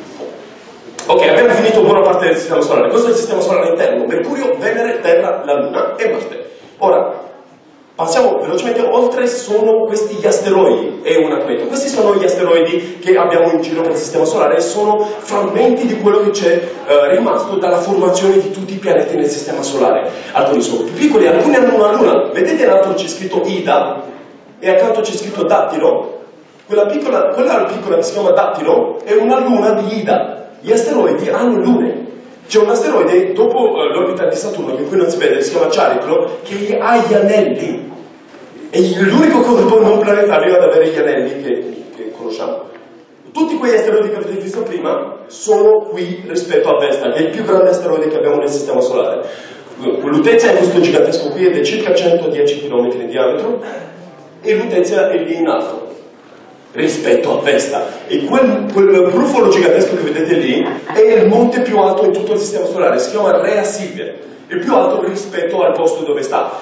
Ok, abbiamo finito buona parte del sistema solare. Questo è il sistema solare interno: Mercurio, Venere, Terra, la Luna e Marte. Ora, passiamo velocemente oltre. Sono questi gli asteroidi e una cometa. Questi sono gli asteroidi che abbiamo in giro nel sistema solare e sono frammenti di quello che c'è rimasto dalla formazione di tutti i pianeti nel sistema solare. Alcuni sono più piccoli, alcuni hanno una luna. Vedete in alto c'è scritto Ida e accanto c'è scritto Dattilo? Quella piccola che si chiama Dattilo è una luna di Ida. Gli asteroidi hanno lune. C'è un asteroide dopo l'orbita di Saturno, che qui non si vede, si chiama Chariclo, che ha gli anelli. È l'unico corpo non planetario ad avere gli anelli che conosciamo. Tutti quegli asteroidi che avete visto prima sono qui rispetto a Vesta, che è il più grande asteroide che abbiamo nel sistema solare. L'Utezia è questo gigantesco qui ed è circa 110 km di diametro, e l'Utezia è lì in alto rispetto a Vesta, e quel brufolo gigantesco che vedete lì è il monte più alto in tutto il sistema solare, si chiama Rea Silvia, il più alto rispetto al posto dove sta.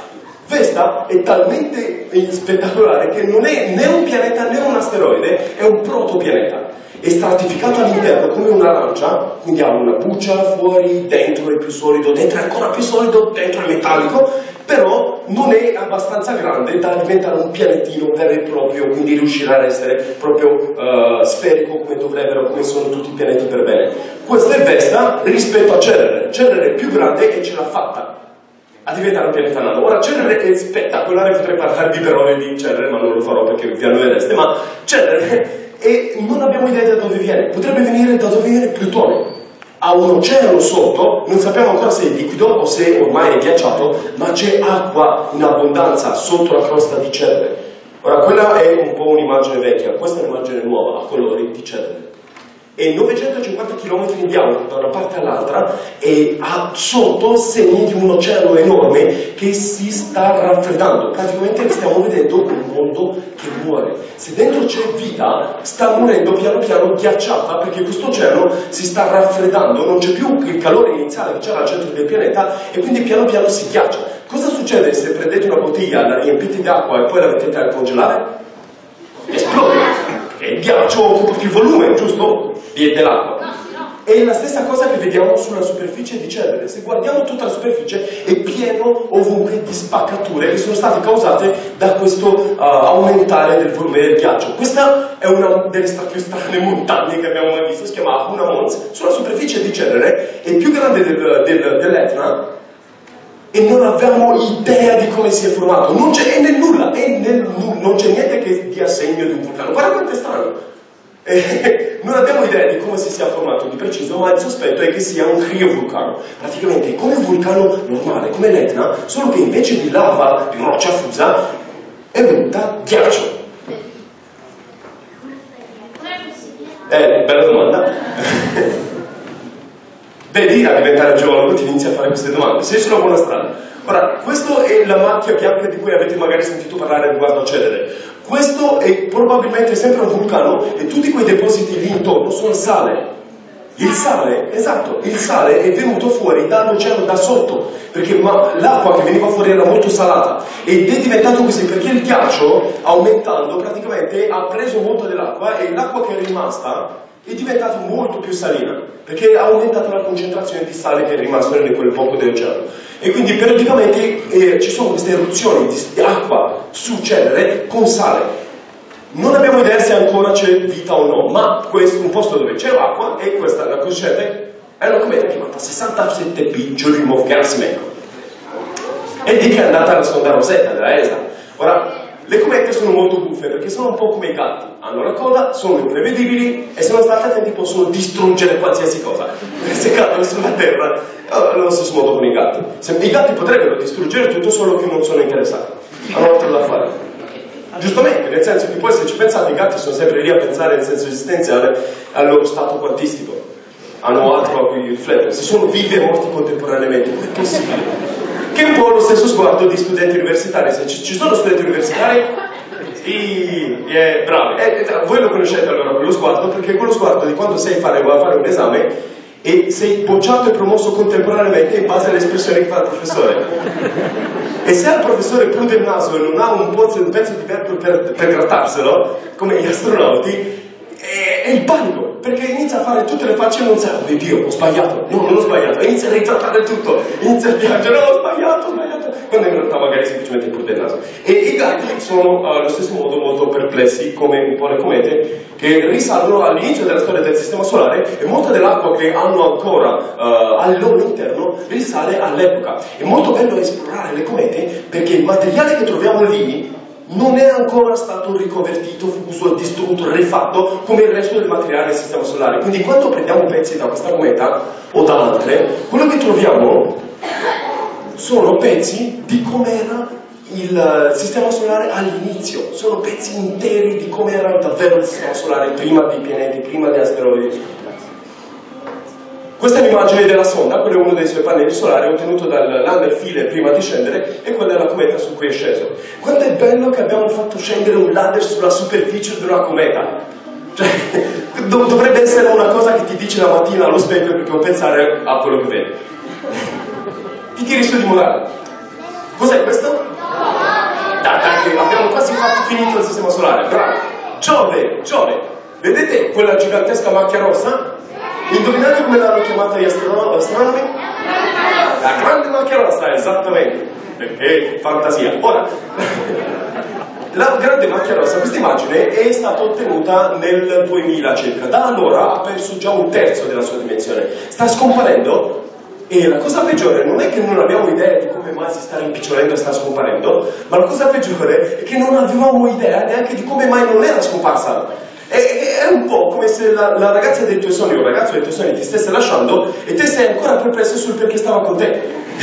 Vesta è talmente spettacolare che non è né un pianeta né un asteroide, è un protopianeta. È stratificato all'interno come un'arancia, quindi ha una buccia fuori, dentro è più solido, dentro è ancora più solido, dentro è metallico, però non è abbastanza grande da diventare un pianetino vero e proprio, quindi riuscirà ad essere proprio sferico come dovrebbero, come sono tutti i pianeti per bene. Questa è Vesta rispetto a Cerere. Cerere è più grande e ce l'ha fatta a diventare un pianeta nano. Ora Cerere è spettacolare, potrei parlarvi per ore di Cerere, ma non lo farò perché vi annoiereste, ma Cerere e non abbiamo idea da dove viene. Potrebbe venire da dove viene Plutone. Ha un oceano sotto, non sappiamo ancora se è liquido o se ormai è ghiacciato, ma c'è acqua in abbondanza sotto la crosta di Cerere. Ora, quella è un po' un'immagine vecchia, questa è un'immagine nuova, a colori di Cerere. È 950 km in diametro da una parte all'altra e ha sotto segni di un oceano enorme che si sta raffreddando. Praticamente stiamo vedendo un mondo che muore. Se dentro c'è vita, sta morendo piano piano ghiacciata perché questo oceano si sta raffreddando, non c'è più il calore iniziale che c'era al centro del pianeta e quindi piano piano si ghiaccia. Cosa succede se prendete una bottiglia, la riempite d'acqua e poi la mettete a congelare? Esplode! È il ghiaccio occupa più volume, giusto? Dell'acqua. È la stessa cosa che vediamo sulla superficie di Cerere. Se guardiamo tutta la superficie è pieno ovunque di spaccature che sono state causate da questo aumentare del volume del ghiaccio. Questa è una delle più strane montagne che abbiamo mai visto, si chiama Ahuna Mons. Sulla superficie di Cerere è più grande dell'Etna e non abbiamo idea di come si è formato. Non c'è nel nulla, non c'è niente che dia segno di un vulcano. Guarda quanto è strano. Non abbiamo idea di come si sia formato di preciso, ma il sospetto è che sia un criovulcano. Praticamente è come un vulcano normale, come l'Etna, solo che invece di lava, di roccia fusa, è venuta ghiaccio. Bella domanda. Vedi, a diventare geologo ti inizi a fare queste domande. Sei sulla buona strada. Ora, questa è la macchia bianca di cui avete magari sentito parlare riguardo a Cerere. Questo è probabilmente sempre un vulcano e tutti quei depositi lì intorno sono sale. Il sale, esatto, il sale è venuto fuori dall'oceano da sotto, perché l'acqua che veniva fuori era molto salata ed è diventato così perché il ghiaccio, aumentando, praticamente ha preso molto dell'acqua e l'acqua che è rimasta è diventata molto più salina, perché ha aumentato la concentrazione di sale che è rimasto in quel poco dell'oceano. E quindi periodicamente ci sono queste eruzioni di acqua su Cerere con sale. Non abbiamo idea se ancora c'è vita o no, ma questo è un posto dove c'è acqua e questa, la conoscete? È una cometa chiamata 67P Churyumov-Gerasimenko. E di che è andata la sonda Rosetta della ESA. Ora, le comete sono molto buffe perché sono un po' come i gatti, hanno la coda, sono imprevedibili e se non state attenti possono distruggere qualsiasi cosa. Se cadono sulla terra, allo stesso modo con i gatti. I gatti potrebbero distruggere tutto solo che non sono interessati, hanno altro da fare. Giustamente, nel senso che poi se ci pensate i gatti sono sempre lì a pensare in senso esistenziale al loro stato quantistico, hanno altro a cui riflettere, se sono vivi e morti contemporaneamente, come è possibile? Che è un po' lo stesso sguardo di studenti universitari. Se ci sono studenti universitari, sì, bravi. Voi lo conoscete allora quello sguardo, perché è quello sguardo di quando sei a fare un esame e sei bocciato e promosso contemporaneamente in base alle espressioni che fa il professore. E se al professore prude il naso e non ha un pezzo di verbo per grattarselo, come gli astronauti, è il panico, perché inizia a fare tutte le facce e non sa, oh Dio, ho sbagliato, no, non ho sbagliato, inizia a ritrattare tutto, inizia a piangere, ho sbagliato, quando in realtà magari semplicemente prude il naso. E i gatti sono allo stesso modo molto perplessi, come un po' le comete, che risalgono all'inizio della storia del Sistema Solare e molta dell'acqua che hanno ancora al loro interno risale all'epoca. È molto bello esplorare le comete perché il materiale che troviamo lì non è ancora stato riconvertito, fuso, distrutto, rifatto come il resto del materiale del Sistema Solare. Quindi quando prendiamo pezzi da questa cometa o da altre, quello che troviamo sono pezzi di com'era il Sistema Solare all'inizio, sono pezzi interi di com'era davvero il Sistema Solare prima dei pianeti, prima degli asteroidi. Questa è l'immagine della sonda, quello è uno dei suoi pannelli solari ottenuto dal lander Philae prima di scendere e quella è la cometa su cui è sceso. Quanto è bello che abbiamo fatto scendere un lander sulla superficie di una cometa! Cioè, dovrebbe essere una cosa che ti dice la mattina allo specchio perché non pensare a quello che vedi. Ti tiri su di morale. Cos'è questo? Dai, abbiamo quasi finito il sistema solare, bravo. Giove, vedete quella gigantesca macchia rossa? Indovinate come l'hanno chiamata gli astronomi? La grande macchia rossa, esattamente, perché fantasia. Ora, la grande macchia rossa, questa immagine è stata ottenuta nel 2000 circa, da allora ha perso già un terzo della sua dimensione, sta scomparendo. E la cosa peggiore non è che non abbiamo idea di come mai si sta rimpicciolendo e sta scomparendo, ma la cosa peggiore è che non avevamo idea neanche di come mai non era scomparsa. È un po' come se la ragazza dei tuoi sogni o il ragazzo dei tuoi sogni ti stesse lasciando e te sei ancora perplesso sul perché stava con te.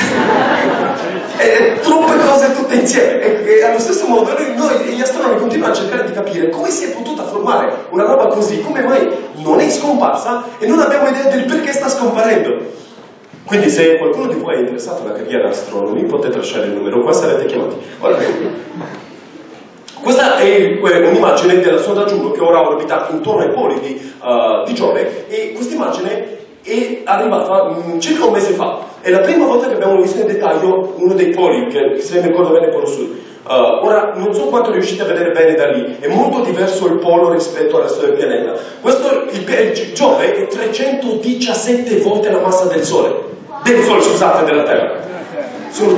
Troppe cose tutte insieme. E allo stesso modo noi gli astronomi continuano a cercare di capire come si è potuta formare una roba così, come mai non è scomparsa e non abbiamo idea del perché sta scomparendo. Quindi se qualcuno di voi è interessato alla carriera astronomi potete lasciare il numero qua, sarete chiamati. Ora, questa è un'immagine della sonda Juno che ora orbita intorno ai poli di Giove, e questa immagine è arrivata circa un mese fa. È la prima volta che abbiamo visto in dettaglio uno dei poli, che se mi ricordo bene è il polo sud. Ora non so quanto riuscite a vedere bene da lì, è molto diverso il polo rispetto al resto del pianeta. Il Giove è 317 volte la massa del Sole, scusate, della Terra. Sono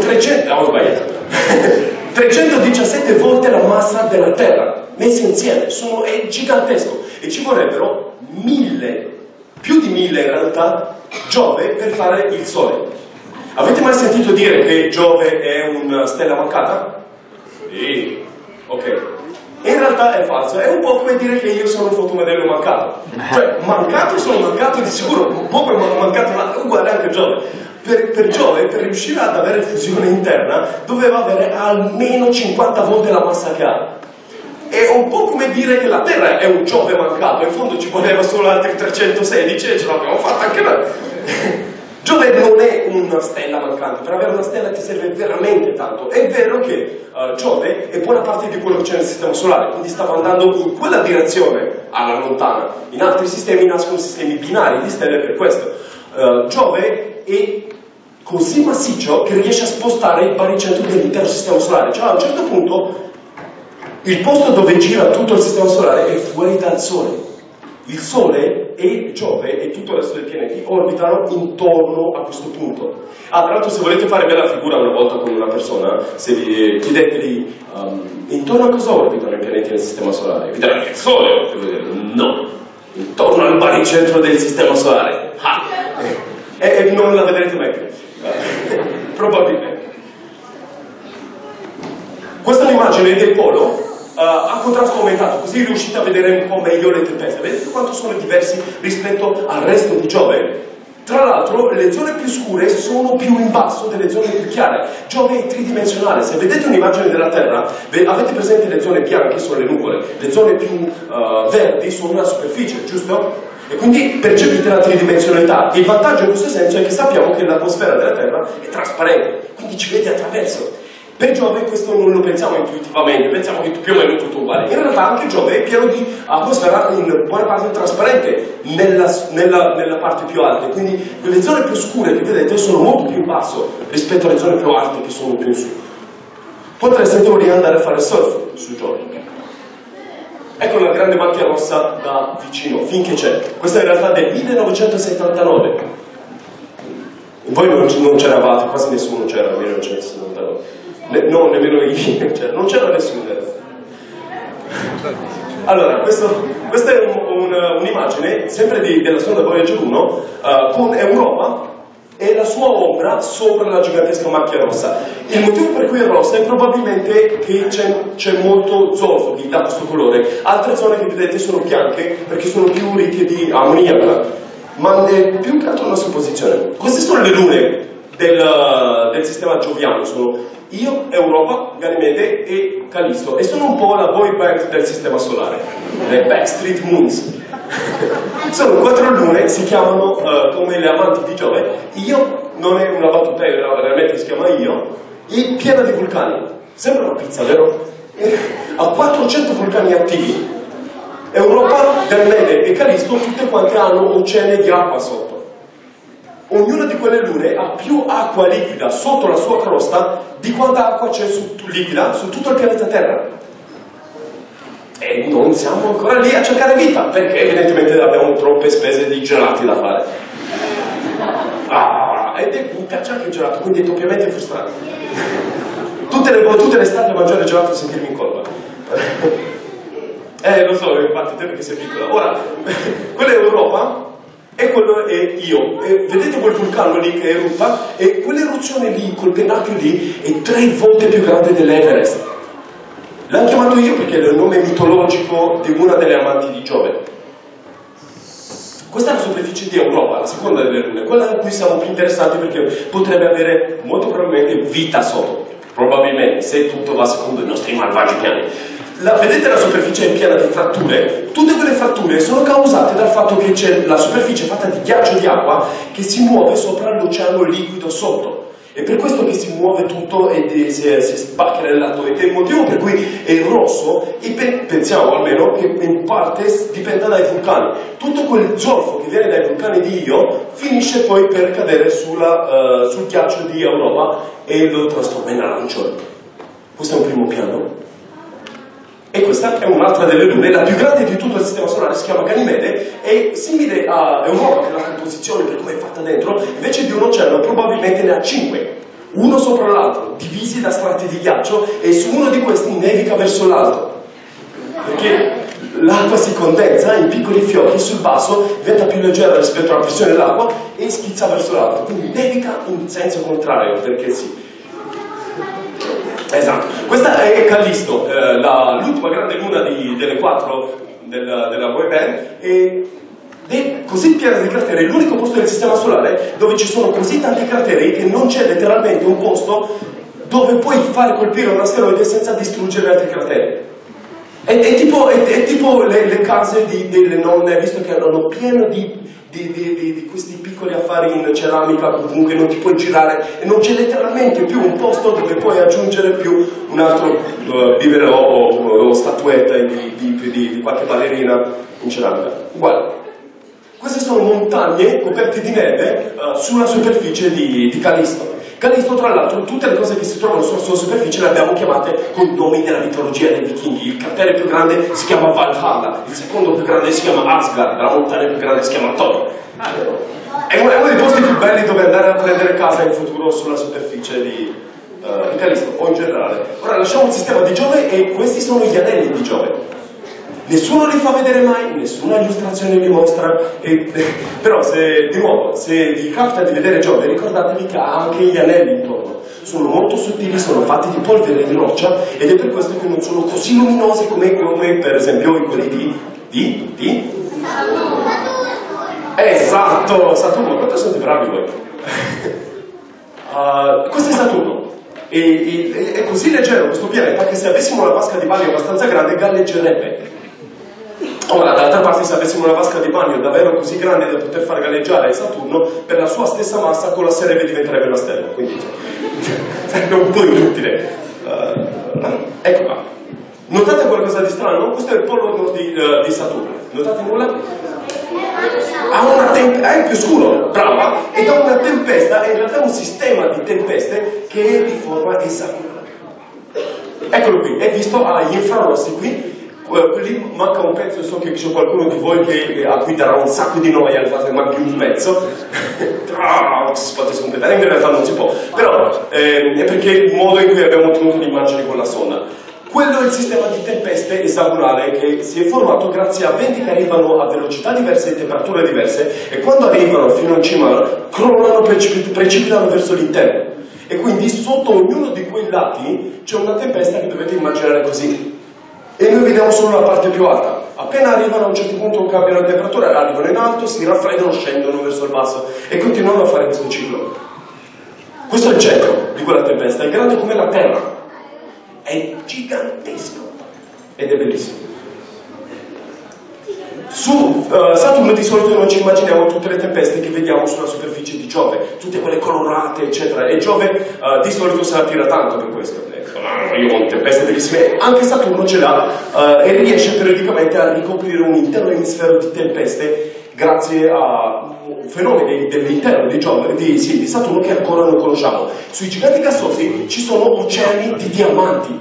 317 volte la massa della Terra, messe insieme, è gigantesco, e ci vorrebbero 1000, più di 1000 in realtà, Giove per fare il Sole. Avete mai sentito dire che Giove è una stella mancata? Sì, ok. In realtà è falso, è un po' come dire che io sono un fotomodello mancato. Cioè, sono mancato di sicuro, un po' come mancato, ma uguale anche Giove. Per Giove, per riuscire ad avere fusione interna, doveva avere almeno 50 volte la massa che ha. È un po' come dire che la Terra è un Giove mancato, in fondo ci voleva solo altri 316 e ce l'abbiamo fatta anche noi. Giove non è una stella mancante, per avere una stella ti serve veramente tanto. È vero che Giove è buona parte di quello che c'è nel sistema solare, quindi stava andando in quella direzione alla lontana. In altri sistemi nascono sistemi binari di stelle per questo. Giove è così massiccio che riesce a spostare il baricentro dell'intero sistema solare. Cioè a un certo punto il posto dove gira tutto il sistema solare è fuori dal Sole. Il Sole e Giove e tutto il resto dei pianeti orbitano intorno a questo punto. Tra l'altro, se volete fare bella figura una volta con una persona, se vi chiedetegli intorno a cosa orbitano i pianeti nel sistema solare, vi diranno il Sole. No, intorno al baricentro del sistema solare. E non la vedrete mai più. Probabilmente. Questa è un'immagine del polo a contrasto aumentato, così riuscite a vedere un po' meglio le tempeste. Vedete quanto sono diversi rispetto al resto di Giove? Tra l'altro le zone più scure sono più in basso delle zone più chiare. Giove è tridimensionale. Se vedete un'immagine della Terra, avete presente le zone bianche sono le nuvole, le zone più verdi sono la superficie, giusto? E quindi percepite la tridimensionalità. Il vantaggio in questo senso è che sappiamo che l'atmosfera della Terra è trasparente, quindi ci vede attraverso. Per Giove questo non lo pensiamo intuitivamente, pensiamo che più o meno tutto uguale. In realtà anche Giove è pieno di atmosfera in buona parte trasparente nella parte più alta, quindi quelle zone più scure che vedete sono molto più in basso rispetto alle zone più alte che sono più in su. Potreste in teoria andare a fare surf su Giove. Ecco la grande macchia rossa da vicino, finché c'è. Questa è in realtà del 1979. Voi non c'eravate, quasi nessuno c'era nel 1979. No, nemmeno io, non c'era nessuno. Allora, questa è un'immagine sempre della sonda Voyager 1 con Europa e la sua ombra sopra la gigantesca macchia rossa. Il motivo per cui è rossa è probabilmente che c'è molto zolfo da questo colore. Altre zone che vedete sono bianche perché sono più ricche di ammoniaca, ma è più che altro una supposizione. Queste sono le lune del sistema gioviano, sono Io, Europa, Ganimede e Callisto, e sono un po' la boy band del sistema solare, le Backstreet Moons. Sono 4 lune, si chiamano come le amanti di Giove. Io non è una battuta, veramente si chiama Io, e piena di vulcani. Sembra una pizza, vero? Ha 400 vulcani attivi. Europa, Ganimede e Callisto tutte quante hanno oceani di acqua sotto. ognuna di quelle lune ha più acqua liquida sotto la sua crosta di quanta acqua c'è liquida su tutto il pianeta Terra. E non siamo ancora lì a cercare vita, perché evidentemente abbiamo troppe spese di gelati da fare. Ed mi piace anche il gelato, quindi è doppiamente frustrante. Tutte le estate a mangiare gelato e sentirmi in colpa. Lo so, infatti te perché sei piccola. Ora, quella è Europa e quello è Io. Vedete quel vulcano lì che eruppa? E quell'eruzione lì, quel pennacchio lì, è 3 volte più grande dell'Everest. L'hanno chiamato Io perché è il nome mitologico di una delle amanti di Giove. Questa è la superficie di Europa, la seconda delle lune, quella in cui siamo più interessati perché potrebbe avere molto probabilmente vita sotto. Probabilmente, se tutto va secondo i nostri malvagi piani. Vedete la superficie è piena di fratture? Tutte quelle fratture sono causate dal fatto che c'è la superficie fatta di ghiaccio di acqua che si muove sopra l'oceano liquido sotto. È per questo che si muove tutto e si spacca nel lato. Ed è il motivo per cui è rosso e pensiamo almeno che in parte dipenda dai vulcani. Tutto quel zolfo che viene dai vulcani di Io finisce poi per cadere sul ghiaccio di Europa e lo trasforma in arancione. Questo è un primo piano. E questa è un'altra delle lune, la più grande di tutto il sistema solare, si chiama Ganimede, è simile a Europa per la composizione, per come è fatta dentro, invece di un oceano probabilmente ne ha 5, uno sopra l'altro, divisi da strati di ghiaccio, e su uno di questi nevica verso l'alto, perché l'acqua si condensa in piccoli fiocchi sul basso, diventa più leggera rispetto alla pressione dell'acqua e schizza verso l'alto, quindi nevica in senso contrario, perché sì. Esatto, questa è Callisto, l'ultima grande luna delle 4 della boy band, ed è così piena di crateri, è l'unico posto del sistema solare dove ci sono così tanti crateri che non c'è letteralmente un posto dove puoi fare colpire un asteroide senza distruggere altri crateri. È tipo le case delle nonne, visto che hanno pieno di questi piccoli affari in ceramica, comunque non ti puoi girare e non c'è letteralmente più un posto dove puoi aggiungere più un altro vivere o statuetta di qualche ballerina in ceramica. Uguale. Queste sono montagne coperte di neve sulla superficie di Callisto. Callisto, tra l'altro, tutte le cose che si trovano sulla sua superficie le abbiamo chiamate con nomi della mitologia dei vichinghi. Il cratere più grande si chiama Valhalla, il secondo più grande si chiama Asgard, la montagna più grande si chiama Thor. È uno dei posti più belli dove andare a prendere casa in futuro sulla superficie di Callisto, o in generale. Ora lasciamo il sistema di Giove e questi sono gli anelli di Giove. Nessuno li fa vedere mai, nessuna illustrazione li mostra, però se vi capita di vedere Giove, ricordatevi che ha anche gli anelli intorno. Sono molto sottili, sono fatti di polvere di roccia ed è per questo che non sono così luminosi come per esempio quelli di Esatto, Saturno, quanto siete bravi voi? Questo è Saturno. È così leggero questo pianeta che se avessimo una vasca di bagno abbastanza grande galleggerebbe. Ora, d'altra parte, se avessimo una vasca di bagno davvero così grande da poter far galleggiare Saturno, per la sua stessa massa collasserebbe e diventerebbe una stella. Quindi sarebbe un po' inutile. Ecco qua. Notate qualcosa di strano? Questo è il polo nord di Saturno. Notate nulla? È più scuro, brava, ed ha una tempesta, è in realtà un sistema di tempeste che è di forma esagonale. Eccolo qui, è visto agli infrarossi qui. Lì manca un pezzo, so che c'è qualcuno di voi a cui darà un sacco di noia al fatto che manchi un pezzo. Si potesse completare, in realtà non si può, però è perché il modo in cui abbiamo ottenuto le immagini con la sonda. Quello è il sistema di tempeste esagonale che si è formato grazie a venti che arrivano a velocità diverse e temperature diverse e quando arrivano fino in cima crollano, precipitano verso l'interno. E quindi sotto ognuno di quei lati c'è una tempesta che dovete immaginare così. E noi vediamo solo la parte più alta. Appena arrivano a un certo punto cambiano la temperatura, arrivano in alto, si raffreddano, scendono verso il basso e continuano a fare questo ciclo. Questo è il centro di quella tempesta, è grande come la Terra. È gigantesco ed è bellissimo. Su Saturno di solito non ci immaginiamo tutte le tempeste che vediamo sulla superficie di Giove, tutte quelle colorate eccetera, e Giove di solito se la tira tanto per questo. Io ho tempeste bellissime, anche Saturno ce l'ha e riesce periodicamente a ricoprire un intero emisfero di tempeste grazie a fenomeni dell'interno di Saturno che ancora non conosciamo. Sui giganti gassosi ci sono oceani di diamanti.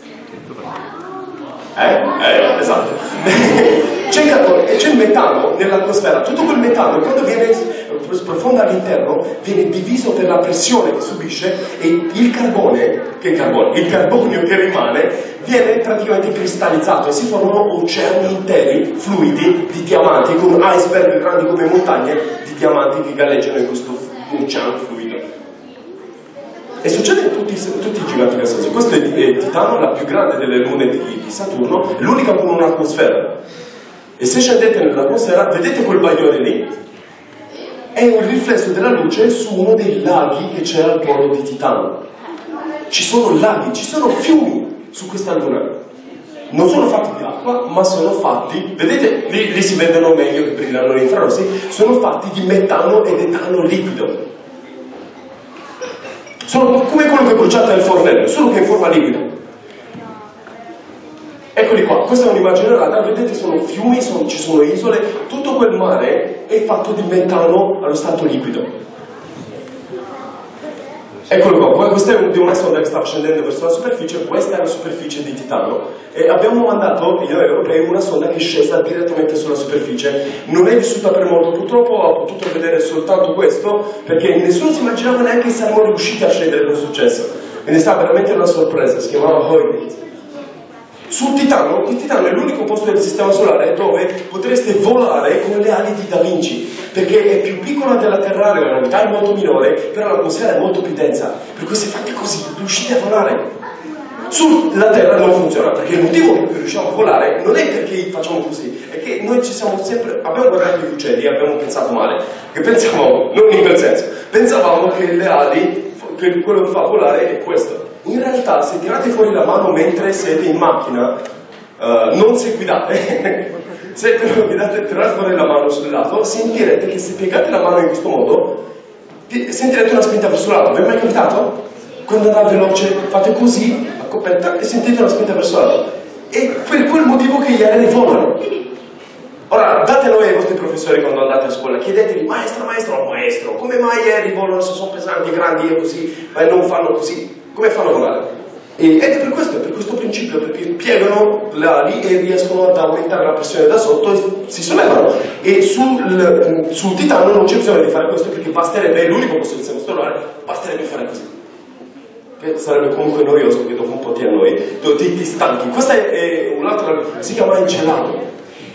Esatto. C'è carbone e c'è il metano nell'atmosfera. Tutto quel metano, quando viene sprofonda all'interno, viene diviso per la pressione che subisce e il carbonio che rimane viene praticamente cristallizzato e si formano oceani interi, fluidi, di diamanti, con iceberg grandi come montagne di diamanti che galleggiano in questo oceano fluido. E succede in tutti i giganti gassosi. Questo è Titano, la più grande delle lune di Saturno, l'unica con un'atmosfera. E se scendete nell'atmosfera, vedete quel bagliore lì? È un riflesso della luce su uno dei laghi che c'è al polo di Titano. Ci sono laghi, ci sono fiumi su questa luna. Non sono fatti di acqua, ma sono fatti, vedete, lì si vedono meglio che brillano gli infrarossi, sono fatti di metano ed etano liquido. Sono come quello che bruciate nel fornello, solo che in forma liquida. Eccoli qua, questa è un'immagine radar, vedete sono fiumi, ci sono isole, tutto quel mare è fatto di metano allo stato liquido. Eccolo qua, questa è una sonda che stava scendendo verso la superficie, questa è la superficie di Titano e abbiamo mandato, io e europei, una sonda che è scesa direttamente sulla superficie. Non è vissuta per molto, purtroppo ho potuto vedere soltanto questo perché nessuno si immaginava neanche che saremmo riusciti a scendere con successo. Quindi è stata veramente una sorpresa, si chiamava Huygens. Sul Titano, il Titano è l'unico posto del Sistema Solare dove potreste volare con le ali di Da Vinci, perché è più piccola della terrestre, la gravità è molto minore, però l'atmosfera è molto più densa, per cui se fate così riuscite a volare. Sulla Terra non funziona, perché il motivo per cui riusciamo a volare non è perché facciamo così, è che noi ci siamo sempre, abbiamo guardato gli uccelli e abbiamo pensato male, che pensavamo, non in quel senso, pensavamo che le ali, che quello che fa volare è questo. In realtà, se tirate fuori la mano mentre siete in macchina, non se guidate, se però tirate fuori la mano sul lato, sentirete che se piegate la mano in questo modo, sentirete una spinta verso l'alto. Vi è mai capitato? Quando andate veloce, fate così, a coppetta, e sentite una spinta verso l'alto. E per quel motivo che gli aerei volano. Ora, datelo ai vostri professori quando andate a scuola, chiedetegli, maestro, come mai gli aerei volano se sono pesanti, grandi e così, ma non fanno così? Come fanno a volare? Ed è per questo principio, perché piegano le ali e riescono ad aumentare la pressione da sotto e si sollevano. E sul Titano non c'è bisogno di fare questo perché basterebbe, è l'unico posto del Sistema Solare, basterebbe fare così. Che sarebbe comunque noioso, che dopo un po' ti annoi, ti stanchi. Questa è un'altra, si chiama Encelato.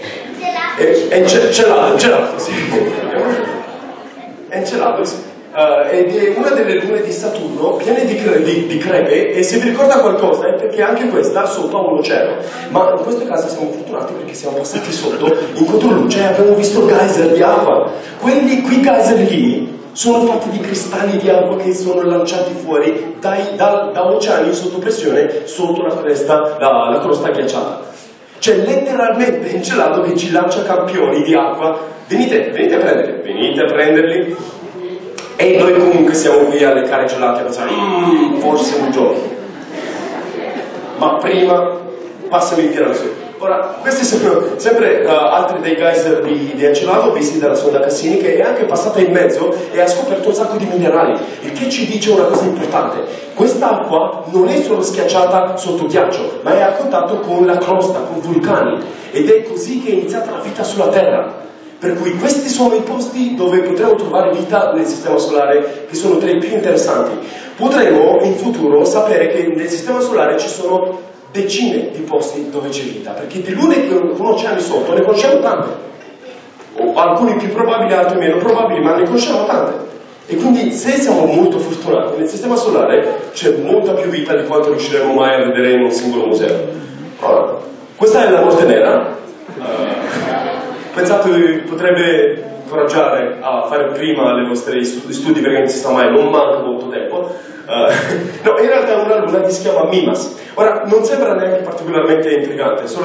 Encelato, sì. Encelato, sì. Ed è una delle lune di Saturno piene di crepe e se vi ricorda qualcosa è perché anche questa sotto ha un oceano, ma in questo caso siamo fortunati perché siamo passati sotto in controluce e abbiamo visto geyser di acqua. Quei geyser lì sono fatti di cristalli di acqua che sono lanciati fuori da oceani sotto pressione sotto la crosta ghiacciata. C'è letteralmente Encelato che ci lancia campioni di acqua. Venite a prenderli. E noi comunque siamo qui a leccare gelati a pensare, forse un giorno. Ma prima, passami il tirano su. Ora, questi sono sempre altri dei geyser di Encelato, visti dalla sonda Cassini, che è anche passata in mezzo e ha scoperto un sacco di minerali, il che ci dice una cosa importante. Quest'acqua non è solo schiacciata sotto ghiaccio, ma è a contatto con la crosta, con vulcani. Ed è così che è iniziata la vita sulla Terra. Per cui questi sono i posti dove potremo trovare vita nel Sistema Solare, che sono tra i più interessanti. Potremo in futuro sapere che nel Sistema Solare ci sono decine di posti dove c'è vita, perché di lune con oceani sotto ne conosciamo tante. O alcuni più probabili, altri meno probabili, ma ne conosciamo tante. E quindi se siamo molto fortunati, nel Sistema Solare c'è molta più vita di quanto riusciremo mai a vedere in un singolo museo. Allora, questa è la Morte Nera. Pensate che potrebbe incoraggiare a fare prima le vostre studi perché non si sa mai, non manca molto tempo. No, in realtà è una luna che si chiama Mimas. Ora, non sembra neanche particolarmente intrigante, solo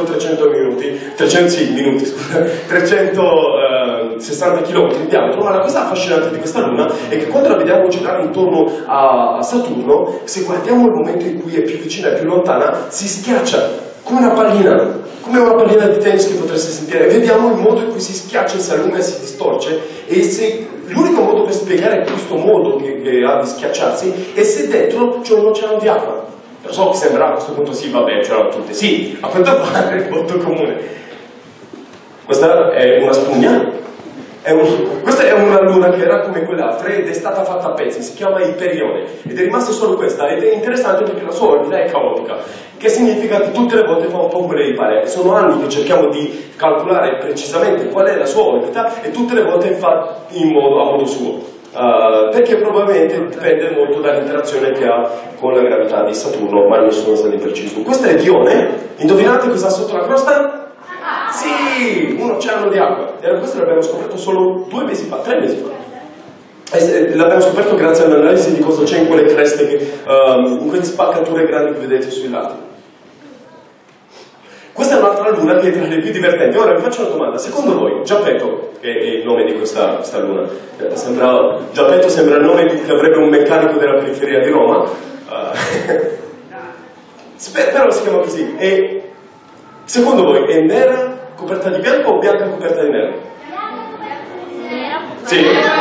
360 km di diametro, ma la cosa affascinante di questa luna è che quando la vediamo girare intorno a Saturno, se guardiamo il momento in cui è più vicina e più lontana, si schiaccia. come una pallina di tennis che potreste sentire, e vediamo il modo in cui si schiaccia, si allunga, si distorce, e l'unico modo per spiegare questo modo che ha di schiacciarsi è se dentro c'è un oceano di acqua. Lo so che sembra a questo punto sì, vabbè, ce l'hanno tutte, sì, a quanto pare è molto comune. Questa è una spugna. Questa è una luna che era come quelle altre ed è stata fatta a pezzi, si chiama Iperione ed è rimasta solo questa, ed è interessante perché la sua orbita è caotica, che significa che tutte le volte fa un po' come gli pare. Sono anni che cerchiamo di calcolare precisamente qual è la sua orbita e tutte le volte fa a modo suo, perché probabilmente dipende molto dall'interazione che ha con la gravità di Saturno, ma nessuno sa di preciso. Questa è Dione, indovinate cosa ha sotto la crosta? Sì, un oceano di acqua. E questo l'abbiamo scoperto solo 3 mesi fa. L'abbiamo scoperto grazie all'analisi di cosa c'è in quelle creste, in quelle spaccature grandi che vedete sui lati. Questa è un'altra luna che è tra le più divertenti. Ora vi faccio una domanda. Secondo voi, Giappetto, che è il nome di questa luna, Giappetto sembra il nome che avrebbe un meccanico della periferia di Roma, però si chiama così. E secondo voi è nera coperta di bianco o bianca coperta di nero? Sì?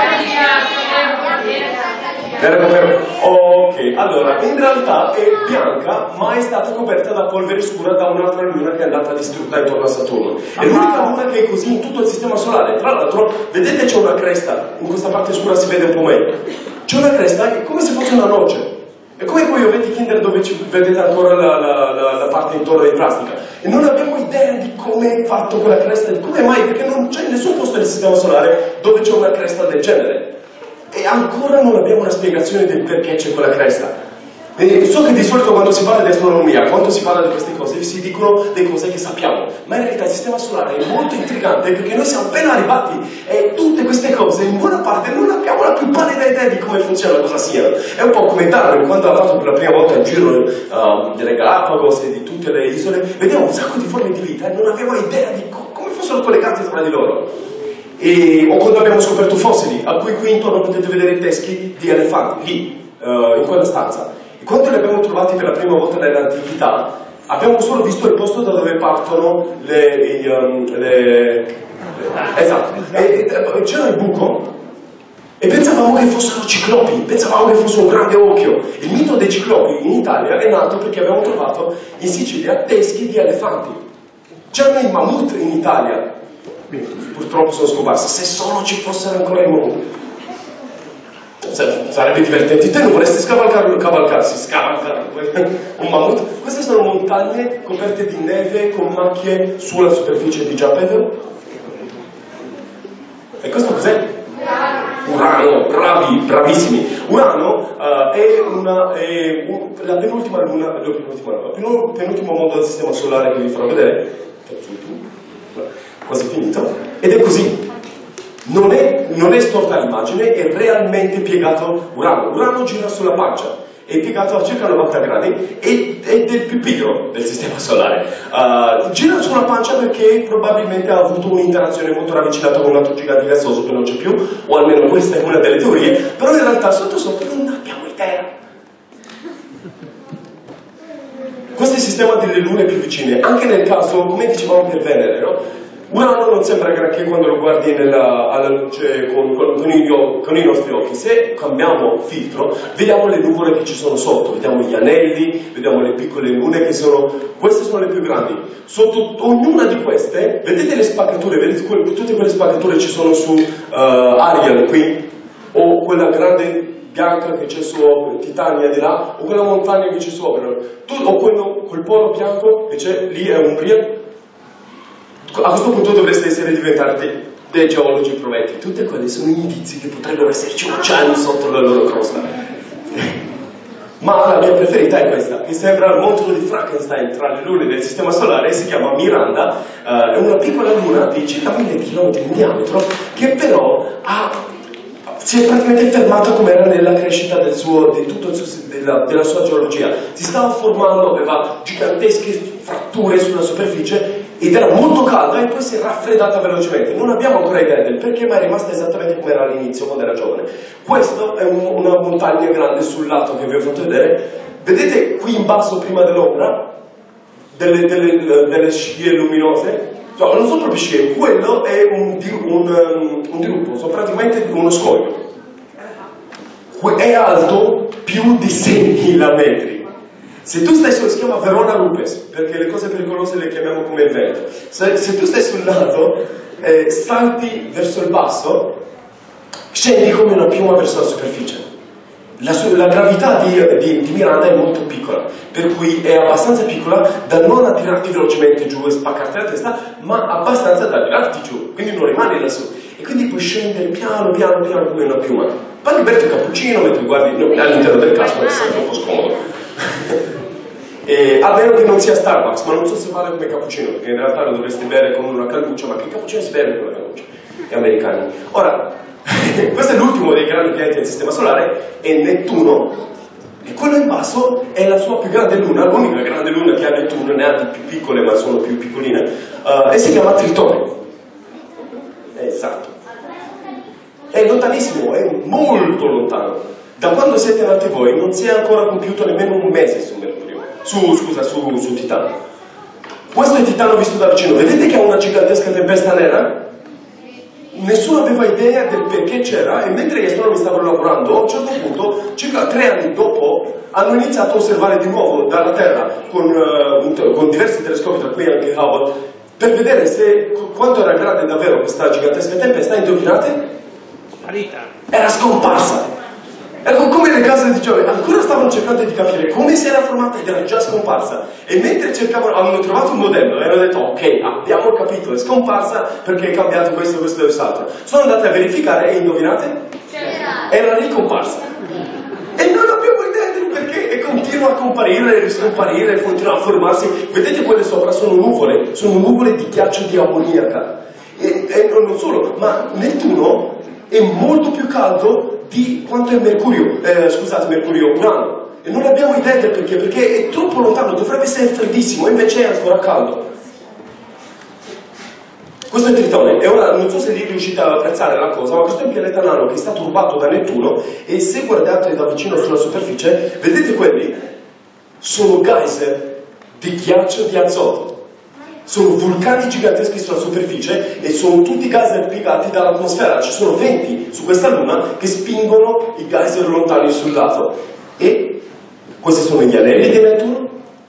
Nera coperta. Ok, allora in realtà è bianca, ma è stata coperta da polvere scura da un'altra luna che è andata distrutta intorno a Saturno. È l'unica luna che è così in tutto il sistema solare. Tra l'altro, vedete c'è una cresta, in questa parte scura si vede un po' meglio. C'è una cresta che è come se fosse una noce. È come quei ovetti Kinder dove vedete ancora la parte intorno di plastica. E non abbiamo idea di come è fatto quella cresta, di come mai, perché non c'è nessun posto nel sistema solare dove c'è una cresta del genere. E ancora non abbiamo una spiegazione del perché c'è quella cresta. E so che di solito quando si parla di astronomia, quando si parla di queste cose, si dicono le cose che sappiamo, ma in realtà il sistema solare è molto intrigante perché noi siamo appena arrivati e tutte queste cose in buona parte non abbiamo la più pallida idea di come funziona, cosa siano. È un po' come Darwin, quando ha fatto per la prima volta il giro delle Galapagos e di tutte le isole, vediamo un sacco di forme di vita e non avevamo idea di come fossero collegate tra di loro. O quando abbiamo scoperto fossili, a cui qui intorno potete vedere i teschi di elefanti, lì, in quella stanza. Quando li abbiamo trovati per la prima volta nell'antichità, abbiamo solo visto il posto da dove partono esatto, c'era il buco e pensavamo che fossero ciclopi, pensavamo che fosse un grande occhio. Il mito dei ciclopi in Italia è nato perché abbiamo trovato in Sicilia teschi di elefanti. C'erano i mammut in Italia, purtroppo sono scomparsi. Se solo ci fossero ancora i mammut sarebbe divertente. Te non vorresti cavalcarsi, scavalcare un mammut? Queste sono montagne coperte di neve con macchie sulla superficie di Giappetto. E questo cos'è? Urano, bravissimi. Urano è la penultima luna, il penultimo mondo del sistema solare che vi farò vedere. Quasi finito. Ed è così. Non è storta l'immagine, è realmente piegato Urano. Urano gira sulla pancia, è piegato a circa 90 gradi ed è del più piccolo del sistema solare. Gira sulla pancia perché probabilmente ha avuto un'interazione molto ravvicinata con un altro gigante gassoso che non c'è più, o almeno questa è una delle teorie, però in realtà sotto sotto non abbiamo idea. Questo è il sistema delle lune più vicine, anche nel caso, come dicevamo per Venere, no? Urano non sembra granché quando lo guardi alla luce con i nostri occhi. Se cambiamo filtro, vediamo le nuvole che ci sono sotto, vediamo gli anelli, vediamo le piccole lune che sono... Queste sono le più grandi. Sotto ognuna di queste, vedete le spaccature, vedete tutte quelle spaccature ci sono su Ariel qui, o quella grande bianca che c'è su Titania di là, o quella montagna che c'è sopra, o quello col polo bianco che c'è lì è Umbria. A questo punto dovreste diventati dei geologi provetti. Tutte quelle sono indizi che potrebbero esserci oceani sotto la loro crosta. Ma la mia preferita è questa, che sembra il montolo di Frankenstein tra le lune del sistema solare, si chiama Miranda. È una piccola luna di circa 1000 km in diametro, che però si è praticamente fermata come era nella crescita della sua geologia. Si stava formando, aveva gigantesche fratture sulla superficie ed era molto calda e poi si è raffreddata velocemente. Non abbiamo ancora idea del perché, ma è rimasta esattamente come era all'inizio, quando era giovane. Questa è una montagna grande sul lato che vi ho fatto vedere. Vedete qui in basso, prima dell'ombra, delle scie luminose. No, non sono proprio scie, quello è un dirupo, sono praticamente uno scoglio. È alto più di 6.000 metri. Se tu stai si chiama Verona Lupes, perché le cose pericolose le chiamiamo come il vento. Se tu stai sul lato, salti verso il basso, scendi come una piuma verso la superficie. La gravità di Miranda è molto piccola, per cui è abbastanza piccola da non attirarti velocemente giù e spaccarti la testa, ma abbastanza da tirarti giù, quindi non rimani lassù. E quindi puoi scendere piano come una piuma. Poi bevi un cappuccino mentre guardi all'interno del casco, è sempre un po' scomodo. A meno che non sia Starbucks, ma non so se vale come cappuccino, perché in realtà lo dovresti bere con una calduccia, ma che cappuccino si beve con la calduccia? Gli americani. Ora, questo è l'ultimo dei grandi pianeti del Sistema Solare, è Nettuno, e quello in basso è la sua più grande luna, l'unica grande luna che ha Nettuno, ne ha di più piccole ma sono più piccoline, e si chiama Tritone. Esatto. È lontanissimo, è molto lontano. Da quando siete nati voi non si è ancora compiuto nemmeno un mese su Mercurio, su Titano. Questo è Titano visto da vicino, vedete che ha una gigantesca tempesta nera? Nessuno aveva idea del perché c'era, e mentre gli astronomi stavano lavorando, a un certo punto, circa 3 anni dopo, hanno iniziato a osservare di nuovo dalla Terra con diversi telescopi, tra cui anche Hubble, per vedere quanto era grande davvero questa gigantesca tempesta. Indovinate? Era scomparsa. Ecco, come le case di Giove, ancora stavano cercando di capire come si era formata ed era già scomparsa. E mentre cercavano, hanno trovato un modello e hanno detto: ok, abbiamo capito, è scomparsa perché è cambiato questo e quest'altro. Sono andati a verificare e indovinate? Era ricomparsa. E non abbiamo idea del perché, e continua a comparire, riscomparire, continua a formarsi. Vedete quelle sopra sono nuvole di ghiaccio di ammoniaca. E non solo, ma Nettuno è molto più caldo di quanto è Mercurio, Urano. E non abbiamo idea del perché è troppo lontano, dovrebbe essere freddissimo, invece è ancora caldo. Questo è Tritone, e ora non so se lì riuscite ad apprezzare la cosa, ma questo è un pianeta nano che è stato rubato da Nettuno, e se guardate da vicino sulla superficie, vedete quelli? Sono geyser di ghiaccio di azoto. Sono vulcani giganteschi sulla superficie e sono tutti geyser piegati dall'atmosfera. Ci sono venti su questa luna che spingono i geyser lontani sul lato. E questi sono gli anelli di Nettuno.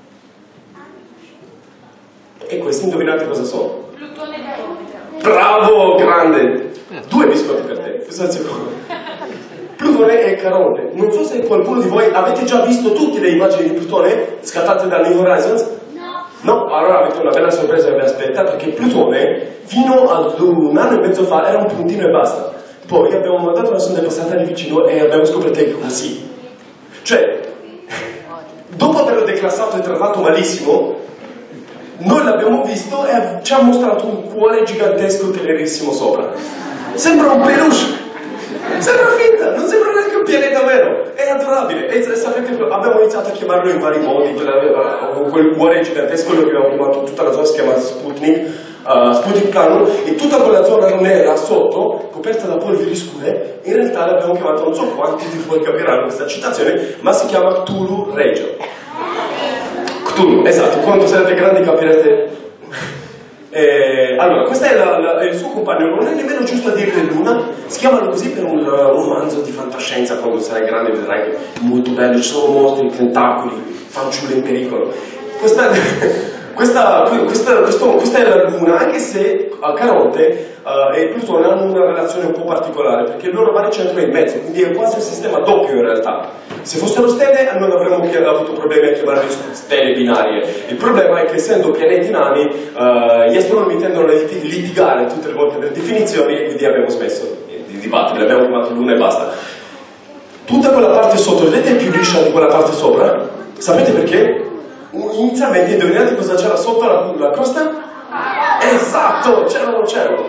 E questi indovinate cosa sono? Plutone e Caronte. Bravo, grande! 2 biscotti per te, questo è il secondo. Plutone e Caronte. Non so se qualcuno di voi avete già visto tutte le immagini di Plutone scattate da New Horizons. No, allora avete una bella sorpresa che vi aspetta, perché Plutone fino ad 1 anno e mezzo fa era un puntino e basta. Poi abbiamo mandato una sonda passata lì vicino e abbiamo scoperto che è così. Cioè, dopo averlo declassato e trattato malissimo, noi l'abbiamo visto e ci ha mostrato un cuore gigantesco tenerissimo sopra. Sembra un peluche. Sembra finta, non sembra neanche un pianeta vero, è adorabile. E sapete, abbiamo iniziato a chiamarlo in vari modi, quel cuore gigantesco lo abbiamo chiamato, tutta la zona si chiama Sputnik Plano, e tutta quella zona nera sotto, coperta da polveri scure, in realtà l'abbiamo chiamato, non so quanti di voi capiranno questa citazione, ma si chiama Cthulhu Regio. Cthulhu, esatto, quando sarete grandi capirete. Allora, questo è il suo compagno, non è nemmeno giusto a dirle Luna, si chiamano così per un romanzo di fantascienza. Quando sarai grande vedrai che è molto bello, ci sono mostri, tentacoli, fanciulle in pericolo. Questa è la Luna, anche se Caronte e Plutone hanno una relazione un po' particolare, perché il loro baricentro è in mezzo, quindi è quasi un sistema doppio in realtà. Se fossero stelle non avremmo avuto problemi a chiamarle stelle binarie. Il problema è che, essendo pianeti nani, gli astronomi tendono a litigare tutte le volte per definizioni, e quindi abbiamo smesso di dibattere, abbiamo chiamato Luna e basta. Tutta quella parte sotto, vedete più liscia di quella parte sopra? Sapete perché? Inizialmente, indovinate cosa c'era sotto la crosta? Esatto, c'era un oceano.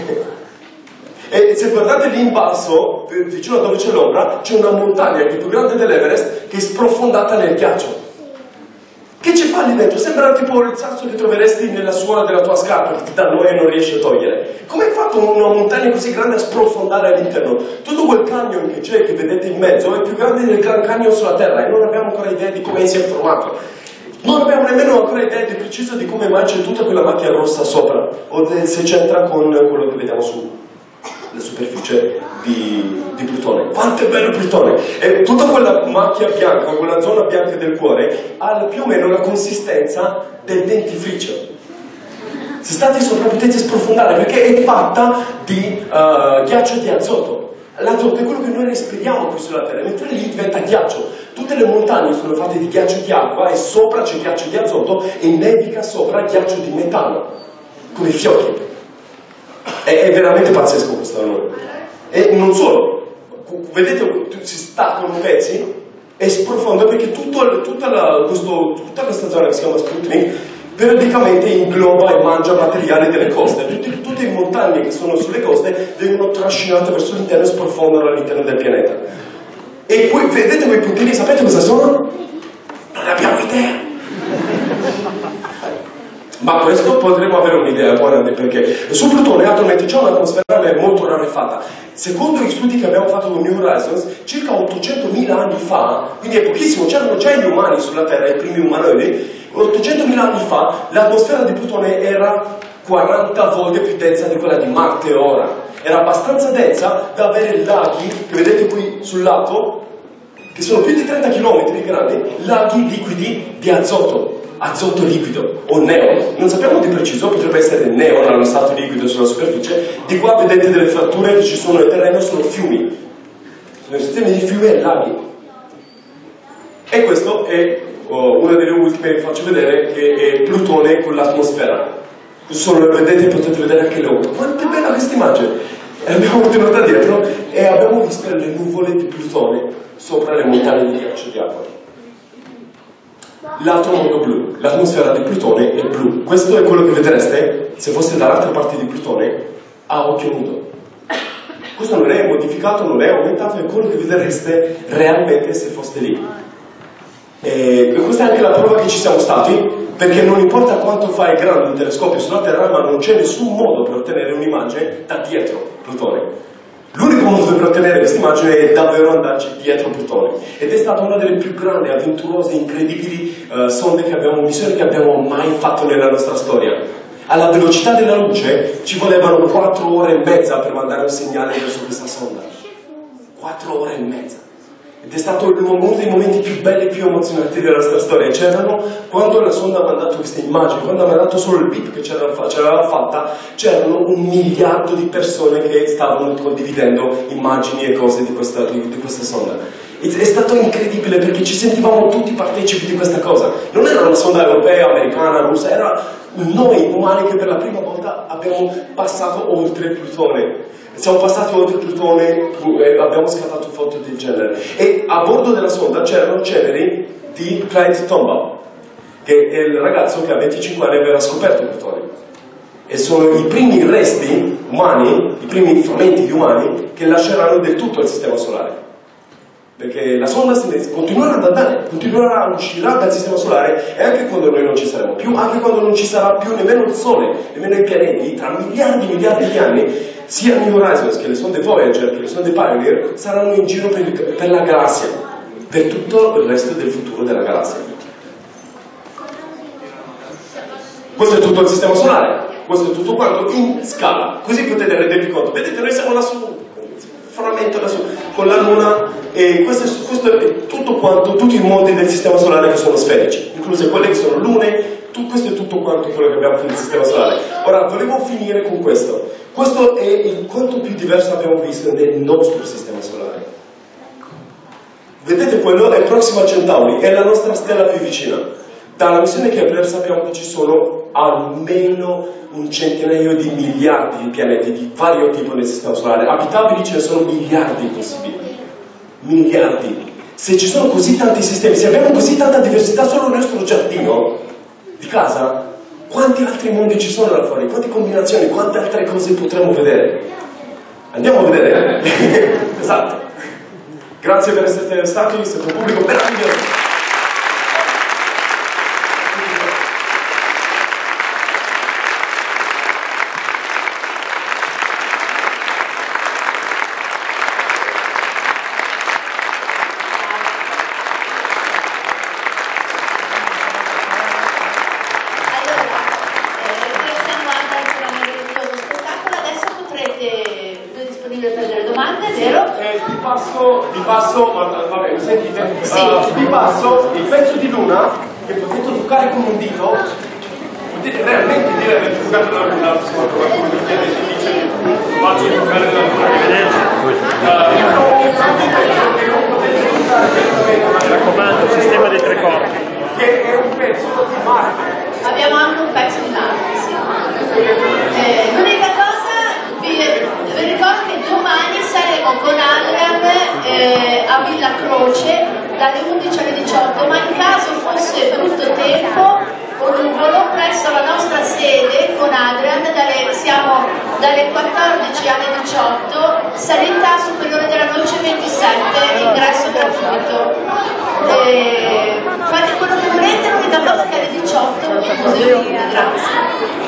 E se guardate lì in basso, vicino a dove c'è l'ombra, c'è una montagna che è più grande dell'Everest, che è sprofondata nel ghiaccio. Che ci fa lì dentro? Sembra tipo il sasso che troveresti nella suola della tua scarpa, che ti dà noia e non riesci a togliere. Come hai fatto una montagna così grande a sprofondare all'interno? Tutto quel canyon che c'è, che vedete in mezzo, è più grande del Grand Canyon sulla Terra, e non abbiamo ancora idea di come si è formato. Non abbiamo nemmeno ancora idea di preciso di come mai c'è tutta quella macchia rossa sopra, o se c'entra con quello che vediamo sulla superficie di Plutone. Quanto è bello Plutone! E tutta quella macchia bianca, quella zona bianca del cuore, ha più o meno la consistenza del dentifricio. Se state sopra potete sprofondare, perché è fatta di ghiaccio di azoto. L'azoto è quello che noi respiriamo qui sulla Terra, mentre lì diventa ghiaccio. Tutte le montagne sono fatte di ghiaccio di acqua e sopra c'è ghiaccio di azoto e nevica sopra ghiaccio di metano, come i fiocchi. È veramente pazzesco questo allora. E non solo, vedete, si staccano pezzi e sprofonda perché tutta questa zona che si chiama Sputnik periodicamente ingloba e mangia materiale delle coste. Tutte le montagne che sono sulle coste vengono trascinate verso l'interno e sprofondano all'interno del pianeta. E qui vedete quei puntini, sapete cosa sono? Non abbiamo idea. Ma questo potremmo avere un'idea buona del perché. Su Plutone attualmente c'è un'atmosfera molto rarefatta. Secondo gli studi che abbiamo fatto con New Horizons, circa 800.000 anni fa, quindi è pochissimo, c'erano già gli umani sulla Terra, i primi umanoidi, 800.000 anni fa l'atmosfera di Plutone era 40 volte più densa di quella di Marte ora. Era abbastanza densa da avere laghi, che vedete qui sul lato, che sono più di 30 km grandi, laghi liquidi di azoto liquido o neon. Non sappiamo di preciso, potrebbe essere neon allo stato liquido sulla superficie. Di qua vedete delle fratture che ci sono nel terreno, sono fiumi. Sono sistemi di fiumi e laghi. E questo è una delle ultime che faccio vedere, che è Plutone con l'atmosfera. Vedete, potete vedere anche le onde. Quanto è bella questa immagine! E abbiamo tenuta dietro e abbiamo visto le nuvole di Plutone sopra le montagne di ghiaccio di acqua. L'altro mondo blu, l'atmosfera di Plutone è blu. Questo è quello che vedreste se fosse dall'altra parte di Plutone a occhio nudo. Questo non è modificato, non è aumentato, è quello che vedreste realmente se foste lì. E questa è anche la prova che ci siamo stati, perché non importa quanto fai grande un telescopio sulla Terra, ma non c'è nessun modo per ottenere un'immagine da dietro Plutone. L'unico modo per ottenere questa immagine è davvero andarci dietro Plutone. Ed è stata una delle più grandi, avventurose, incredibili missioni che abbiamo mai fatto nella nostra storia. Alla velocità della luce ci volevano 4 ore e mezza per mandare un segnale verso questa sonda. 4 ore e mezza. Ed è stato uno dei momenti più belli e più emozionanti della nostra storia. C'erano, quando la sonda ha mandato queste immagini, quando ha mandato solo il beep che ce l'aveva fatta, c'erano 1 miliardo di persone che stavano condividendo immagini e cose di questa sonda. È stato incredibile perché ci sentivamo tutti partecipi di questa cosa. Non era una sonda europea, americana, russa, era noi umani che per la prima volta abbiamo passato oltre Plutone. Siamo passati oltre Plutone e abbiamo scattato foto del genere. E a bordo della sonda c'erano ceneri di Clyde Tombaugh, che è il ragazzo che a 25 anni aveva scoperto Plutone. E sono i primi resti umani, i primi frammenti di umani che lasceranno del tutto il sistema solare. Perché la sonda continuerà ad andare, uscirà dal sistema solare e anche quando noi non ci saremo più, anche quando non ci sarà più nemmeno il Sole, nemmeno i pianeti, tra miliardi e miliardi di anni, sia New Horizons che le sonde Voyager che le sonde Pioneer saranno in giro per la galassia, per tutto il resto del futuro della galassia. Questo è tutto il sistema solare, questo è tutto quanto in scala, così potete rendervi conto. Vedete, noi siamo lassù, frammento lassù, con la Luna, e questo è tutto quanto, tutti i mondi del sistema solare che sono sferici, incluse quelle che sono lune, questo è tutto quanto quello che abbiamo nel sistema solare. Ora, volevo finire con questo. Questo è il quanto più diverso abbiamo visto nel nostro sistema solare. Vedete, quello è Proxima Centauri, è la nostra stella più vicina. Dalla missione Kepler sappiamo che ci sono almeno un centinaio di miliardi di pianeti di vario tipo nel sistema solare. Abitabili ce ne sono miliardi possibili. Miliardi. Se ci sono così tanti sistemi, se abbiamo così tanta diversità solo nel nostro giardino di casa, quanti altri mondi ci sono là fuori? Quante combinazioni, quante altre cose potremmo vedere? Andiamo a vedere. Esatto. Grazie per essere stati, è stato un pubblico meraviglioso. per delle domande, vero? Vi passo, vabbè, mi sentite? Sì. Vi passo il pezzo di luna che potete toccare con un dito. Potete realmente dire avete toccato la luna, secondo qualcuno mi chiede difficile, faccio di toccare la luna, Mi raccomando, il sistema dei tre corpi. che è un pezzo di Marte. Abbiamo anche un pezzo di Marte, sì. L'unica cosa, vi ricordo che domani saremo con Adrian a Villa Croce dalle 11 alle 18, ma in caso fosse brutto tempo o nuvolo, presso la nostra sede con Adrian siamo dalle 14 alle 18, Sanità Superiore della Noce 27, ingresso gratuito. Fate quello che volete, l'unica cosa che alle 18 il museo chiude, grazie.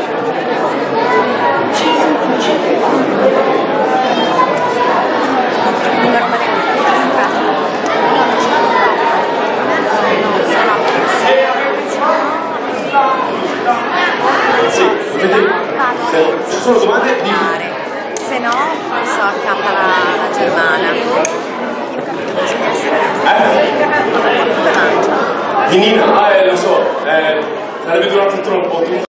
Sì, vedete? Se ci sono domande, se no posso accappa la germana. Bisogna essere Di Nina? Lo so, sarebbe durato troppo.